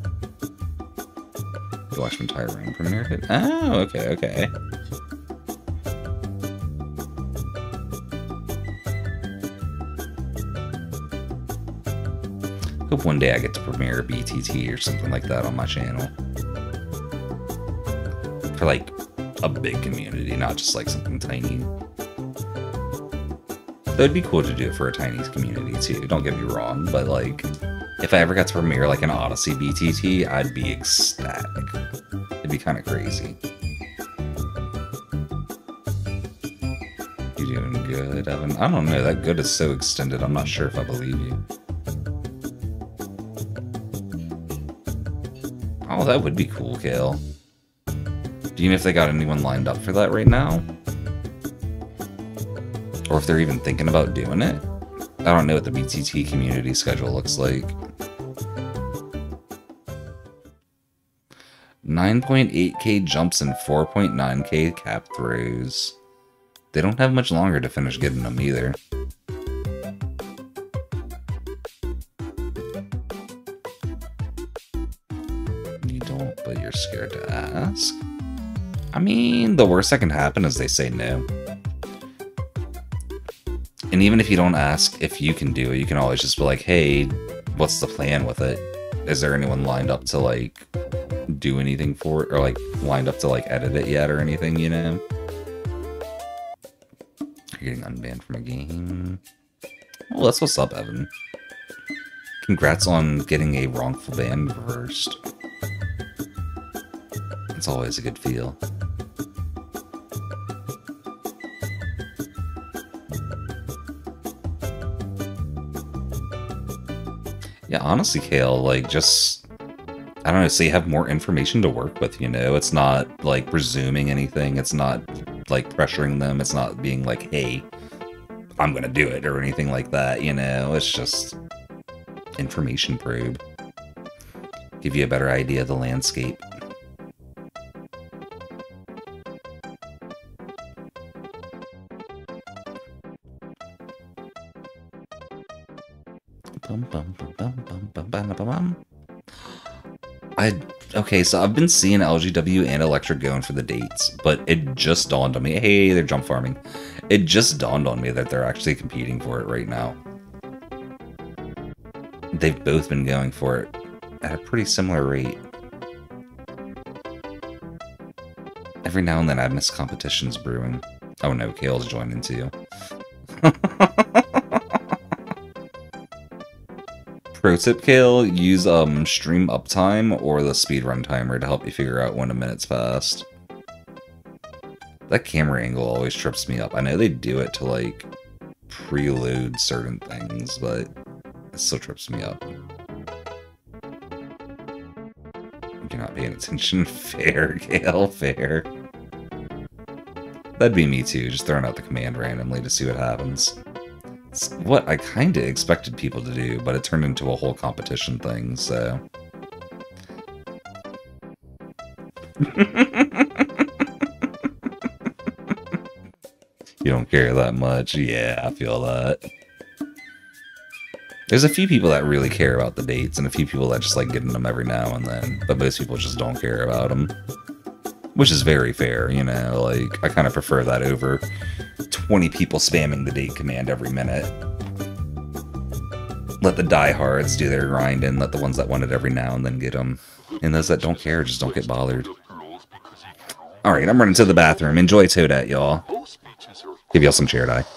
Watch entire rain premiere hit. Oh, okay, okay. Hope one day I get to premiere a BTT or something like that on my channel. For like a big community, not just like something tiny. That'd be cool to do it for a tiny community too, don't get me wrong, but like, if I ever got to premiere like an Odyssey BTT, I'd be ecstatic. It'd be kind of crazy. You doing good, Evan? I don't know, that good is so extended, I'm not sure if I believe you. Oh, that would be cool, Kale. Do you know if they got anyone lined up for that right now? Or if they're even thinking about doing it? I don't know what the BTT community schedule looks like. 9.8k jumps and 4.9k cap throws. They don't have much longer to finish getting them either. You don't, but you're scared to ask. I mean, the worst that can happen is they say no. And even if you don't ask if you can do it, you can always just be like, hey, what's the plan with it? Is there anyone lined up to, like, do anything for it? Or, like, lined up to, like, edit it yet or anything, you know? You're getting unbanned from a game. Well, that's what's up, Evan. Congrats on getting a wrongful ban reversed. It's always a good feel. Yeah, honestly, Kale, like, just, I don't know, so you have more information to work with, you know? It's not, like, presuming anything. It's not, like, pressuring them. It's not being like, hey, I'm gonna do it, or anything like that, you know? It's just information probe. Give you a better idea of the landscape. Okay, so I've been seeing LGW and Electric going for the dates, but it just dawned on me. Hey, they're jump farming. It just dawned on me that they're actually competing for it right now. They've both been going for it at a pretty similar rate. Every now and then I miss competitions brewing. Oh no, Kale's joining too. Pro tip, Kale, use stream uptime or the speedrun timer to help you figure out when a minute's passed. That camera angle always trips me up. I know they do it to, like, preload certain things, but it still trips me up. You're not paying attention. Fair, Kale, fair. That'd be me too, just throwing out the command randomly to see what happens. It's what I kinda expected people to do, but it turned into a whole competition thing, so... You don't care that much. Yeah, I feel that. There's a few people that really care about the dates, and a few people that just like getting them every now and then, but most people just don't care about them. Which is very fair, you know, like, I kind of prefer that over 20 people spamming the date command every minute. Let the diehards do their grind, and let the ones that want it every now and then get them. And those that don't care, just don't get bothered. Alright, I'm running to the bathroom. Enjoy Toadette, y'all. Give y'all some chair dye.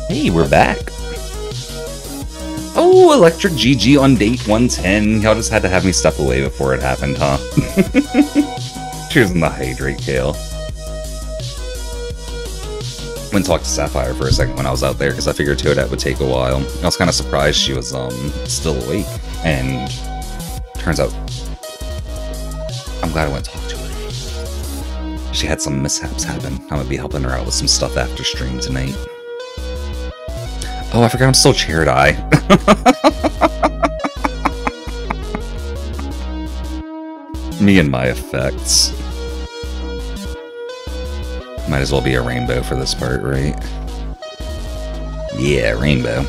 Hey, we're back. Oh, Electric GG on date 110. Y'all just had to have me step away before it happened, huh? Cheers on the hydrate, Kale. Went and talked to Sapphire for a second when I was out there because I figured Toadette would take a while. I was kind of surprised she was still awake, and turns out I'm glad I went and talked to her. She had some mishaps happen. I'm gonna be helping her out with some stuff after stream tonight. Oh, I forgot I'm still Chair Eye. Me and my effects. Might as well be a rainbow for this part, right? Yeah, rainbow.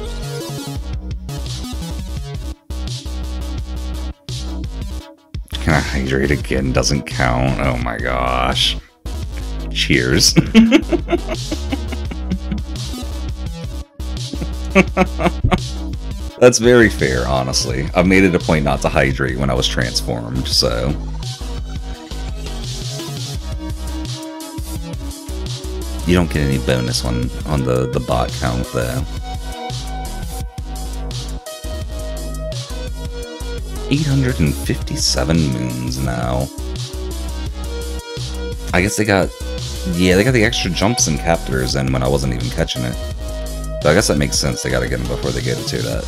Can I hydrate again? Doesn't count. Oh my gosh. Cheers. That's very fair, honestly. I've made it a point not to hydrate when I was transformed, so... You don't get any bonus on the bot count, though. 857 moons now. I guess they got... Yeah, they got the extra jumps and captors in when I wasn't even catching it. So I guess that makes sense. They gotta get them before they get to that.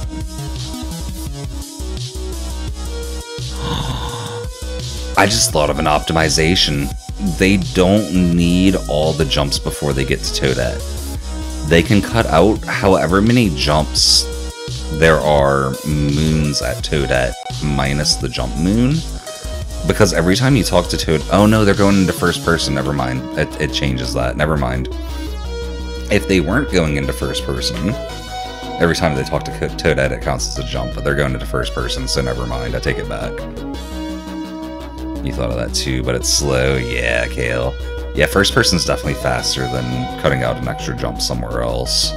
I just thought of an optimization. They don't need all the jumps before they get to Toadette. They can cut out however many jumps there are moons at Toadette minus the jump moon. Because every time you talk to Toad... Oh no, they're going into first person. Never mind. It changes that. Never mind. If they weren't going into first person, every time they talk to Toadette, it counts as a jump. But they're going into first person, so never mind. I take it back. You thought of that too, but it's slow. Yeah, Kale. Yeah, first person's definitely faster than cutting out an extra jump somewhere else.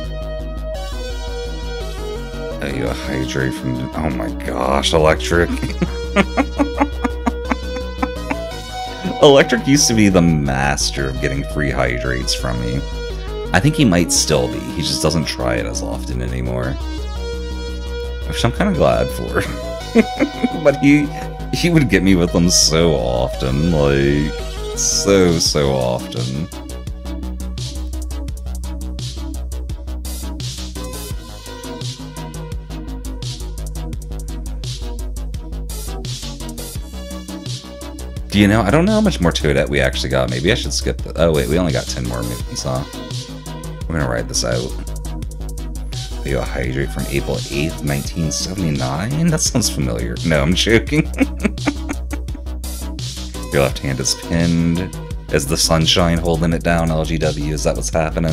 Oh, you a hydrate from... Oh my gosh, Electric. Electric used to be the master of getting free hydrates from me. I think he might still be. He just doesn't try it as often anymore. Which I'm kind of glad for. But he would get me with them so often, like, so often. Do you know? I don't know how much more Toadette we actually got. Maybe I should skip the... Oh wait, we only got 10 more moons, huh? We're gonna ride this out. You a hydrate from April 8th, 1979? That sounds familiar. No, I'm joking. Your left hand is pinned. Is the sunshine holding it down, LGW? Is that what's happening?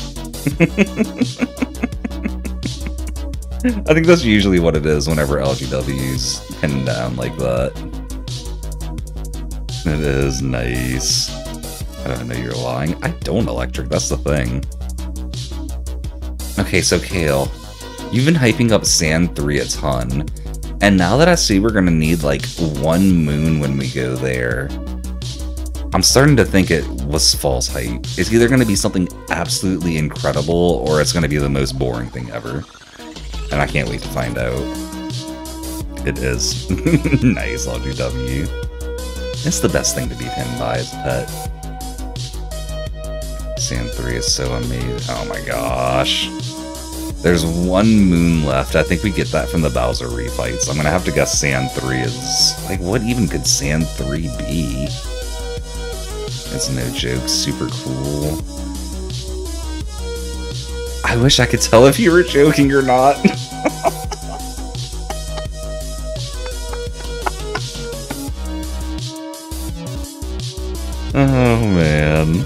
I think that's usually what it is whenever LGW's pinned down like that. It is nice. I don't know you're lying. I don't, Electric, that's the thing. Okay, so Kale, you've been hyping up Sand 3 a ton, and now that I see we're gonna need like one moon when we go there, I'm starting to think it was false hype. It's either gonna be something absolutely incredible, or it's gonna be the most boring thing ever. And I can't wait to find out. It is. Nice, LGW. It's the best thing to be pinned by as a pet. Sand 3 is so amazing. Oh my gosh. There's one moon left. I think we get that from the Bowser refight, so I'm gonna have to guess Sand 3 is... Like, what even could Sand 3 be? It's no joke. Super cool. I wish I could tell if you were joking or not. Oh, man.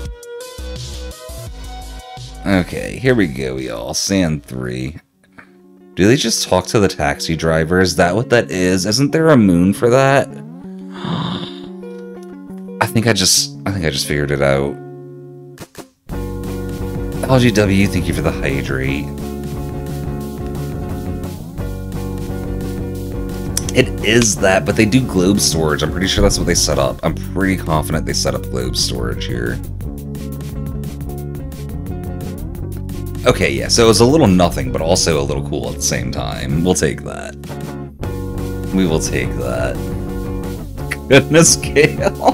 Okay, here we go, y'all. Sand 3. Do they just talk to the taxi driver? Is that what that is? Isn't there a moon for that? I think I just figured it out. LGW, thank you for the hydrate. It is that, but they do globe storage. I'm pretty sure that's what they set up. I'm pretty confident they set up globe storage here. Okay, yeah, so it was a little nothing, but also a little cool at the same time. We'll take that. We will take that. Goodness, Gale.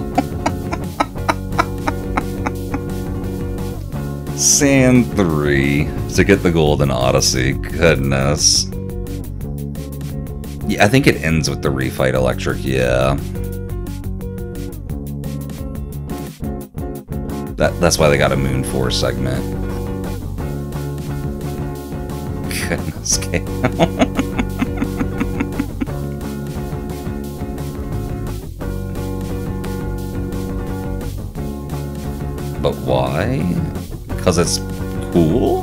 Sand 3 to get the Golden Odyssey. Goodness. Yeah, I think it ends with the refight electric, yeah. That's why they got a Moon 4 segment. Goodness, Gale. But why? Because it's cool?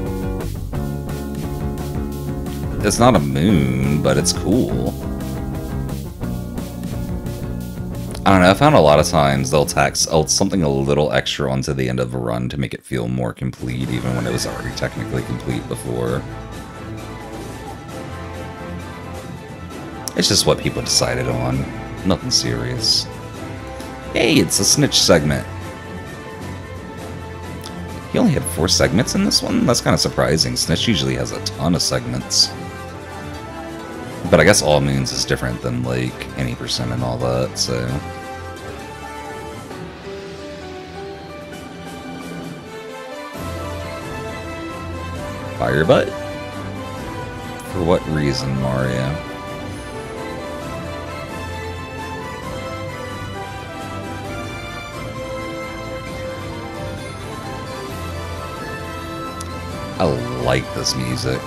It's not a moon, but it's cool. I don't know, I found a lot of times they'll tack something a little extra onto the end of a run to make it feel more complete, even when it was already technically complete before. It's just what people decided on. Nothing serious. Hey, it's a Snitch segment. He only had 4 segments in this one? That's kind of surprising. Snitch usually has a ton of segments. But I guess All Moons is different than, like, any percent and all that, so... Firebutt? For what reason, Mario? I like this music.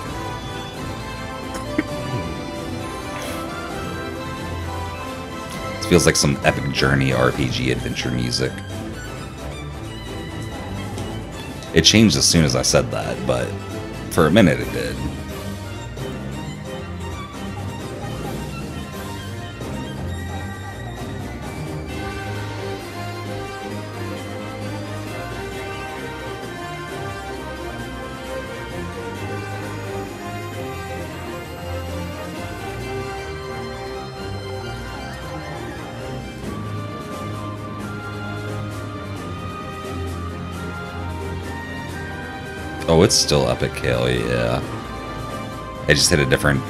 It feels like some epic journey RPG adventure music. It changed as soon as I said that, but for a minute it did. Oh, it's still epic, Kale, yeah. I just hit a different,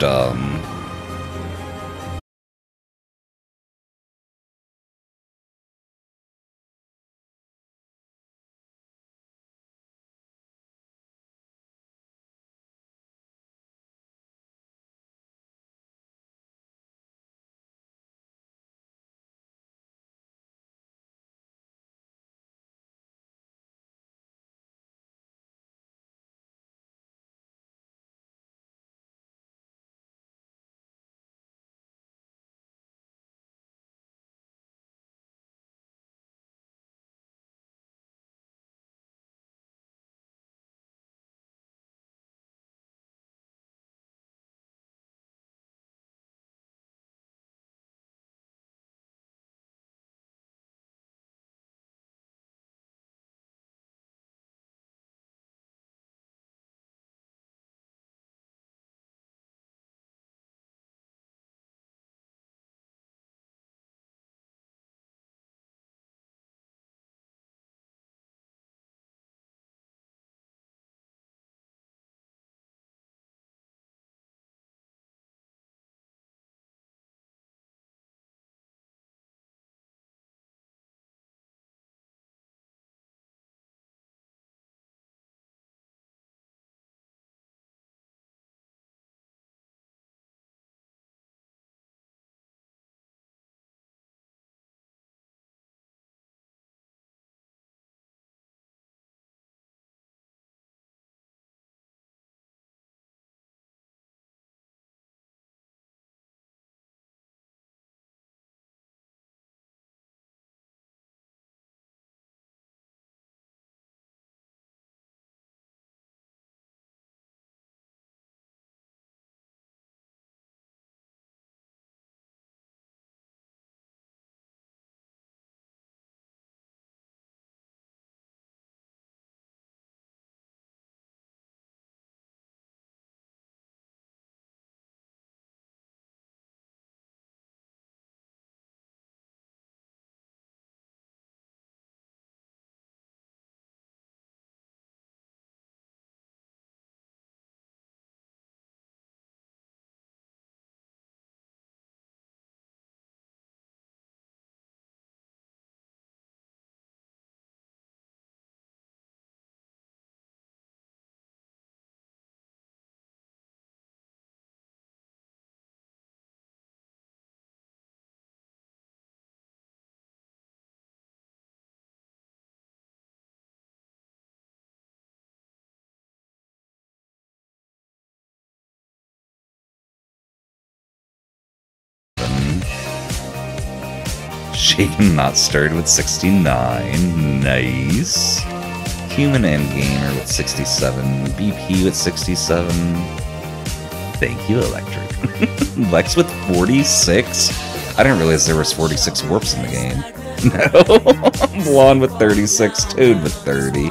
Shaken Not Stirred with 69. Nice. Human Endgamer with 67. BP with 67. Thank you, Electric. Lex with 46. I didn't realize there was 46 warps in the game. No. Blonde with 36. Toad with 30.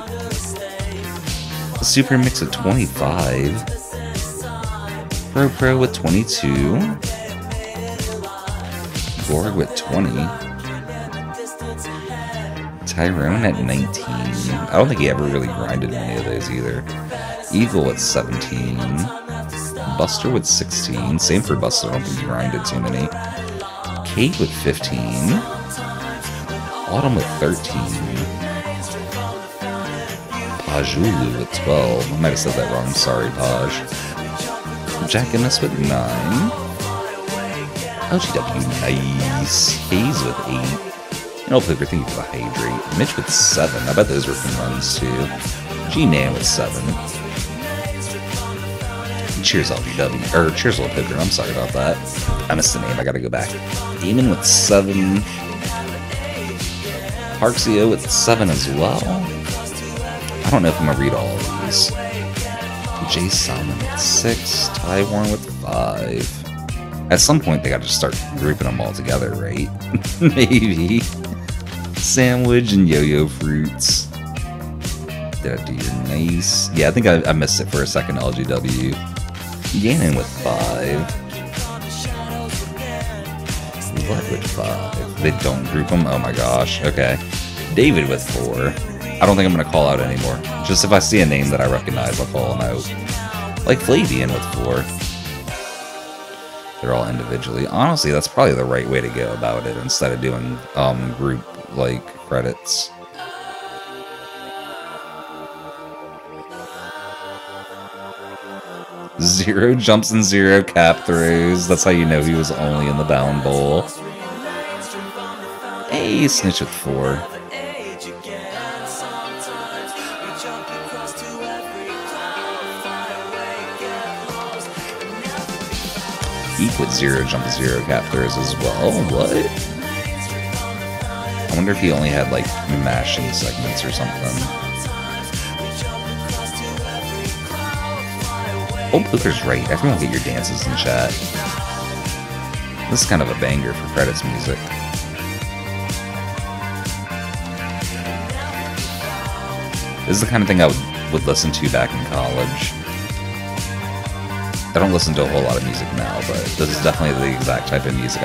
Super Mix with 25. Pro with 22. Gorg with 20. Tyrone at 19. I don't think he ever really grinded many of those either. Eagle at 17. Buster with 16. Same for Buster, I don't think he grinded too many. Kate with 15. Autumn with 13. Pajulu with 12. I might have said that wrong. Sorry, Paj. Jack Innes with 9. LGW, nice. Hayes with 8. And I'll Poker, thank you for the hydrate. Mitch with 7. I bet those were from runs too. G-Man with 7. Cheers, LGW. Or Cheers, Little Poker. I'm sorry about that. I missed the name. I gotta go back. Demon with 7. Parksio with 7 as well. I don't know if I'm gonna read all of these. Jay Salmon with 6. Taiwan with 5. At some point, they gotta just start grouping them all together, right? Maybe. Sandwich and Yo-Yo Fruits. Did I do your nice? Yeah, I think I missed it for a second, LGW. Ganon with 5. What with 5? They don't group them? Oh my gosh. Okay. David with 4. I don't think I'm going to call out anymore. Just if I see a name that I recognize, I'll call them out. Like Flavian with 4. They're all individually. Honestly, that's probably the right way to go about it instead of doing group like credits. Zero jumps and 0 cap throws. That's how you know he was only in the down bowl. Hey, Snitch with 4. Eek with 0 jump 0 cap throws as well. What? I wonder if he only had like mashing segments or something. Oh, Poker's right. Everyone get your dances in chat. This is kind of a banger for credits music. This is the kind of thing I would listen to back in college. I don't listen to a whole lot of music now, but this is definitely the exact type of music I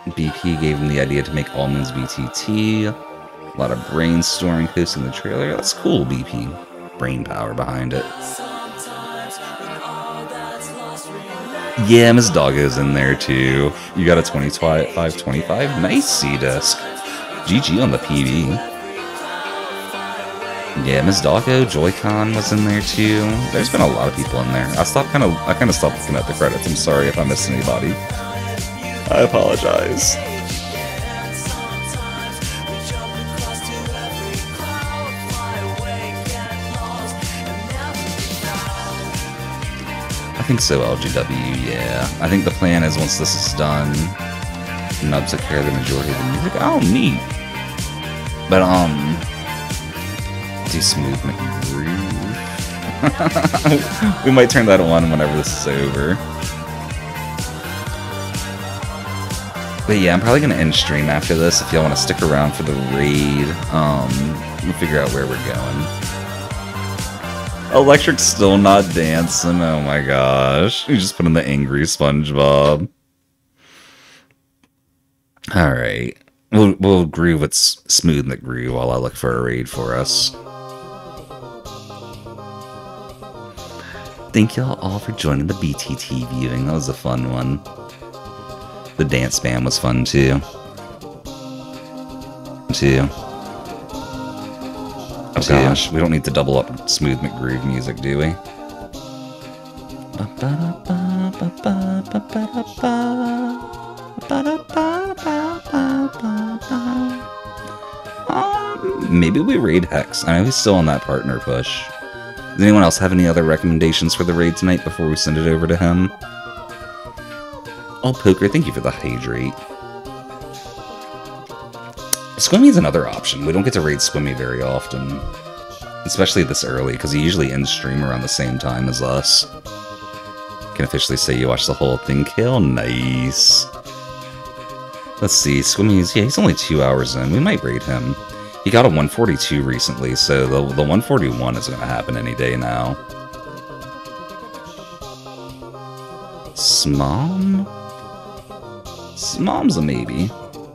BP gave him the idea to make Almonds BTT. A lot of brainstorming hosting the trailer. That's cool, BP. Brain power behind it. Yeah, Miss Doggo's in there too. You got a 2525. Nice C-Disc. GG on the PB. Yeah, Miss Doggo, Joy-Con was in there too. There's been a lot of people in there. I kind of stopped looking at the credits. I'm sorry if I missed anybody. I apologize. I think so, LGW, yeah. I think the plan is once this is done, Nubs will carry the majority of the music. Oh, neat. But, do Smooth McGroove. We might turn that on whenever this is over. But yeah, I'm probably going to end stream after this. If y'all want to stick around for the raid, we'll figure out where we're going. Electric's still not dancing. Oh my gosh. You just put in the angry SpongeBob. Alright. We'll groove with Smooth McGroove while I look for a raid for us. Thank y'all all for joining the BTT viewing. That was a fun one. The dance band was fun too. Oh gosh, we don't need to double up Smooth McGroove music, do we? Maybe we raid Hex. I know he's still on that partner push. Does anyone else have any other recommendations for the raid tonight before we send it over to him? Oh, Poker, thank you for the hydrate. Squimmy another option. We don't get to raid Squimmy very often. Especially this early, because he usually ends stream around the same time as us. Can officially say you watched the whole thing, Kale? Nice. Let's see, Squimmy's, yeah, he's only 2 hours in. We might raid him. He got a 142 recently, so the 141 is going to happen any day now. Smom? Smom's a maybe.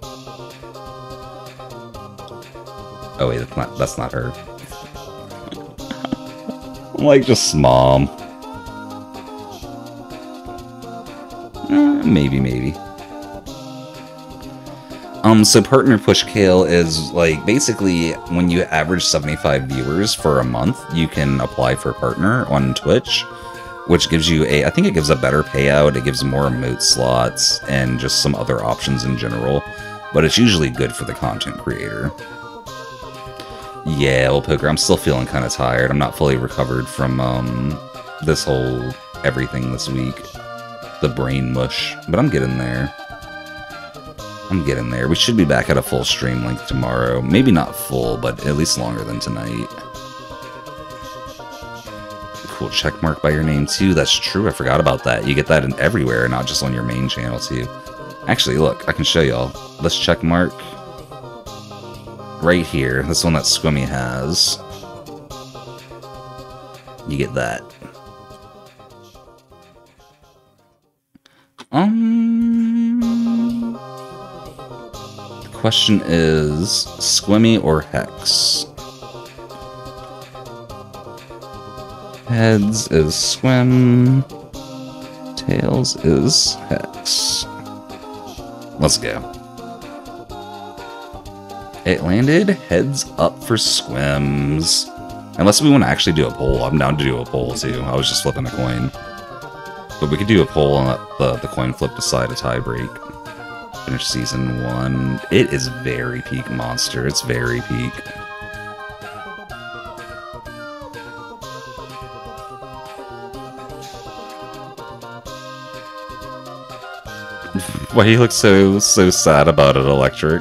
Oh wait, that's not her. I'm like, just Smom. Maybe. So Partner Push Kale is, like, basically, when you average 75 viewers for a month, you can apply for Partner on Twitch, which gives you I think it gives a better payout, it gives more emote slots, and just some other options in general, but it's usually good for the content creator. Yeah, well, Poker, I'm still feeling kind of tired. I'm not fully recovered from, this whole everything this week. The brain mush, but I'm getting there. We should be back at a full stream length tomorrow. Maybe not full, but at least longer than tonight. Cool check mark by your name, too. That's true, I forgot about that. You get that in everywhere, not just on your main channel, too. Actually, look, I can show y'all. This check mark. Right here. This one that Squimmy has. You get that. The question is, Squimmy or Hex? Heads is Squim. Tails is Hex. Let's go. It landed heads up for Squims. Unless we want to actually do a poll. I'm down to do a poll too. I was just flipping a coin. But we could do a poll and let the coin flip decide a tie break. Finish season 1. It is very peak monster. It's very peak. Why you look so sad about it, Electric?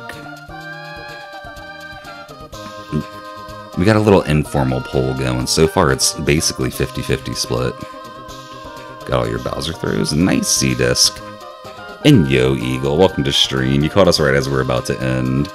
We got a little informal poll going. So far, it's basically 50-50 split. Got all your Bowser throws. Nice C-Disc. And yo, Eagle, welcome to stream. You caught us right as we're about to end.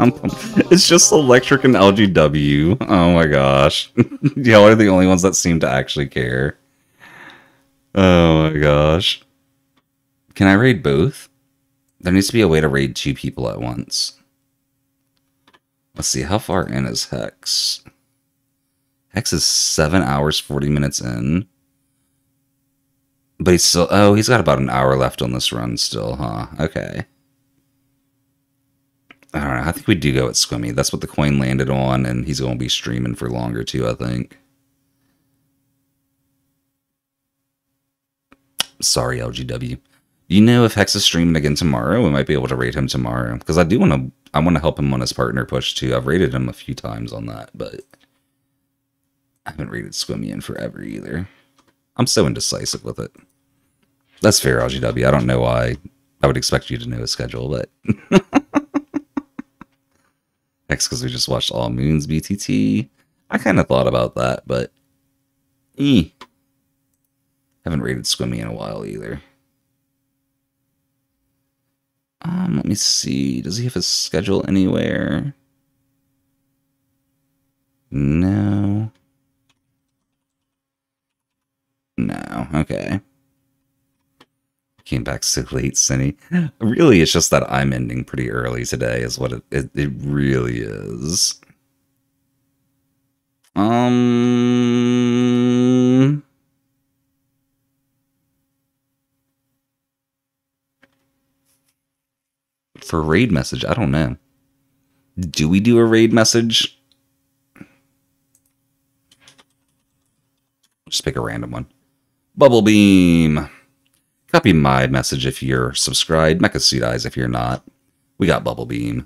It's just Electric and LGW. Oh my gosh. Y'all are the only ones that seem to actually care. Oh my gosh. Can I raid both? There needs to be a way to raid 2 people at once. Let's see, how far in is Hex? Hex is 7 hours, 40 minutes in. But he's still... Oh, he's got about an hour left on this run still, huh? Okay. I don't know. I think we do go at Squimmy. That's what the coin landed on, and he's going to be streaming for longer, too, I think. Sorry, LGW. You know, if Hex is streaming again tomorrow, we might be able to raid him tomorrow. Because I want to help him on his partner push, too. I've raided him a few times on that, but I haven't raided Squimmy in forever, either. I'm so indecisive with it. That's fair, LGW. I don't know why I would expect you to know his schedule, but... Hex, because we just watched All Moons BTT. I kind of thought about that, but... Haven't raided Squimmy in a while, either. Let me see. Does he have his schedule anywhere? No. No. Okay. Came back so late, Cindy. Really, it's just that I'm ending pretty early today is what it really is. For raid message, I don't know. Do we do a raid message? Just pick a random one. Bubble Beam. Copy my message if you're subscribed. Mecha Suit Eyes if you're not. We got Bubble Beam.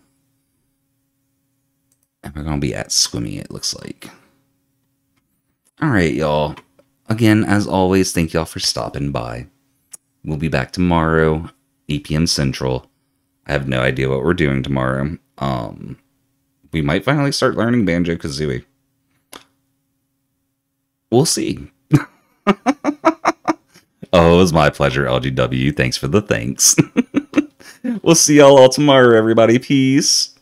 And we're going to be at Squimmy, it looks like. Alright, y'all. Again, as always, thank y'all for stopping by. We'll be back tomorrow, 8 p.m. Central. I have no idea what we're doing tomorrow. We might finally start learning Banjo-Kazooie. We'll see. Oh, it was my pleasure, LGW. Thanks for the thanks. We'll see y'all all tomorrow, everybody. Peace.